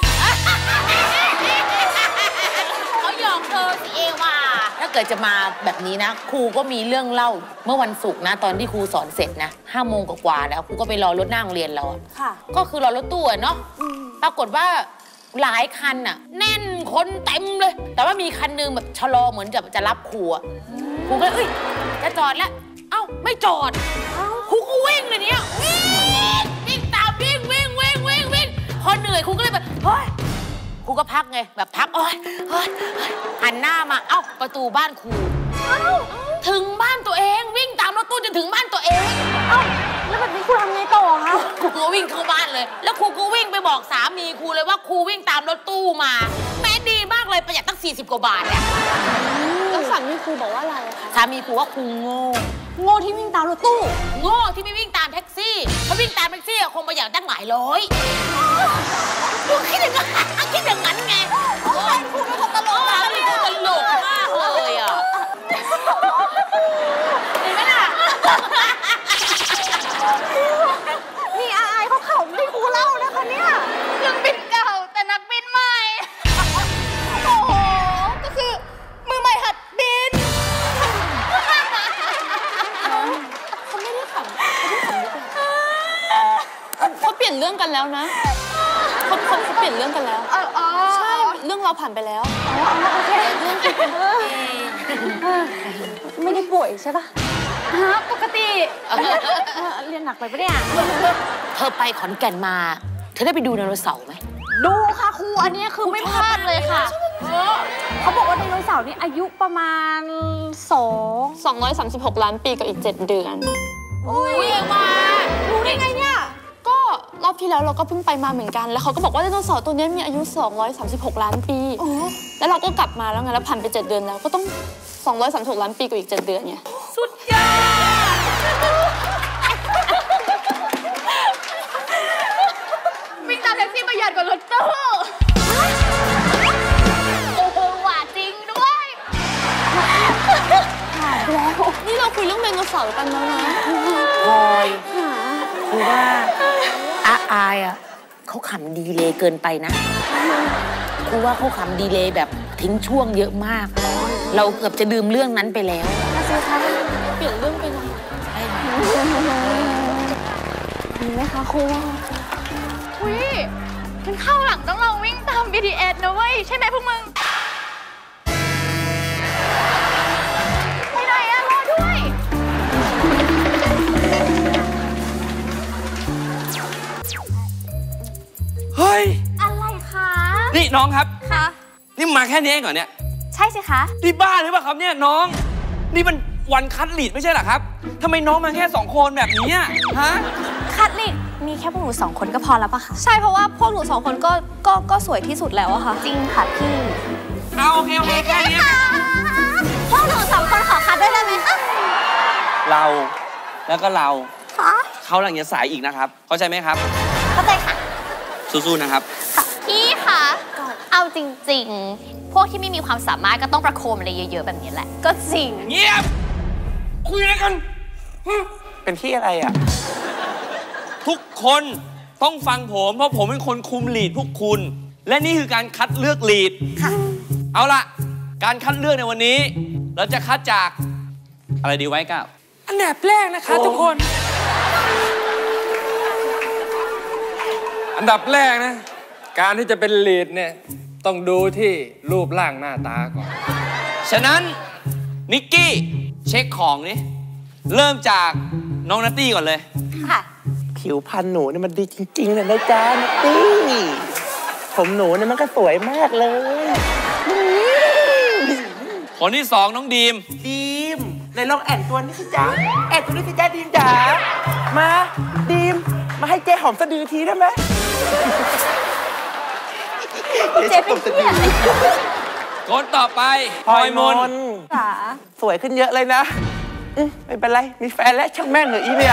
เขาหยอกเธอสิเอวาถ้าเกิดจะมาแบบนี้นะครูก็มีเรื่องเล่าเมื่อวันศุกร์นะตอนที่ครูสอนเสร็จนะ5 โมงกว่าแล้วครูก็ไปรอรถหน้าโรงเรียนเราค่ะก็คือรอรถตู้เนาะปรากฏว่าหลายคันน่ะแน่นคนเต็มเลยแต่ว่ามีคันนึงแบบชะลอเหมือนจะรับครูอ่ะครูก็เลยเอ้ยจะจอดแล้วเอ้าไม่จอดครูก็วิ่งเลยเนี่ยวิ่งตามวิ่งพอเหนื่อยครูก็เลยแบบเฮ้ยครูก็พักไงแบบพักโอ๊ยหันหน้ามาเอ้าประตูบ้านครูถึงบ้านตัวเองวิ่งตามรถตู้จนถึงบ้านตัวเองเอ้าแล้วแบบนี้ครูทำไงต่อคะครูก็วิ่งเข้าบ้านเลยแล้วครูก็วิ่งไปบอกสามีครูเลยว่าครูวิ่งตามรถตู้มาแม้ดีมากเลยประหยัดตั้ง40 กว่าบาทเนี่ยแล้วสามีครูบอกว่าอะไรคะสามีครูว่าครูโง่ที่วิ่งตามรถตู้โง่ที่ไม่วิ่งตามแท็กซี่ถ้าวิ่งตามแท็กซี่คงประหยัดตั้งหลายร้อยครูคิดอย่างนั้นไงครูเป็นคนตลกนะนี่ครูตลกมากเลยอ่ะเห็นไหมล่ะนี่อายเขาขำที่ครูเล่านะคะเนี่ยเครื่องบินเก่าแต่นักบินใหม่โอ้โหก็คือมือใหม่หัดบินเขาไม่ได้ขำเขาเปลี่ยนเรื่องกันแล้วนะเขาเปลี่ยนเรื่องกันแล้วใช่เรื่องเราผ่านไปแล้วโอเคเรื่องไม่ได้ป่วยใช่ปะฮะปกติเรียนหนักไปปะเนี่ยเธอไปขอนแก่นมาเธอได้ไปดูไดโนเสาร์ไหมดูค่ะครูอันนี้คือไม่พลาดเลยค่ะเขาบอกว่าไดโนเสาร์นี่อายุประมาณ 236 ล้านปีกับอีก7 เดือนอุ้ยมารู้ได้ไงเนี่ยก็รอบที่แล้วเราก็เพิ่งไปมาเหมือนกันแล้วเขาก็บอกว่าไดโนเสาร์ตัวนี้มีอายุ236 ล้านปีแล้วเราก็กลับมาแล้วไงแล้วผ่านไป7 เดือนแล้วก็ต้อง236 ล้านปีกับอีก7 เดือนไงสุดยอดวิ่งตามแท็กซี่ประหยัดกว่ารถตู้โอ้โหว่าจริงด้วยแล้วนี่เราคุยเรื่องไดโนเสาร์กันแล้วนะพลอยคือว่าอายอ่ะเขาขำดีเลยเกินไปนะคือว่าเขาขำดีเลยแบบทิ้งช่วงเยอะมากเราเกือบจะลืมเรื่องนั้นไปแล้วน่าจะคะเปลี่ยนเรื่องไปหน่อยใช่มีไหมคะครูอุ้ยฉันเข้าหลังต้องลองวิ่งตาม BTS นะเว้ยใช่ไหมพวกมึงไปไหนอะรอด้วยเฮ้ยอะไรคะนี่น้องครับคะนี่มาแค่นี้เองเหรอเนี่ยใช่สิคะนี่บ้าหรือเปล่าครับเนี่ยน้องนี่มันวันคัดลีดไม่ใช่เหรอครับทำไมน้องมาแค่2 คนแบบนี้ฮะคัดลีดมีแค่พวกหนู2 คนก็พอแล้วปะคะใช่เพราะว่าพวกหนู2 คนก็สวยที่สุดแล้วอะค่ะจริงค่ะพี่เอาโอเคแค่นี้พวกหนู2 คนขอคัดด้วยได้ไหมคะเราแล้วก็เราเขาหลังจะสายอีกนะครับเข้าใจไหมครับเข้าใจค่ะสู้ๆนะครับพี่คะเอาจริงๆพวกที่ไม่มีความสามารถก็ต้องประโคมอะไรเยอะๆแบบนี้แหละก็จริงเงียบคุยอะไรกันเป็นที่อะไรอ่ะทุกคนต้องฟังผมเพราะผมเป็นคนคุมลีดพวกคุณ และนี่คือการคัดเลือกลีดเอาล่ะการคัดเลือกในวันนี้เราจะคัดจากอะไรดีไว้ก้าวอันดับแรกนะคะทุกคน อันดับแรกนะการที่จะเป็นลีดเนี่ยต้องดูที่รูปร่างหน้าตาก่อนฉะนั้นนิกกี้เช็คของนี่เริ่มจากน้องนัตตี้ก่อนเลยค่ะผิวพรรณหนูเนี่ยมันดีจริงๆเลยนะจ๊ะนัตตี้ผมหนูเนี่ยมันก็สวยมากเลยคนที่สองน้องดีมเลยลองแอนตัวนี้สิจ๊ะแอนตัวนี้สิจ๊ะดีมจ๋ามาดีมมาให้เจ๊หอมสะดือทีได้ไหมเจ๊เป็นเพื่อนคนต่อไปพลอยมนจ๋าสวยขึ้นเยอะเลยนะไม่เป็นไรมีแฟนแล้วช่างแม่งเหรออีเนี่ย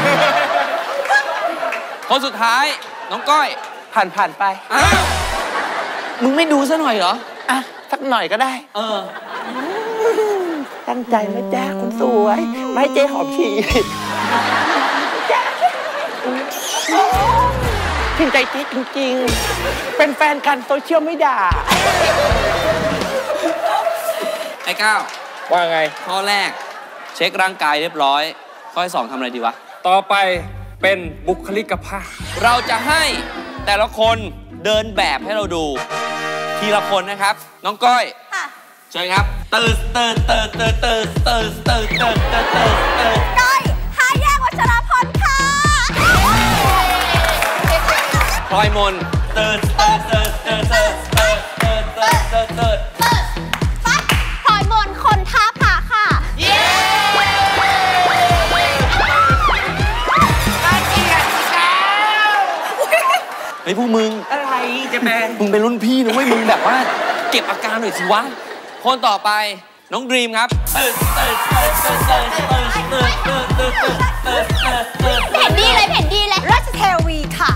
คนสุดท้ายน้องก้อยผ่านไปมึงไม่ดูซะหน่อยเหรอสักหน่อยก็ได้ตั้งใจนะจ๊ะคุณสวยไม่ให้เจ๊หอมทีจริงใจเจ๊จริงๆเป็นแฟนกันโซเชียลไม่ด่าไอ้ก้าวว่าไงข้อแรกเช็คร่างกายเรียบร้อยข้อที่สองทำอะไรดีวะต่อไปเป็นบุคลิกภาพเราจะให้แต่ละคนเดินแบบให้เราดูทีละคนนะครับน้องก้อยเชิญครับตื่นก้อยหายากวัชรพลค่ะพลอยมนตื่นพลอยมนคนท่าผาค่ะไอ้พวกมึงอะไรจะแมนมึงเป็นรุ่นพี่นะเว้ยมึงแบบว่าเก็บอาการหน่อยสิวะคนต่อไปน้องดรีมครับเห็นดีเลยราชเทวีค่ะ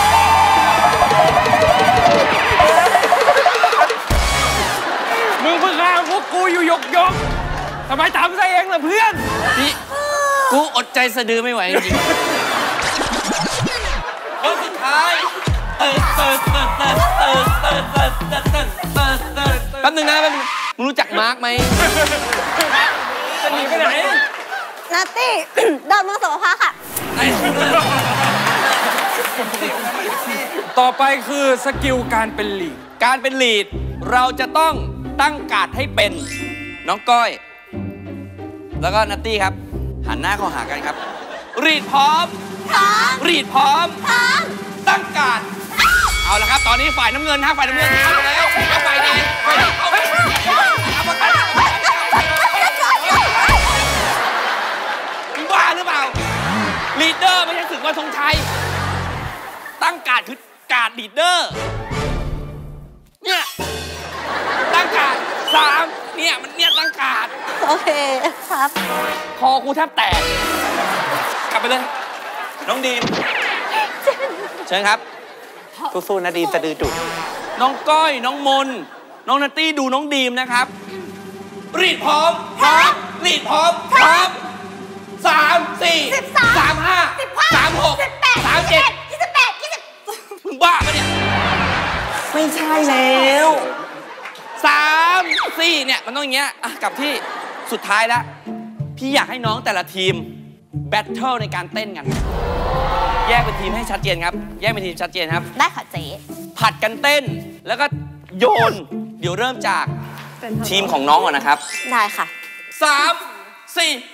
มึงเพิ่งฆ่าพวกกูอยู่ยกทำไมทำซะเองล่ะเพื่อนนี่กูอดใจสะดือไม่ไหวจริงคนสุดท้ายแป๊บนึงนะมึงรู้จักมาร์กไหมจะหนีไปไหนนัตตี้ดอนมังสวภาค่ะต่อไปคือสกิลการเป็นลีดเราจะต้องตั้งการ์ดให้เป็นน้องก้อยแล้วก็นัตตี้ครับหันหน้าเข้าหากันครับรีดพร้อมตั้งการ์ดเอาละครับตอนนี้ฝ่ายน้ำเงินฮะฝ่ายน้ำเงินเอาแล้วเอาฝ่ายแดงมึงบ้าหรือเปล่าลีดเดอร์ไม่ใช่ศึกวันทรงชัยตั้งการ์ดคือการ์ดลีดเดอร์เนี่ยตั้งการ์ด3เนี่ยมันเนี่ยตั้งการ์ดโอเคครับคอกูแทบแตกกลับไปเลยน้องดีมเชิญครับสู้ๆนะดีมสะดือจุดน้องก้อยน้องมนน้องนัตตี้ดูน้องดีมนะครับรีดพร้อมรีดพร้อม3 4 3 5 3 6 3 7 28 มึงบ้าปะเนี่ยไม่ใช่แล้ว 3 4เนี่ยมันต้องอย่างเงี้ยกลับที่สุดท้ายแล้วพี่อยากให้น้องแต่ละทีมแบทเทิลในการเต้นกันแยกเป็นทีมให้ชัดเจนครับได้ค่ะเจ๊ผัดกันเต้นแล้วก็โยนเดี๋ยวเริ่มจากทีมของน้องก่อนนะครับได้ค่ะ 3 4ไป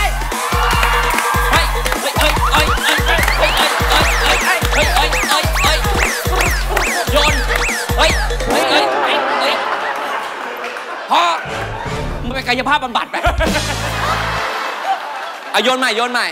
โยนพอมึงไปกายภาพบำบัดไปโยนใหม่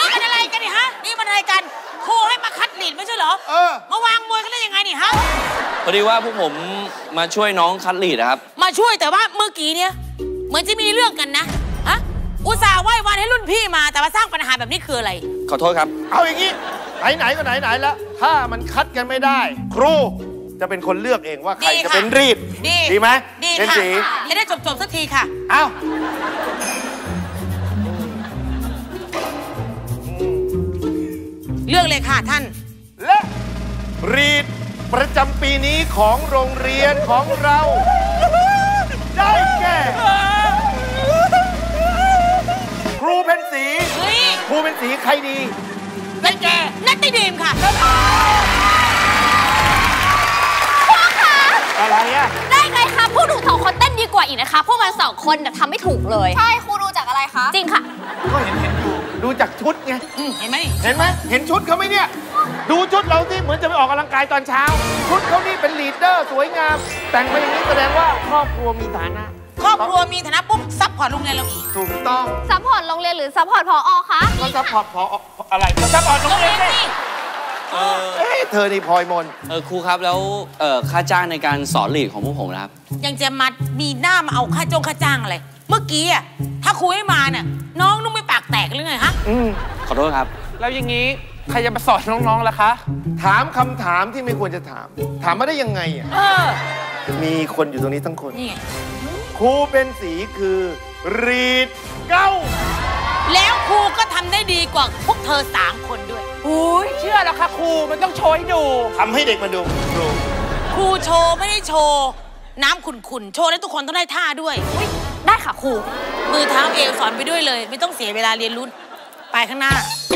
ครูให้มาคัดลีดไม่ใช่เหรอมาวางมวยกันได้ยังไงนี่ฮะพอดีว่าพวกผมมาช่วยน้องคัดลีดนะครับมาช่วยแต่ว่าเมื่อกี้เนี่ยเหมือนจะมีเรื่องกันนะฮะอุตส่าห์ไหว้วานให้รุ่นพี่มาแต่ว่าสร้างปัญหาแบบนี้คืออะไรขอโทษครับเอาอย่างนี้ไหนๆก็ไหนๆแล้ว ถ้ามันคัดกันไม่ได้ ครูจะเป็นคนเลือกเองว่าใครจะเป็นรีด ดีไหมดีเป็นค่ะสีจะได้จบสักทีค่ะเอาเรื่องเลยค่ะท่านและรีดประจำปีนี้ของโรงเรียนของเรา ได้แก่ครูเป็นสี ครูเป็นสีใครดีได้แก่นัตติดีมค่ะอะไรอ่ะได้ไงคะพวกหนูสองคนเต้นดีกว่าอีกนะคะ พวกมันสองคนทำไม่ถูกเลยใช่ครูดูจากอะไรคะจริงค่ะก็เห็นอยู่ดูจากชุดไงเห็นไหมเห็นไหมเห็นชุดเขาไหมเนี่ย ดูชุดเราสิเหมือนจะไปออกกำลังกายตอนเช้า ชุดเขานี่เป็นลีดเดอร์สวยงาม แต่งมาอย่างนี้แสดงว่าครอบครัวมีฐานะครอบครัวมีฐานะปุ๊บซัพพอร์ตโรงเรียนเราอีกถูกต้องซัพพอร์ตโรงเรียนหรือซัพพอร์ตพอคะก็ซัพพอร์ตพออะไรก็ซัพพอร์ตโรงเรียนสิเธอนี่พลอยมนครูครับแล้วค่าจ้างในการสอนลีดของพวกผมนะครับยังจะมามีหน้ามาเอาค่าจ้างอะไร เมื่อกี้อ่ะถ้าครูไม่มาเนี่ยน้องนุ่มไม่ปากแตกหรือไงฮะขอโทษครับแล้วอย่างนี้ใครจะมาสอนน้องๆล่ะคะถามคำถามที่ไม่ควรจะถาม ถามมาได้ยังไงอ่ะมีคนอยู่ตรงนี้ทั้งคนนี่ไงครูเป็นสีคือรีดเก้าแล้วครูก็ทำได้ดีกว่าพวกเธอ3 คนด้วยอุ้ยเชื่อแล้วค่ะครูมันต้องโชว์ให้ดูทำให้เด็กมาดูครูครูโชว์ไม่ได้โชว์น้ำขุ่นๆโชว์ได้ทุกคนต้องได้ท่าด้วยได้ค่ะครูมือเท้าเอวสอนไปด้วยเลย ไม่ต้องเสียเวลาเรียนรู้ไปข้างหน้า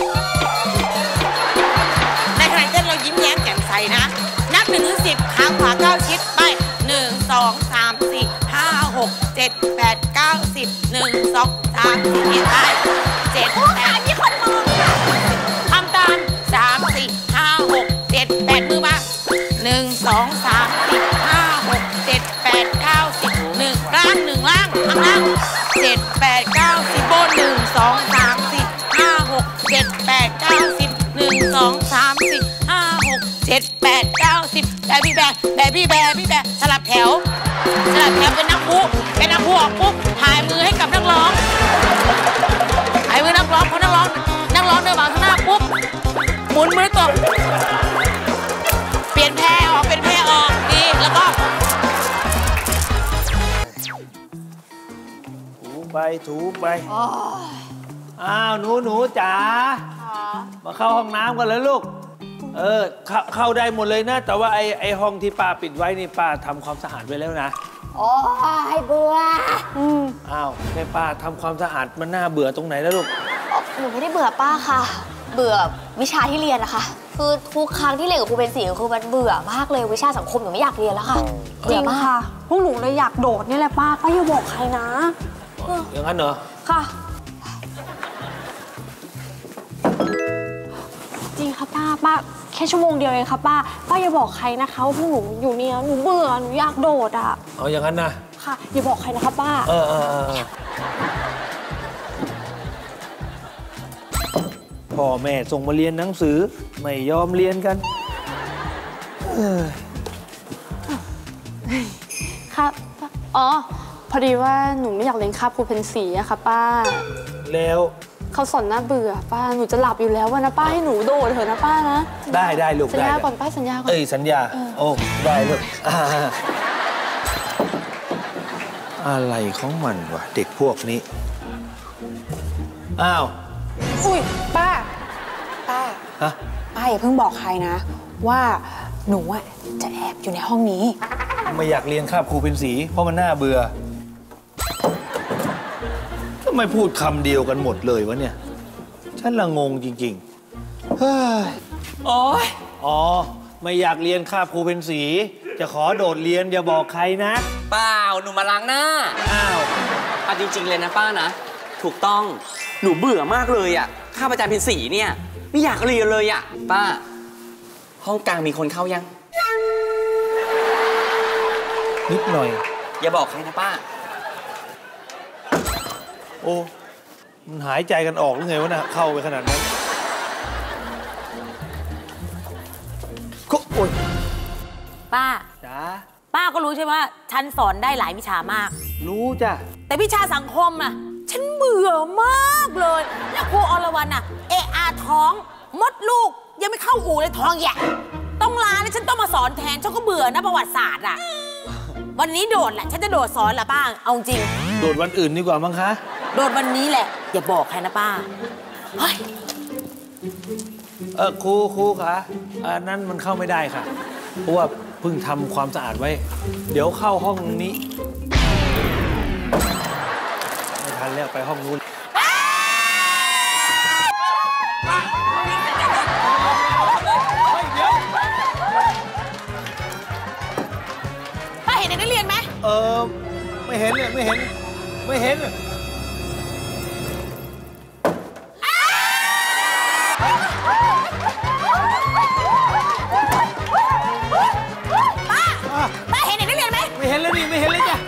ในขณะที่เรายิ้มแย้มแจ่มใสนะ นับ1 ถึง 10ขาขวา9ชิดไป1 2 3 4 5 6 7 8 9 10 1 2 3 4ไป7 8มีคนมองทำตาม3 4 5 6 7 8มือมา1 2 3 4 5 6 7 8 9 10 1ล่าง1ล่างข้างล่าง7 8 9 10บน1 2 3 4 5 6 7 8 9 10 1 2 3 4 5 6 7 8 9 10แบบบี้แบสลับแถวเป็นนักพูออกปุ๊บถ่ายมือให้กับนักร้องถ่ายมือนักร้องพอนักร้องเดินมาข้างหน้าปุ๊บหมุนมือตบเปลี่ยนแพรออกดีแล้วก็ถูไปอ้าวหนูจ๋ามาเข้าห้องน้ำกันแล้วลูกเข้าได้หมดเลยนะ แต่ว่าไอห้องที่ป้าปิดไว้นี่ป้าทำความสะอาดไว้แล้วนะโอ้ยเบื่ออ้าวแม่ป้าทำความสะอาดมันน่าเบื่อตรงไหนแล้วลูกหนูไม่ได้เบื่อป้าค่ะ เบื่อวิชาที่เรียนนะคะคือทุกครั้งที่เรียนกับครูเป็นสีคือมันเบื่อมากเลยวิชาสังคมหนูไม่อยากเรียนแล้วค่ะจริงค่ะพวกหนูเลยอยากโดดนี่แหละป้าอย่าบอกใครนะอย่างนั้นเหรอค่ะจริงค่ะป้าแค่ชั่วโมงเดียวเองค่ะป้าอย่าบอกใครนะคะว่าพวกหนูอยู่เนี่ยหนูเบื่อหนูอยากโดดอ่ะเอาอย่างนั้นนะค่ะอย่าบอกใครนะคะป้าพ่อแม่ส่งมาเรียนหนังสือไม่ยอมเรียนกันค่ะอ๋อพอดีว่าหนูไม่อยากเรียนคาบครูเพนสีอะค่ะป้าแล้วเขาสอนน่าเบื่อป้าหนูจะหลับอยู่แล้วนะป้าให้หนูโดดเถอะนะป้านะได้ลูกสัญญาก่อนป้าสัญญาก่อนสัญญาโอ้ได้ลูกอะไรของมันวะเด็กพวกนี้อ้าวอุ้ยป้าฮะป้าอย่าเพิ่งบอกใครนะว่าหนูอะจะแอบอยู่ในห้องนี้ไม่อยากเรียนคาบครูเป็นสีเพราะมันน่าเบื่อทำไมพูดคำเดียวกันหมดเลยวะเนี่ยฉันละงงจริงๆเฮ้ยอ๋อไม่อยากเรียนคาบครูเป็นสีจะขอโดดเรียนอย่าบอกใครนะเปล่าหนูมาล้างหน้าเอาจริงๆเลยนะป้านะถูกต้องหนูเบื่อมากเลยอ่ะคาบอาจารย์เป็นสีเนี่ยไม่อยากเรียนเลยอ่ะป้าห้องกลางมีคนเข้ายังนิดหน่อยอย่าบอกใครนะป้าโอ้มันหายใจกันออกหรือไงวะนะเข้าไปขนาดนั้นโอ้ยป้าจ้าป้าก็รู้ใช่ไหมว่าฉันสอนได้หลายวิชามากรู้จ้ะแต่วิชาสังคมน่ะฉันเบื่อมากเลย แล้วครูอรวรรณน่ะท้องมดลูกยังไม่เข้าอู่เลยท้องแย่ต้องลาแล้วฉันต้องมาสอนแทนฉันก็เบื่อนะประวัติศาสตร์อ่ะ วันนี้โดดแหละฉันจะโดดสอนแหละป้าเอาจริงโดดวันอื่นดีกว่ามั้งคะโดดวันนี้แหละอย่าบอกใครนะป้าเฮ้ยครูคะอันนั้นมันเข้าไม่ได้ค่ะ เพราะว่าเพิ่งทำความสะอาดไว้ เดี๋ยวเข้าห้องนี้ไม่ทันแล้วไปห้องนู้นป้าเห็นเด็กนักเรียนไหมไม่เห็นเลยไม่เห็นป้าเห็นเด็กนักเรียนไหมไม่เห็นเลยนี่ไม่เห็นเลยจ้ะ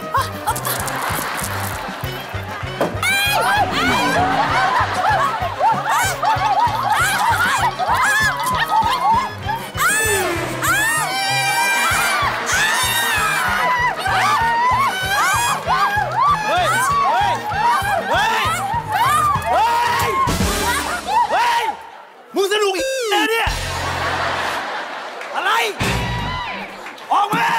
มึงสนุกอีกแล้วเนี่ยอะไรออกมา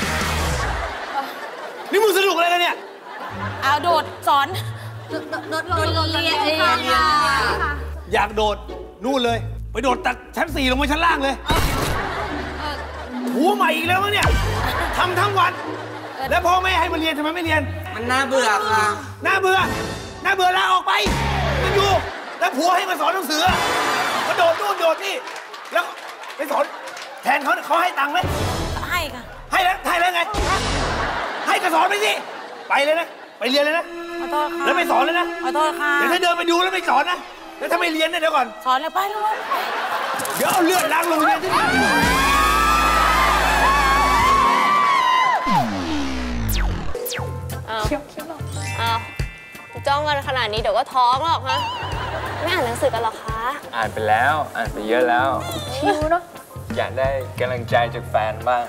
นี่มึงสนุกอะไรกันเนี่ยเอาโดดสอนโดดเรียนค่ะอยากโดดนู่นเลยไปโดดจากชั้น 4ลงมาชั้นล่างเลยหัวใหม่อีกแล้วเนี่ยทำทั้งวันแล้วพ่อแม่ให้มาเรียนทำไมไม่เรียนมันน่าเบื่อค่ะน่าเบื่อลาออกไปมันอยู่แล้วผัวให้มาสอนหนังสือมาโดดนู่นโดดนี่แล้วไปสอนแทนเขาให้ตังค์ไหมให้ค่ะให้แล้วไงให้ก็สอนไปสิไปเลยนะไปเรียนเลยนะขอโทษค่ะแล้วไปสอนเลยนะขอโทษค่ะเดี๋ยวถ้าเดินไปดูแล้วไม่สอนนะแล้วถ้าไม่เรียนเนี่ยเดี๋ยวก่อนสอนเลยไปเลยเดี๋ยวเอาเลือดล้างโรงเรียนที่จ้องกันขนาดนี้เดี๋ยวก็ท้องหรอกฮะไม่อ่านหนังสือกันหรอคะอ่านไปแล้วอ่านไปเยอะแล้วชิวเนาะอยากได้กำลังใจจากแฟนบ้าง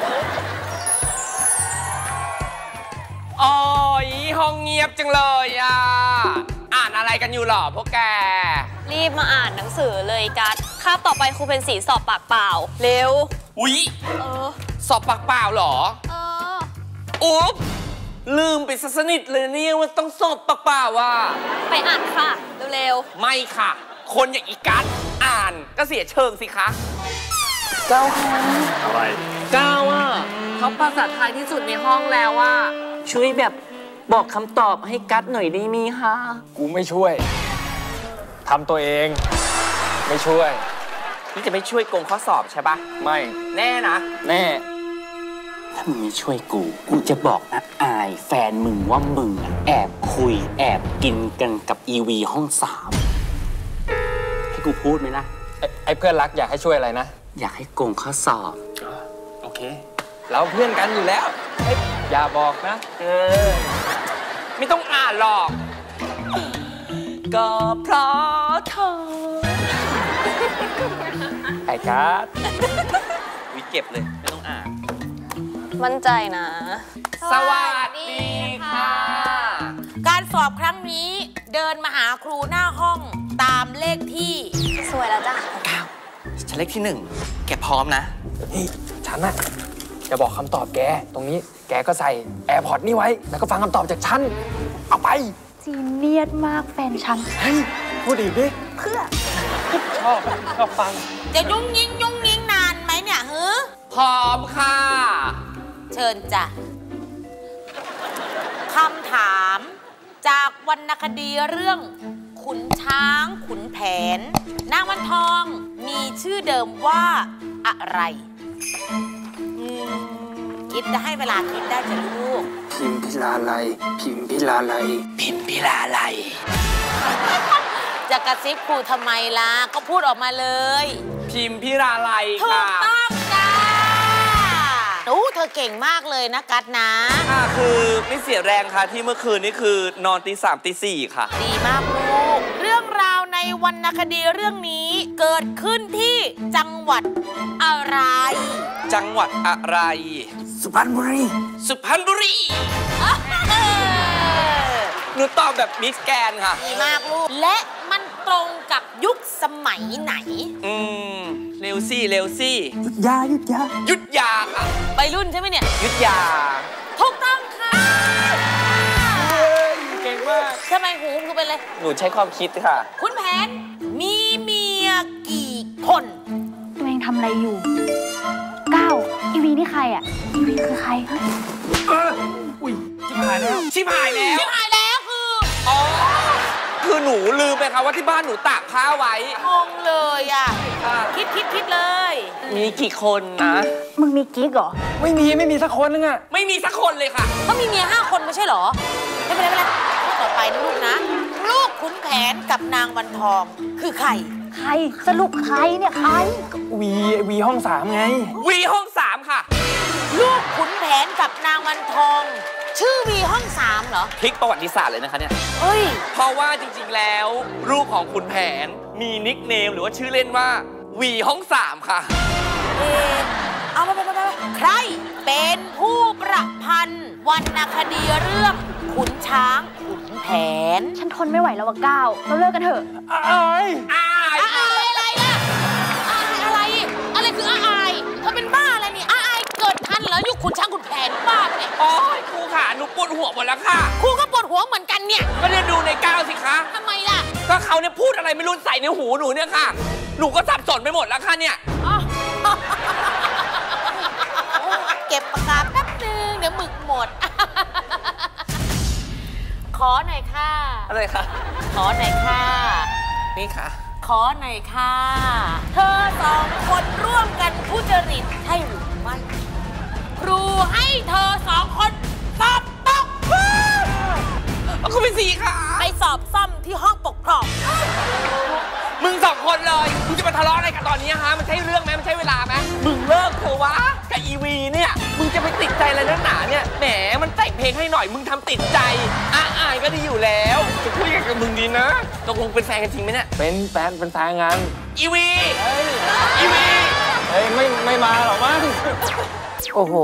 โอ้ยห้องเงียบจังเลยอ่ะอ่านอะไรกันอยู่หรอพวกแกรีบมาอ่านหนังสือเลยกัสคาบต่อไปครูเป็นสีสอบปากเปล่าเร็วอุ๊ยสอบปากเปล่าหรออุ๊บลืมไปซะสนิทเลยเนี่ยว่าต้องสอบปากเปล่าว่ะไปอ่านค่ะเร็วๆไม่ค่ะคนอย่างอีกัสอ่านก็เสียเชิงสิคะก้าวค่ะอะไรก้าวอ่ะเขาภาษาไทยที่สุดในห้องแล้วว่าช่วยแบบบอกคำตอบให้กัสหน่อยได้มั้ยคะกูไม่ช่วยทำตัวเองไม่ช่วยนี่จะไม่ช่วยโกงข้อสอบใช่ปะไม่แน่นะแน่ถ้ามึงไม่ช่วยกูจะบอกนะอายแฟนมึงว่ามึงแอบคุยแอบกินกันกับอีวีห้อง3ให้กูพูดไหมนะไอ้เพื่อนรักอยากให้ช่วยอะไรนะอยากให้โกงข้อสอบโอเคเราเพื่อนกันอยู่แล้วอย่าบอกนะไม่ต้องอ่านหรอกก็เพราะเธอไอ้กัสวิเก็บเลยไม่ต้องอ่านมั่นใจนะสวัสดีค่ะการสอบครั้งนี้เดินมาหาครูหน้าห้องตามเลขที่สวยแล้วจ้ะฉันเลขที่1แกพร้อมนะนี่ฉันน่ะจะบอกคำตอบแกตรงนี้แกก็ใส่แอร์พอร์ตนี่ไว้แล้วก็ฟังคำตอบจากฉันเอาไปซีเนียสมากแฟนฉันเฮ้ยพูดอีกดิเพื่อชอบฟังจะยุ่งยิงนานไหมเนี่ยฮึพร้อมค่ะเชิญจ้ะคำถามจากวรรณคดีเรื่องขุนช้างขุนแผนนางวันทองมีชื่อเดิมว่าอะไรคิดจะให้เวลาคิดได้จะลูกพิมพิลาไลจะกระซิบครูทำไมล่ะก็พูดออกมาเลยพิมพิลาไลถูกต้องจ้าเธอเก่งมากเลยนะกัสนะคือไม่เสียแรงค่ะที่เมื่อคืนนี้คือนอนตี 3 ตี 4ค่ะดีมากลูกเรื่องราวในวรรณคดีเรื่องนี้เกิดขึ้นที่จังหวัดอะไรจังหวัดอะไรสุพรรณบุรีสุพรรณบุรีหนูตอบแบบมิสแกนค่ะดีมากลูกและมันตรงกับยุคสมัยไหนเร็วซี่เร็วซี่ยุทธยายุทธยายุทธยาค่ะไปรุ่นใช่ไหมเนี่ยยุทธยาถูกต้องค่ะเก่งมากทำไมหูคือเป็นอะไรหนูใช้ความคิดค่ะคุณแผนมีเมียกี่คนตัวเองทำอะไรอยู่ก้าวอีวีนี่ใครอ่ะอีวีคือใครฮะอุ้ยชิบหายแล้วชิบหายแล้วชิบหายแล้วคืออ๋อ คือหนูลืมไปค่ะว่าที่บ้านหนูตากผ้าไว้งงเลยอ่ะ คิดเลยมีกี่คนนะมึงมีกิ๊กเหรอไม่มีสักคนนึงอะไม่มีสักคนเลยค่ะเขามีเมีย5 คนไม่ใช่เหรอ ไม่เป็นไรข้อต่อไปนะลูกนะ ลูกขุนแผนกับนางวันทองคือใครใครสรุปใครเนี่ยใครวีห้อง3ไงวีห้อง3ค่ะลูกขุนแผนกับนางวันทอง ชื่อวีห้อง3เหรอพลิกประวัติศาสตร์เลยนะคะเนี่ยเฮ้ยเพราะว่าจริงๆแล้วลูกของขุนแผนมีนิกเนมหรือว่าชื่อเล่นว่าวีห้อง3ค่ะเอาไปใครเป็นผู้ประพันธ์วรรณคดีเรื่องขุนช้างขุนแผนฉันทนไม่ไหวแล้วว่ะก้าวเราเลิกกันเถอะอะไรล่ะอะไรคืออายเธอเป็นบ้าอะไรนี่อายเกิดทันเหรอยุคขุนช้างขุนแผนบ้าเนี่ยโอ้ยครูค่ะหนูปวดหัวหมดแล้วค่ะครูก็ปวดหัวเหมือนกันเนี่ยก็เนี่ยดูในก้าวสิคะทำไมล่ะก็เขาเนี่ยพูดอะไรไม่รู้ใส่ในหูหนูเนี่ยค่ะ หนูก็สับสนไปหมดแล้วค่ะเนี่ยเก็บปากกาแป๊บนึงเดี๋ยวหมึกหมด ขอหน่อยค่ะอะไรคะขอหน่อยค่ะนี่ค่ะขอหน่อยค่ะ เธอ2 คนร่วมกันทุจริตใช่หรือไม่ครูให้เธอ2 คนสอบตกคุณเป็นสีค่ะไปสอบซ่อมที่ห้องปกครองมึง2 คนเลยมึงจะมาทะเลาะอะไรกันตอนนี้ฮะมันใช่เรื่องไหมมันใช่เวลาไหมมึงเลิกเถอะวะกับอีวีเนี่ยมึงจะไปติดใจอะไรนักหนาเนี่ยแหมมันแต่งเพลงให้หน่อยมึงทำติดใจอายก็ดีอยู่แล้วจะคุยกับมึงดีนะตกลงเป็นแฟนกันจริงไหมเนี่ยเป็นแฟนงานอีวีอีวีเฮ้ยไม่มาหรอกมั้งโอ้โห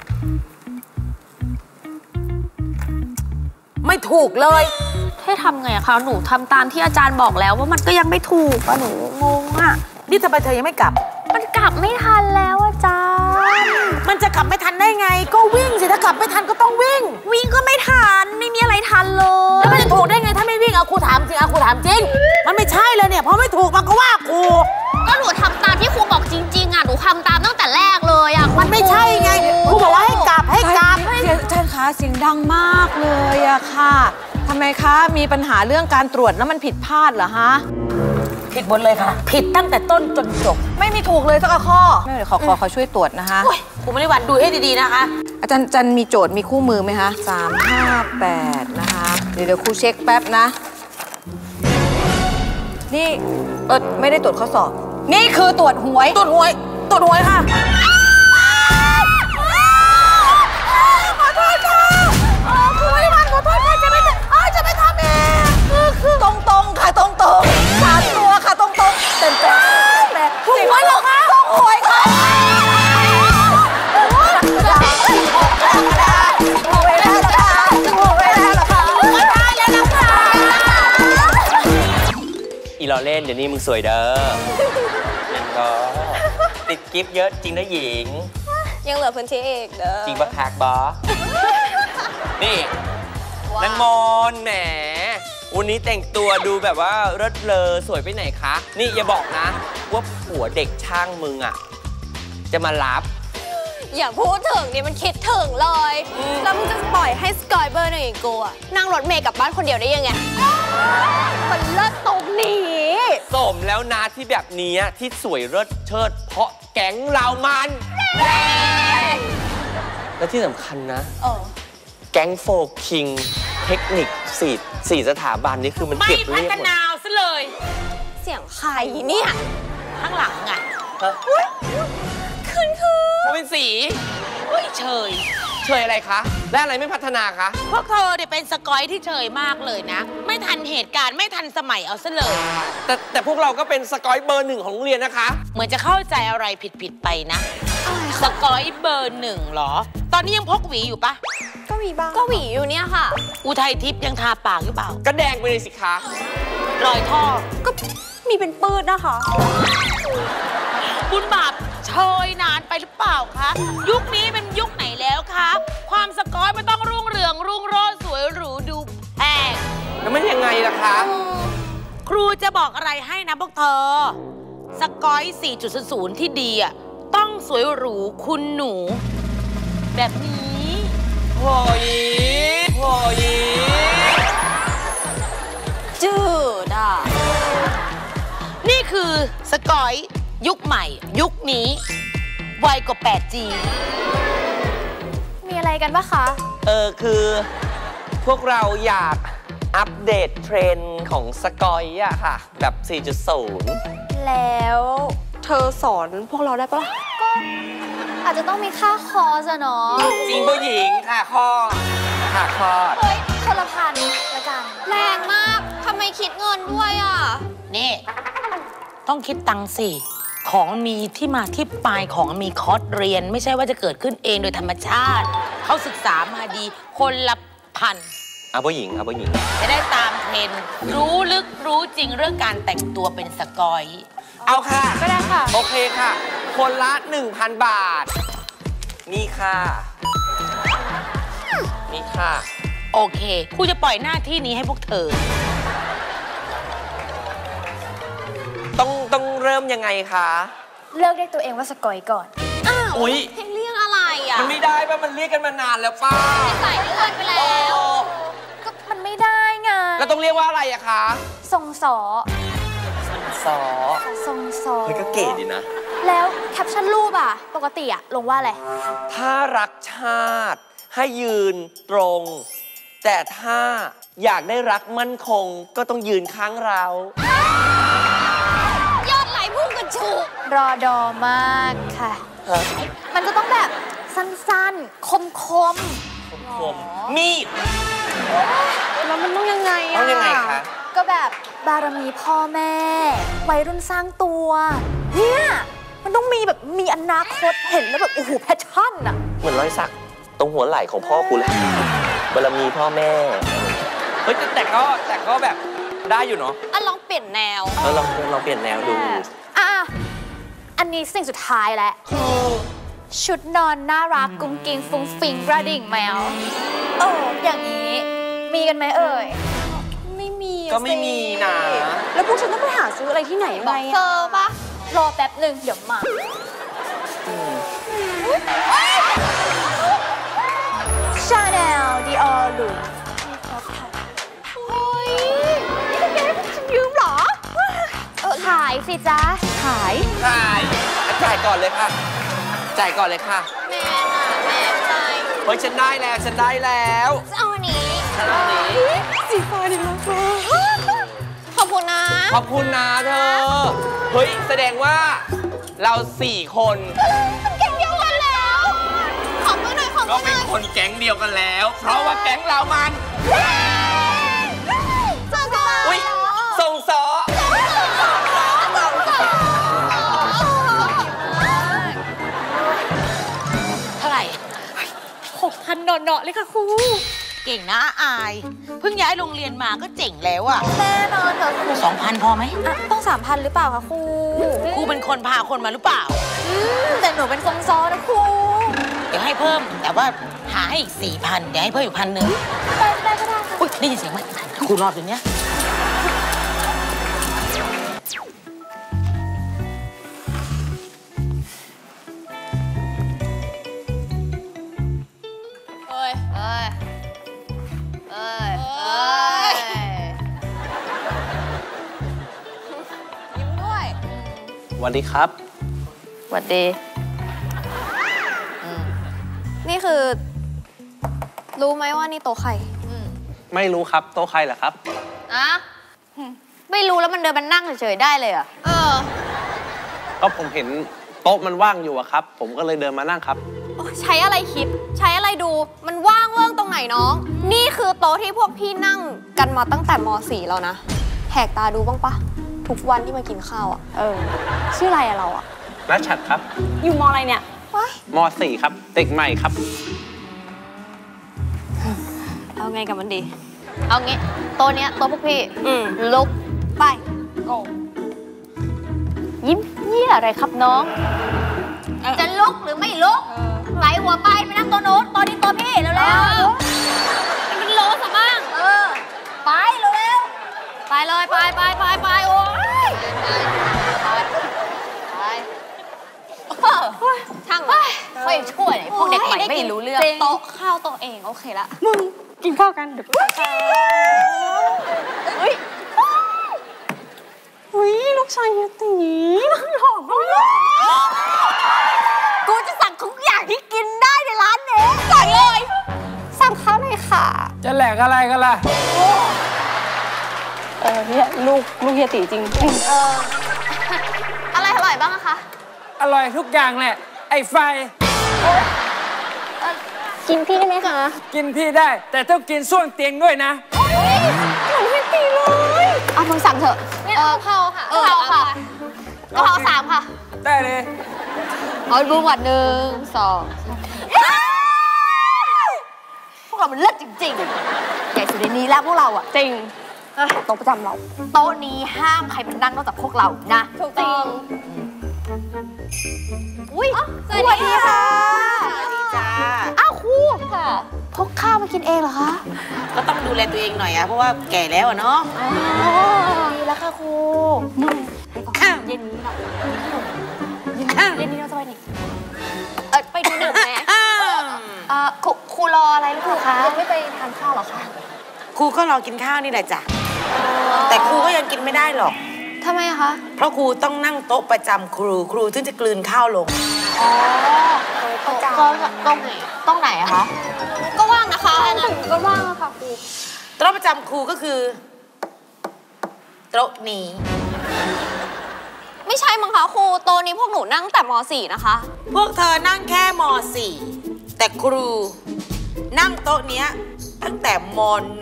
ไม่ถูกเลยให้ทำไงอะคะหนูทำตามที่อาจารย์บอกแล้วว่ามันก็ยังไม่ถูกอะหนูงงอะนี่ทำไมเธอยังไม่กลับมันกลับไม่ทันแล้วอาจารย์มันจะกลับไม่ทันได้ไง ก็วิ่งสิถ้ากลับไม่ทันก็ต้องวิ่งวิ่งก็ไม่ทันไม่มีอะไรทันเลยแล้วมันจะถูกได้ไงถ้าไม่วิ่งเอาครูถามจริงเอาครูถามจริง มันไม่ใช่เลยเนี่ยเพราะไม่ถูกมันก็ว่าครูก็หนูทำตามที่ครูบอกจริงๆอะหนูทำตามตั้งแต่แรกเลยอะมันไม่ใช่ไงครูบอกว่าให้กลับให้กลับอาจารย์คะเสียงดังมากเลยอะค่ะทำไมคะมีปัญหาเรื่องการตรวจแล้วมันผิดพลาดเหรอฮะผิดหมดเลยค่ะ ผิดตั้งแต่ต้นจนจบไม่มีถูกเลยสักข้อไม่เดี๋ยวขอช่วยตรวจนะคะครูไม่ได้หวั่นดูให้ดีๆนะคะอาจารย์มีโจทย์มีคู่มือไหมคะ358นะคะเดี๋ยวครูเช็คแป๊บนะ นี่ไม่ได้ตรวจข้อสอบ นี่คือตรวจหวยตรวจหวยค่ะขอโทษค่ะครูไม่ได้หวั่นขอโทษค่ะจะไม่ทำเองคือตรงค่ะตรง3 ตัวค่ะตรงแต่ถูกหวยเหรอคะตรงหวยค่ะอีล้อเล่นเดี๋ยวนี้มึงสวยเด้อยังก็ติดกิฟต์เยอะจริงนะหญิงยังเหลือพื้นที่อีกเด้อจริงปะคักบอนี่นางมนแหมวันนี้แต่งตัวดูแบบว่าเลิศเลอสวยไปไหนคะนี่อย่าบอกนะว่าผัวเด็กช่างมึงอ่ะจะมารับอย่าพูดถึงนี่มันคิดถึงเลยแล้วมึงจะปล่อยให้สกอยเบอร์หนึ่งกูอะนั่งรถเมล์กลับบ้านคนเดียวได้ยังไงมันเลิศตรงนี้สมแล้วนะที่แบบนี้ที่สวยเลิศเชิดเพราะแก๊งเรามันและที่สำคัญนะแก๊งโฟร์คิงเทคนิค4 สถาบันนี้คือมันไม่เก็บพัเรียบฒหมดนาซะเลยเสียงใครเนี่ยข้างหลังอ่ะขึ้นเขาเป็นสีอุ้ยเฉยเฉยอะไรคะ และอะไรไม่พัฒนาคะพวกเธอเนี่ยเป็นสกอยที่เฉยมากเลยนะ ไม่ทันเหตุการณ์ไม่ทันสมัยเอาซะเลยแต่พวกเราก็เป็นสกอยเบอร์ 1ของโรงเรียนนะคะเหมือนจะเข้าใจอะไรผิดไปนะสกอยเบอร์ 1เหรอ ตอนนี้ยังพกหวีอยู่ปะก็หวีบ้างก็หวีอยู่เนี่ยค่ะอุทัยทิพย์ยังทาปากหรือเปล่าก็แดงไปเลยสิคะรอยท่อก็มีเป็นปื้ดนะคะบุญบาปโชยนานไปหรือเปล่าคะ ยุคนี้เป็นยุคไหนแล้วคะ ความสกอยมันต้องรุ่งเรืองรุ่งโรจน์สวยหรูดูแพงแล้วมันยังไงล่ะคะครูจะบอกอะไรให้นะพวกเธอ สกอย 4.0 ที่ดีอ่ะต้องสวยหรูคุณหนู แบบนี้โหยโหยจืดอ่ะนี่คือสกอยยุคใหม่ยุคนี้ไวกว่า 8G มีอะไรกันปะคะคือพวกเราอยากอัปเดตเทรนด์ของสกอยอะค่ะ แบบ 4.0 แล้วเธอสอนพวกเราได้ปะก็อาจจะต้องมีค่าคอร์สอะเนาะจริงผู้หญิงค่ะข้อค่ะคอดเฮ้ยคนละพันละกันแรงมาก ทำไมคิดเงินด้วยอ่ะนี่ ต้องคิดตังค์สิ ของมีที่มาที่ไปของมีคอร์สเรียน ไม่ใช่ว่าจะเกิดขึ้นเองโดยธรรมชาติ เขาศึกษามาดีคนละพันเอาผู้หญิงเอาผู้หญิงจะได้ตามเทรนด์รู้ลึกรู้จริงเรื่องการแต่งตัวเป็นสกอยเอาค่ะก็ได้ค่ะโอเคค่ะ คนละ 1,000 บาท นี่ค่ะนี่ค่ะโอเคครูจะปล่อยหน้าที่นี้ให้พวกเธอต้องเริ่มยังไงคะเลิกเรียกตัวเองว่าสกอยก่อนอุ๊ยเพลงเรียกอะไรอ่ะมันไม่ได้ป่ะมันเรียกกันมานานแล้วป้าใส่เลื่อนไปแล้วก็มันไม่ได้ไงแล้วต้องเรียกว่าอะไรอะคะทรงสอสอทรงสอเฮ้ยก็เก๋ดีนะแล้วแคปชั่นรูปอะปกติอะลงว่าอะไรถ้ารักชาติให้ยืนตรง แต่ถ้าอยากได้รักมั่นคงก็ต้องยืนข้างเรายอดไหลพุ่งกระฉูดรอดอมากค่ะ มันจะต้องแบบสั้นๆ คมผมมีดๆ แล้วมันต้องยังไงต้อะองยังไงคะก็แบบบารมีพ่อแม่ วัยรุ่นสร้างตัว เนี่ย มันต้องมีแบบมีอนาคตเห็นแล้วแบบโอ้โหแพชชั่นอะเหมือนรอยสักตรงหัวไหล่ของพ่อกูเลยบารมีพ่อแม่เฮ้ยแต่ก็แบบได้อยู่เนาะอ่ะลองเปลี่ยนแนวลองเปลี่ยนแนวดูอ่ะ อันนี้สิ่งสุดท้ายแล้วชุดนอนน่ารักกุ้งกิ้งฟุ้งฟิงกระดิ่งแมวอย่างนี้มีกันไหมเอ่ยไม่มีก็ไม่มีนะแล้วพวกฉันต้องไปหาซื้ออะไรที่ไหนไงเฟอร์ปะรอแป๊บหนึ่งเดี๋ยวมาชาแนลดีออร์ลุยเฮ้ยนี่เป็นแกให้ฉันยืมเหรอ ขายสิจ๊ะ ขายจ่ายก่อนเลยค่ะ จ่ายก่อนเลยค่ะแมนอ่ะแมนใจเฮ้ยฉันได้แล้วจะเอาอันนี้สีฟ้าดีมากค่ะขอบคุณนะขอบคุณนะเธอ เฮ้ยแสดงว่าเรา4 คนแก๊งเดียวกันแล้ว ขอมือหน่อย ขอมืก็อหเป็น่นอยคนแก๊งเดียวกันแล้ว เพราะว่าแก๊งเรามันเจอกันอุ๊ย ส่งสอเท่าไหร่ 6,000เนาะๆเลยค่ะครูเก่งนะอาย เพิ่งย้ายโรงเรียนมาก็เจ๋งแล้วอะแน่นอนค่ะครู 2,000 พอไหมต้อง 3,000 หรือเปล่าคะครูครูเป็นคนพาคนมาหรือเปล่าแต่หนูเป็นทรงซอนะครูเดี๋ยวให้เพิ่ม แต่ว่าหาให้อีก 4,000 เดี๋ยวให้เพิ่มอีก1,000 ได้ก็ได้ค่ะอุ๊ยได้ยินเสียงไหมครูรอบอยู่เนี้ยเอ้ยยิ้มด้วยสวัสดีครับหวัดดีนี่คือ รู้ไหมว่านี่โต๊ะใครไม่รู้ครับโต๊ะใครเหรอครับอะไม่รู้แล้วมันเดินมันนั่งเฉยๆได้เลยเหรอก็ผมเห็นโต๊ะมันว่างอยู่อะครับ ผมก็เลยเดินมานั่งครับโอ๊ยใช้อะไรคิดใช้อะไรดูมันว่างเวิ้งตรงไหนน้อง นี่คือโต๊ะที่พวกพี่นั่งกันมาตั้งแต่ม .4 แล้วนะแหกตาดูบ้างปะทุกวันที่มากินข้าวอ่ะชื่ออะไรอะเราอะรัชชัดครับอยู่มอะไรเนี่ยม .4 ครับเด็กใหม่ครับเอาไงกับมันดีเอางี้โต๊ะเนี้ยโต๊ะพวกพี่ลุกไปโกยิ้มเยี่ยอะไรครับน้องจะลุกหรือไม่ลุกไหลหัวไปไปนั่งโต๊ะโน้นโต๊ะนี้โต๊ะพี่เร็วๆมันโลซะบ้างไปเร็วๆไปเลยไปโอ้ยช่างค่อยช่วยพวกเด็กใหม่ไม่รู้เรื่องโต๊ะข้าวโต๊ะเองโอเคละมึงกินข้าวกันเดี๋ยวอุ้ยลูกชายเฮียตีหล่อมากกูจะสั่งทุกอย่างที่กินได้ในร้านนี้สั่งเลยสั่งข้าวหน่อยค่ะจะแหลกอะไรกันล่ะเนี่ยลูกเฮียตีจริงอะไรอร่อยบ้างอะคะอร่อยทุกอย่างแหละไอ้ไฟกินพี่ได้ไหมคะกินพี่ได้แต่ต้องกินส้วมเตียงด้วยนะเหมือนพี่ตีเลยเอามึงสั่งเถอะข้าวค่ะข้าวค่ะกะเพรา3ค่ะได้เลยเอาบูมวัด1 2พวกเรามันเลิศจริงๆใหญ่สุดในนี้แล้วพวกเราอ่ะจริงโต๊ะประจำเราโต๊ะนี้ห้ามใครมันนั่งนอกจากพวกเรานะถูกต้องอุ้ยสวัสดีค่ะสวัสดีจ้าอ้าวครูค่ะพกข้าวมากินเองเหรอคะก็ต้องดูแลตัวเองหน่อยอะเพราะว่าแก่แล้วอะเนาะดีแล้วค่ะครูเย็นนี้เราเย็นนี้เราจะไปไหนไปดูหนังไหมครูรออะไรครูคะยังไม่ไปทานข้าวหรอคะครูก็รอกินข้าวนี่แหละจ้ะแต่ครูก็ยังกินไม่ได้หรอกทำไมคะเพราะครูต้องนั่งโต๊ะประจำครูถึงจะกลืนข้าวลงประจำตรงไหนอะคะก็ว่างนะคะก็ว่างอะค่ะครูโต๊ะประจำครูก็คือโต๊ะนี้ไม่ใช่มั้งคะครูโต๊ะนี้พวกหนูนั่งแต่ม .4 นะคะพวกเธอนั่งแค่ม .4 แต่ครูนั่งโต๊ะเนี้ยตั้งแต่ม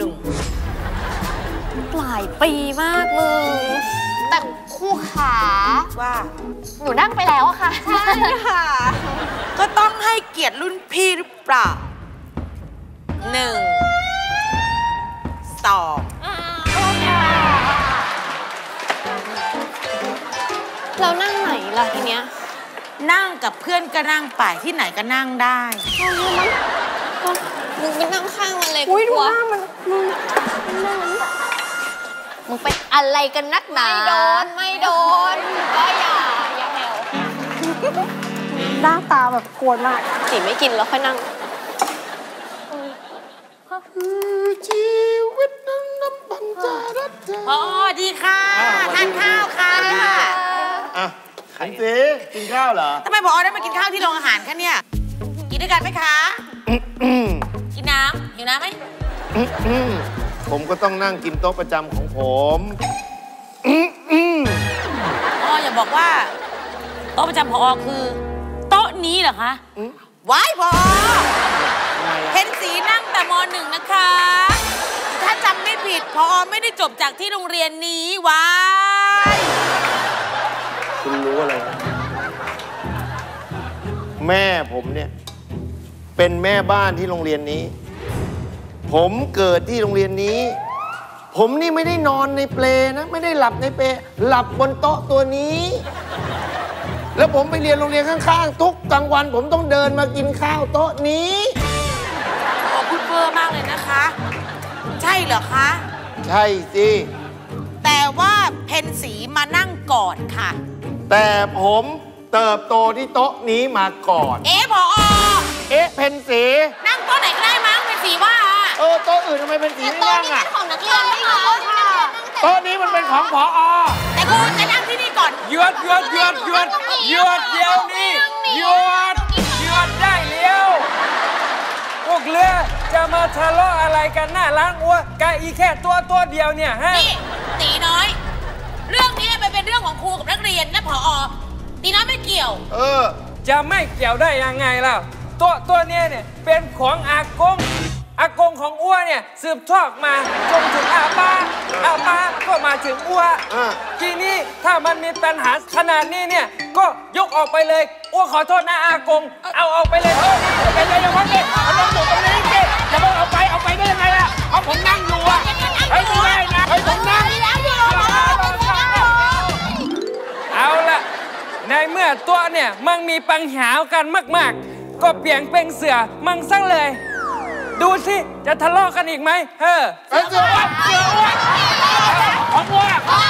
.1 หลายปีมากเลยแต่ครูขาว่าหนูนั่งไปแล้วอะค่ะใช่ค่ะก็ต้องให้เกียรติรุ่นพี่หรือเปล่า1 2 เรานั่งไหนล่ะทีเนี้ยนั่งกับเพื่อนก็นั่งไปที่ไหนก็นั่งได้มึงไปนั่งข้างมันเลยอุ้ยดูหน้ามันมึงเป็นอะไรกันนักหนาไม่โดนก็อย่าแหวหน้าตาแบบโกรธมากสีไม่กินแล้วค่อยนั่งชีวิตนั่งน้ำปัญจารัตน์อ๋อดีค่ะทานข้าวค่ะขันสีกินข้าวเหรอทำไมผอได้มากินข้าวที่โรงอาหารคะเนี่ยกินด้วยกันไหมคะกินน้ำหิวน้ำไหมผมก็ต้องนั่งกินโต๊ะประจำของผมอย่าบอกว่าโต๊ะประจำผอคือโต๊ะนี้เหรอคะว้ายผอเพ็ญศรีนั่งแต่ม .1 นะคะถ้าจำไม่ผิดผอไม่ได้จบจากที่โรงเรียนนี้ว้ายคุณรู้อะไรแม่ผมเนี่ยเป็นแม่บ้านที่โรงเรียนนี้ผมเกิดที่โรงเรียนนี้ผมนี่ไม่ได้นอนในเปลนะไม่ได้หลับในเปลหลับบนโต๊ะตัวนี้แล้วผมไปเรียนโรงเรียนข้างๆทุกกลางวันผมต้องเดินมากินข้าวโต๊ะนี้พูดเพ้อมากเลยนะคะใช่เหรอคะใช่สิแต่ว่าเพ็ญศรีมานั่งก่อนค่ะแต่ผมเติบโตที่โต๊ะนี้มาก่อนผอเพ็ญศรีนั่งโต๊ะไหนก็ได้มั้งเพ็ญศรีว่าโต๊ะอื่นทำไมเป็นสีไม่นั่งอ่ะของนักเรียนไม่ค่ะโต๊ะนี้มันเป็นของผอแต่ครูจะนั่งที่นี่ก่อนหยุดเดี๋ยวนี้หยุดได้แล้วพวกเรือจะมาทะเลาะอะไรกันหน้าล้างอัวกะอีแค่ตัวเดียวเนี่ยฮะนี่ตีน้อยเรื่องนี้เป็นเรื่องของครูกับนักเรียนนะผอตีน้อยไม่เกี่ยวจะไม่เกี่ยวได้ยังไงล่ะตัวเนี้ยเนี่ยเป็นของอากงของอ้วเนี่ยสืบทอดมาจนถึงอาป้าก็มาถึงอ้วทีนี้ถ้ามันมีปัญหาขนาดนี้เนี่ยก็ยกออกไปเลยอ้วขอโทษนะอากงเอาออกไปเลยไปเลยอย่าว่าเลยเอาลงอยู่ตรงนี้เกอย่าเพิ่งเอาไปได้ยังไงล่ะเอาผมนั่งอยู่อ่ะเฮ้ยไม่ได้นะเฮ้ยผมนั่งเอาละในเมื่อตัวเนี่ยมันมีปัญหากันมากๆก็เปลี่ยนเป็นเสือมังซะเลยดูสิจะทะเลาะกันอีกไหมเฮ้อเสืออ้วนของอ้วน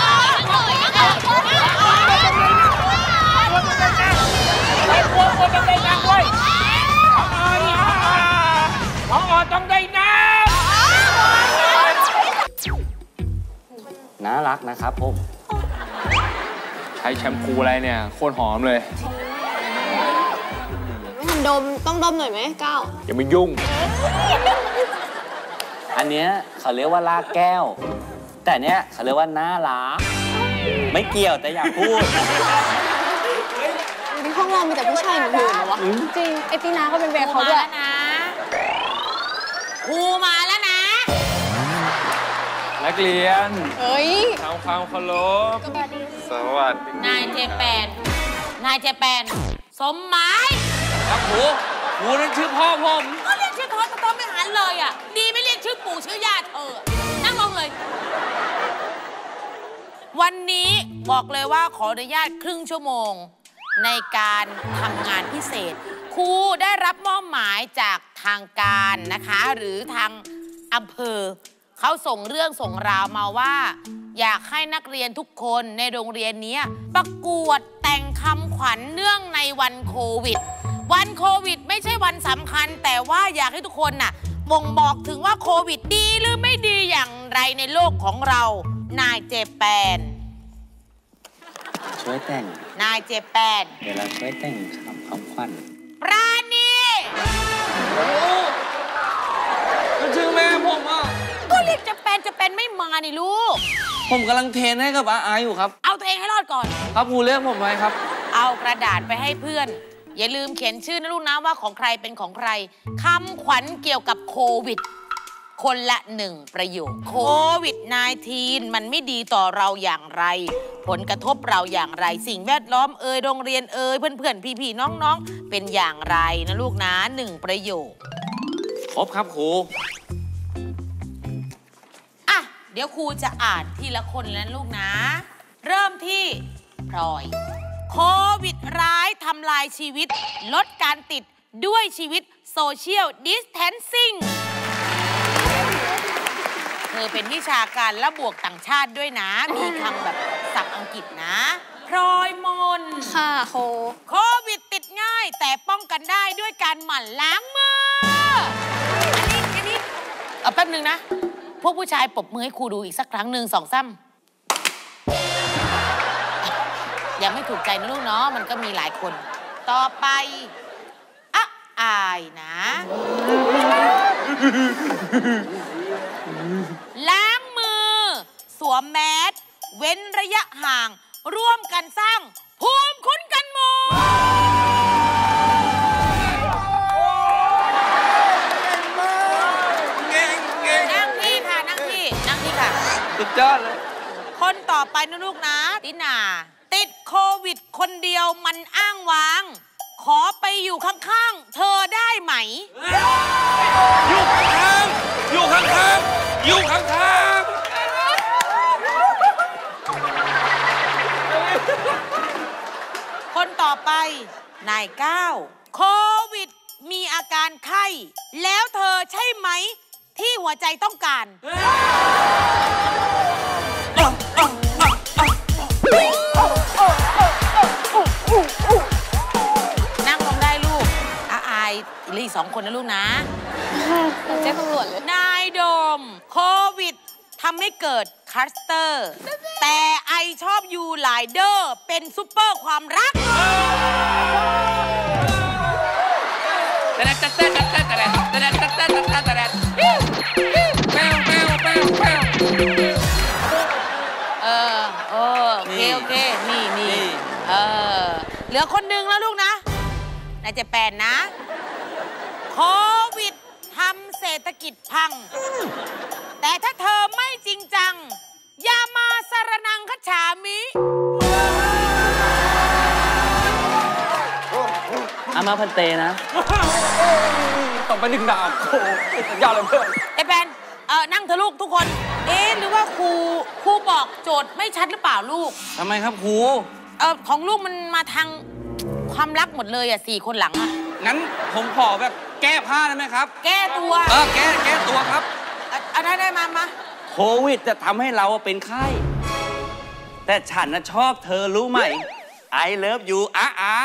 ต้องได้น้ำด้วยของอ่อนต้องได้น้ำน่ารักนะครับผมใช้แชมพูอะไรเนี่ยโคตรหอมเลยมันต้องดมหน่อยไหมก้าวอย่ามายุ่งอันเนี้ยเขาเรียกว่าลากแก้ว แต่เนี้ยเขาเรียกว่าน่ารักไม่เกี่ยวแต่อยากพูดในห้องเรามีแต่ผู้ชายหนุ่มๆเหรอวะจริงไอตีนาก็เป็นแบบเขาด้วยครูมาแล้วนะนักเรียนเฮ้ยทำความเคารพสวัสดีนายเจแปนสมหมายครับครูนั่นชื่อพ่อผมก็เรียกชื่อทอตไม่หันเลยอ่ะดีไม่เรียกชื่อปู่ชื่อย่าเธอนั่งลงเลย วันนี้บอกเลยว่าขออนุญาตครึ่งชั่วโมงในการทำงานพิเศษครูได้รับมอบหมายจากทางการนะคะหรือทางอำเภอเขาส่งเรื่องส่งราวมาว่าอยากให้นักเรียนทุกคนในโรงเรียนนี้ประกวดแต่งคำขวัญเนื่องในวันโควิดวันโควิดไม่ใช่วันสำคัญแต่ว่าอยากให้ทุกคนน่ะบ่งบอกถึงว่าโควิดดีหรือไม่ดีอย่างไรในโลกของเรานายเจแปนช่วยแต่งนายเจแปนเดี๋ยวเราช่วยแต่งคำขวัญปราณีก็ชื่อแม่ผมอ่ะก็เรียกจะเป็นไม่มานี่ลูกผมกำลังเทรนให้กับอาอยู่ครับเอาตัวเองให้รอดก่อนครับครูเรียกผมไว้ครับเอากระดาษไปให้เพื่อนอย่าลืมเขียนชื่อนะลูกนะว่าของใครเป็นของใครคำขวัญเกี่ยวกับโควิดคนละ1ประโยคโควิด -19 มันไม่ดีต่อเราอย่างไรผลกระทบเราอย่างไรสิ่งแวดล้อมโรงเรียนเพื่อนพี่ๆน้องๆเป็นอย่างไรนะลูกนะ1ประโยคครบครับครูอ่ะเดี๋ยวครูจะอ่านทีละคนแล้วลูกนะเริ่มที่พลอยโควิดร้ายทำลายชีวิตลดการติดด้วยชีวิตโซเชียลดิสแทนซิ่งเธอเป็นวิชาการและบวกต่างชาติด้วยนะมีคำแบบศัพท์อังกฤษนะพลอยมนค่ะโควิดติดง่ายแต่ป้องกันได้ด้วยการหมั่นล้างมืออันนี้เอาแป๊บนึงนะพวกผู้ชายปรบมือให้ครูดูอีกสักครั้งหนึ่ง2 ซ้ำยังไม่ถูกใจนะลูกเนาะมันก็มีหลายคนต่อไปอายนะล้างมือสวมแมสเว้นระยะห่างร่วมกันสร้างภูมิคุ้มกันหมู่นั่งที่ค่ะสุดยอดเลยคนต่อไปนะลูกนะตินาติดโควิดคนเดียวมันอ้างว้างขอไปอยู่ข้างๆเธอได้ไหมอยู่ข้างคนต่อไปนายก้าวโควิดมีอาการไข้แล้วเธอใช่ไหมที่หัวใจต้องการนั่งลงได้ลูกอายเหลืออีก2 คนนะลูกนะแจ้งตำรวจเลยนายโดมโควิดทำให้เกิดคลัสเตอร์แต่ไอชอบยูไลเดอร์เป็นซุปเปอร์ความรักโอเคนี่เหลือคนนึงแล้วลูกนะนายเจแปนนะโควิดทำเศรษฐกิจพัง แต่ถ้าเธอไม่จริงจังอย่ามาสารนังคัจฉามิอามาพันเตนะต้องไป1 ดาบโอ้สุดยอดเลยเพื่อนไอ้แปนนั่งเถอะลูกทุกคน หรือว่าครูบอกโจทย์ไม่ชัดหรือเปล่าลูกทำไมครับครูของลูกมันมาทางความรักหมดเลย4 คนหลังอะงั้นผมขอแบบแก้ผ้าได้ไหมครับแก้ตัวแก้ตัวครับได้มาโควิดจะทำให้เราเป็นไข้ แต่ฉันน่ะชอบเธอรู้ไหม I love you อ้าย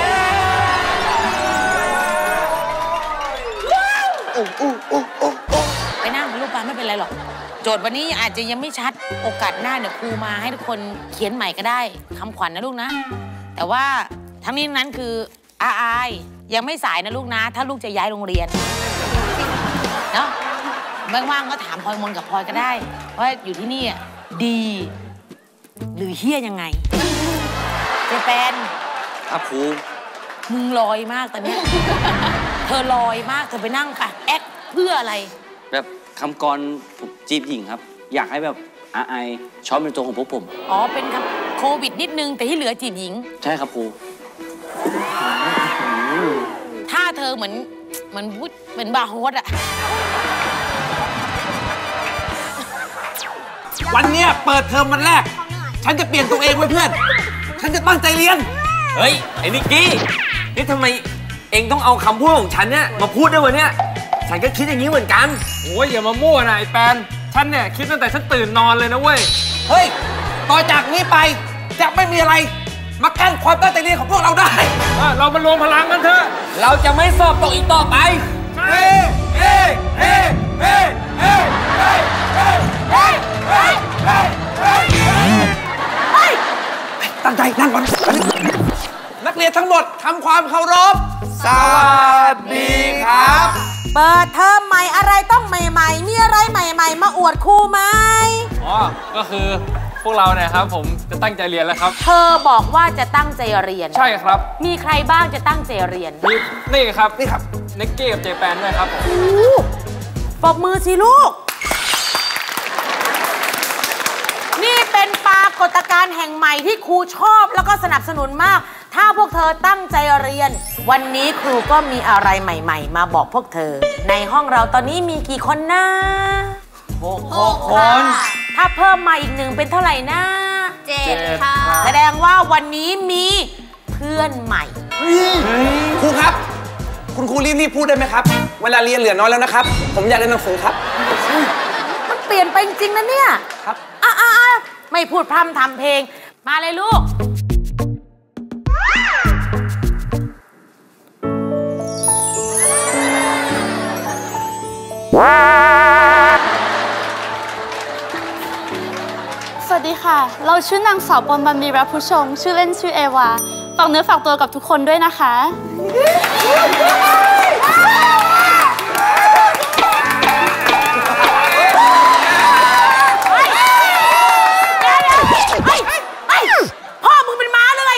ไปนั่งลูกปลาไม่เป็นไรหรอก โจทย์วันนี้อาจจะยังไม่ชัด โอกาสหน้าเนี่ยครูมาให้ทุกคนเขียนใหม่ก็ได้คำขวัญนะลูกนะ แต่ว่าทั้งนี้นั้นคืออายยังไม่สายนะลูกนะ ถ้าลูกจะย้ายโรงเรียนเนาะว่างๆก็ถามพลอยมนกับพลอยก็ได้ว่าอยู่ที่นี่ดีหรือเฮี้ยยังไงเจแปนครับครูมึงลอยมากตอนนี้ เธอลอยมากเธอไปนั่งไปแอคเพื่ออะไรแบบคำกรจีบหญิงครับ อยากให้แบบอายชอบเป็นตัวของพวกผมอ๋อเป็นครับโควิดนิดนึงแต่ที่เหลือจีบหญิงใช่ครับครูถ้าเธอเหมือนบาร์โฮสอะวันเนี้ยเปิดเทอมวันแรก ฉันจะเปลี่ยนตัวเองไว้เพื่อน ฉันจะตั้งใจเรียนเฮ้ย ไอ้นิกกี้ นี่ทำไมเองต้องเอาคำพูดของฉันเนี่ยมาพูดด้วยวะเนี่ย ฉันก็คิดอย่างนี้เหมือนกันโอ้ยอย่ามามั่วนะไอ้แปนฉันเนี่ยคิดตั้งแต่ฉันตื่นนอนเลยนะเว้ยเฮ้ย ต่อจากนี้ไปจะไม่มีอะไรมากั้นความตั้งใจเรียนของพวกเราได้เรามารวมพลังกันเถอะเราจะไม่สอบตกอีกต่อไปตั้งใจนั่งก่อนนักเรียนทั้งหมดทำความเคารพสวัสดีครับเปิดเทอมใหม่อะไรต้องใหม่ๆมีอะไรใหม่ๆมาอวดครูไหมอ๋อ ก็คือพวกเราเนี่ยครับผมจะตั้งใจเรียนแล้วครับเธอบอกว่าจะตั้งใจเรียนใช่ครับมีใครบ้างจะตั้งใจเรียนนี่ครับนิกกี้กับเจแปนด้วยครับผมปรบมือสิลูก นี่เป็นปรากฏการณ์แห่งใหม่ที่ครูชอบแล้วก็สนับสนุนมาก ถ้าพวกเธอตั้งใจเรียน วันนี้ครูก็มีอะไรใหม่ๆมาบอกพวกเธอ ในห้องเราตอนนี้มีกี่คนนะ6 คน ถ้าเพิ่มมาอีก1เป็นเท่าไหร่นะ7 ค่ะแสดงว่าวันนี้มีเพื่อนใหม่ครูครับ คุณครูรีบพูดได้ไหมครับ เวลาเรียนเหลือน้อยแล้วนะครับ ผมอยากเรียนหนังสือครับมันเปลี่ยนไปจริงๆนะเนี่ยครับไม่พูดพร่ำทำเพลง มาเลยลูกสวัสดีค่ะ เราชื่อนางสาวปนบันมีรักผู้ชม ชื่อเล่นชื่อเอวา ฝากเนื้อฝากตัวกับทุกคนด้วยนะคะพ่อมึงเป็นม้าเลย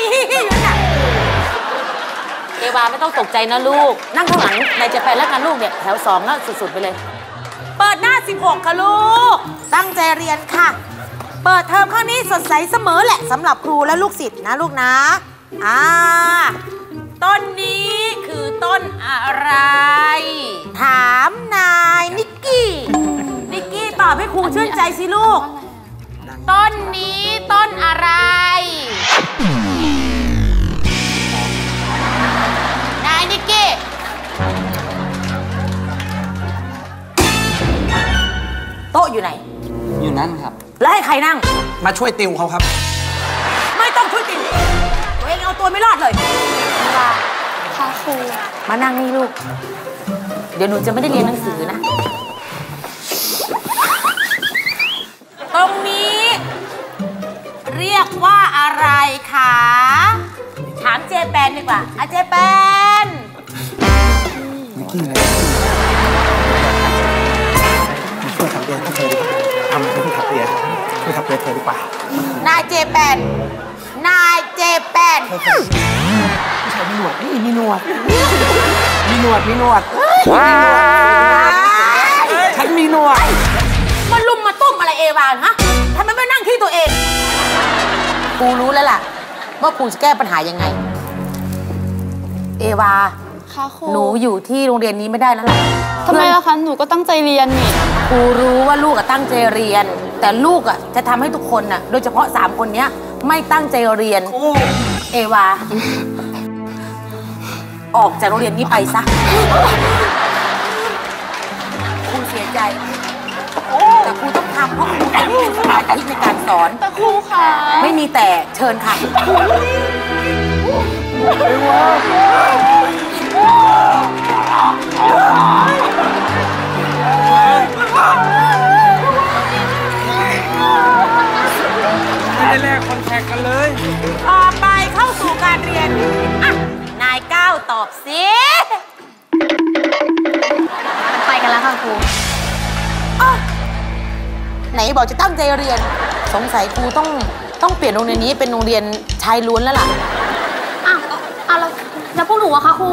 เอวาไม่ต้องตกใจนะลูก นั่งข้างหลังในจะไปแล้วกันลูกเนี่ยแถว2แล้วสุดๆไปเลย เปิดหน้า16ค่ะลูก ตั้งใจเรียนค่ะ เปิดเทอมข้างนี้สดใสเสมอแหละสำหรับครูและลูกศิษย์นะลูกนะ ต้นนี้คือต้นอะไร ถามนายนิกกี้ตอบให้ครูชื่นใจสิลูก ต้นนี้ต้นอะไร นายนิกกี้ โต๊ะอยู่ไหนอยู่นั่นครับแล้วให้ใครนั่งมาช่วยติวเขาครับไม่ต้องช่วยติวตัวเองเอาตัวไม่รอดเลยค่ะครูมานั่งนี่ลูก เดี๋ยวหนูจะไม่ได้เรียนหนังสือนะ ตรงนี้เรียกว่าอะไรคะถามเจแปนดีกว่าเจแปนช่วยทำเรียนให้เธอดีกว่าทำให้ทำเรียนช่วยทำเรียนเธอดีกว่านายเจแปนผู้ชายมีหนวดนี่มีหนวดมีหนวดฉันมีหนวดมาลุมมาต้มอะไรเอวาฮะทำไมไม่นั่งที่ตัวเองครูรู้แล้วล่ะว่าครูจะแก้ปัญหายังไงเอวาค่ะครูหนูอยู่ที่โรงเรียนนี้ไม่ได้แล้วล่ะทำไมล่ะคะ หนูก็ตั้งใจเรียนนี่ครูรู้ว่าลูกตั้งใจเรียน แต่ลูกจะทำให้ทุกคนโดยเฉพาะ3คนนี้ไม่ตั้งใจเรียนเอวา ออกจากโรงเรียนนี้ไปซะครูเสียใจแต่ครูต้องทำเพราะครูต้องมีสมาธิในการสอนแต่ครูค่ะไม่มีแต่เชิญค่ะไม่ได้แลกคอนแทคกันเลยต่อไปเข้าสู่การเรียนนายก้าวตอบสิไปกันแล้วค่ะครูไหนบอกจะตั้งใจเรียนสงสัยครูต้องเปลี่ยนโรงเรียนนี้เป็นโรงเรียนชายล้วนแล้วล่ะอ้าวแล้วพวกหนูอะคะครู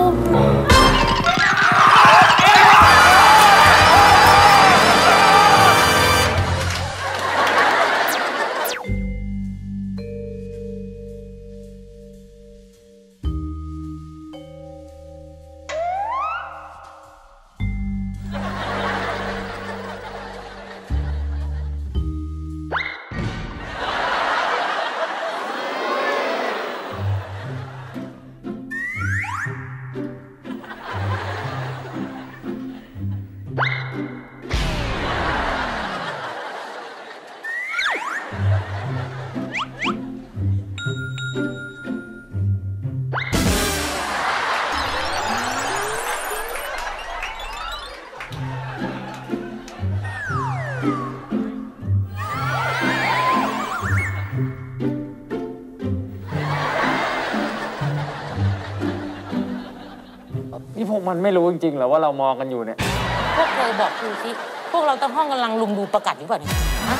นี่พวกมันไม่รู้จริงๆเหรอว่าเรามองกันอยู่เนี่ยพวกเธอบอกครูสิพวกเราตั้งห้องกำลังลุมดูประกาศอยู่ป่ะเนี่ยฮะ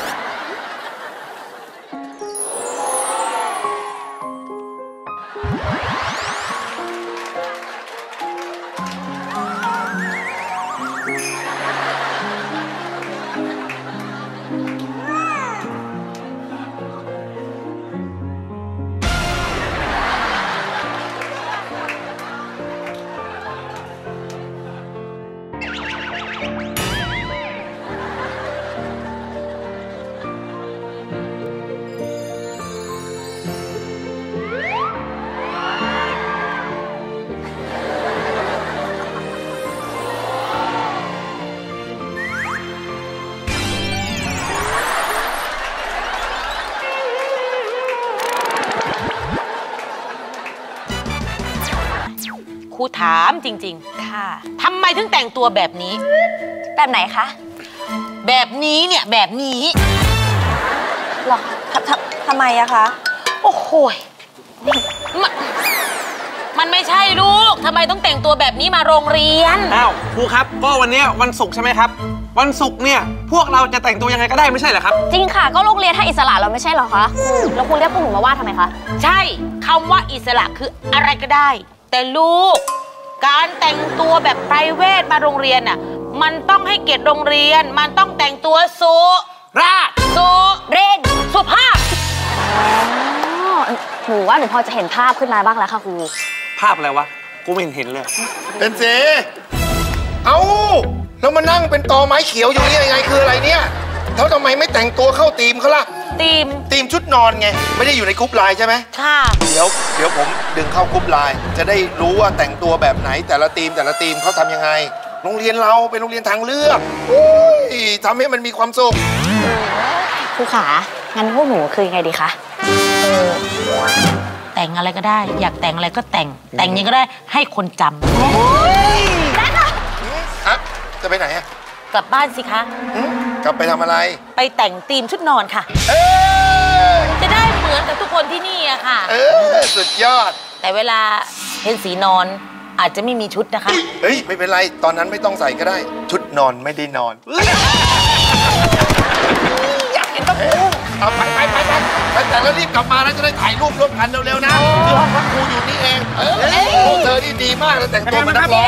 ครูถามจริงๆค่ะทำไมถึงแต่งตัวแบบนี้แบบไหนคะแบบนี้เนี่ยแบบนี้หรอทำไมอะคะโอ้โหมันไม่ใช่ลูกทำไมต้องแต่งตัวแบบนี้มาโรงเรียนอ้าวครูครับก็วันนี้วันศุกร์ใช่ไหมครับวันศุกร์เนี่ยพวกเราจะแต่งตัวยังไงก็ได้ไม่ใช่เหรอครับจริงค่ะก็โรงเรียนให้อิสระเราไม่ใช่เหรอคะแล้วคุณเรียกพวกหนูมาว่าทำไมคะใช่คำว่าอิสระคืออะไรก็ได้แต่ลูกการแต่งตัวแบบไพรเวทมาโรงเรียนน่ะมันต้องให้เกียรติโรงเรียนมันต้องแต่งตัวสุราษฎร์สุเรนสุภาพหนูว่าหนูพอจะเห็นภาพขึ้นมาบ้างแล้วค่ะครูภาพอะไรวะกูไม่เห็นเลยเป็นเสเอ้าแล้วมานั่งเป็นตอไม้เขียวอยู่นี่ยังไงคืออะไรเนี่ยแล้วทำไมไม่แต่งตัวเข้าธีมเขาล่ะธีมชุดนอนไงไม่ได้อยู่ในกรุ๊ปไลน์ใช่ไหมค่ะเดี๋ยวผมดึงเข้ากรุ๊ปไลน์จะได้รู้ว่าแต่งตัวแบบไหนแต่ละธีมเขาทำยังไงโรงเรียนเราเป็นโรงเรียนทางเลือกทำให้มันมีความสุขครูขางั้นพวกหนูคือยังไงดีคะแต่งอะไรก็ได้อยากแต่งอะไรก็แต่งยังไงก็ได้ให้คนจำได้ค่ะจะไปไหนอะกลับบ้านสิคะกลับไปทำอะไรไปแต่งธีมชุดนอนค่ะจะได้เหมือนกับทุกคนที่นี่อะค่ะสุดยอดแต่เวลาเห็นสีนอนอาจจะไม่มีชุดนะคะเฮ้ยไม่เป็นไรตอนนั้นไม่ต้องใส่ก็ได้ชุดนอนไม่ได้นอนอยากเห็นตะปูเอาไปแต่แล้วรีบกลับมานะจะได้ถ่ายรูปร่วมกันเร็วๆนะที่ห้องพักครูอยู่นี่เองเธอนี่ดีมากเลยแต่งตัวเหมือนนักร้อง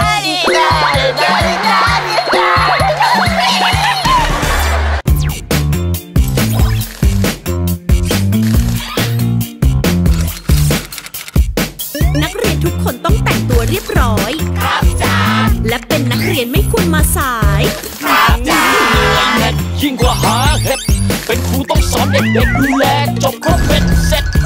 นักเรียนทุกคนต้องแต่งตัวเรียบร้อยครับจ้าและเป็นนักเรียนไม่ควรมาสายครับจ้ายิ่งกว่าหาเห็ดเป็นครูต้องสอนเด็กๆดูแลจบครบเป็นเสร็จ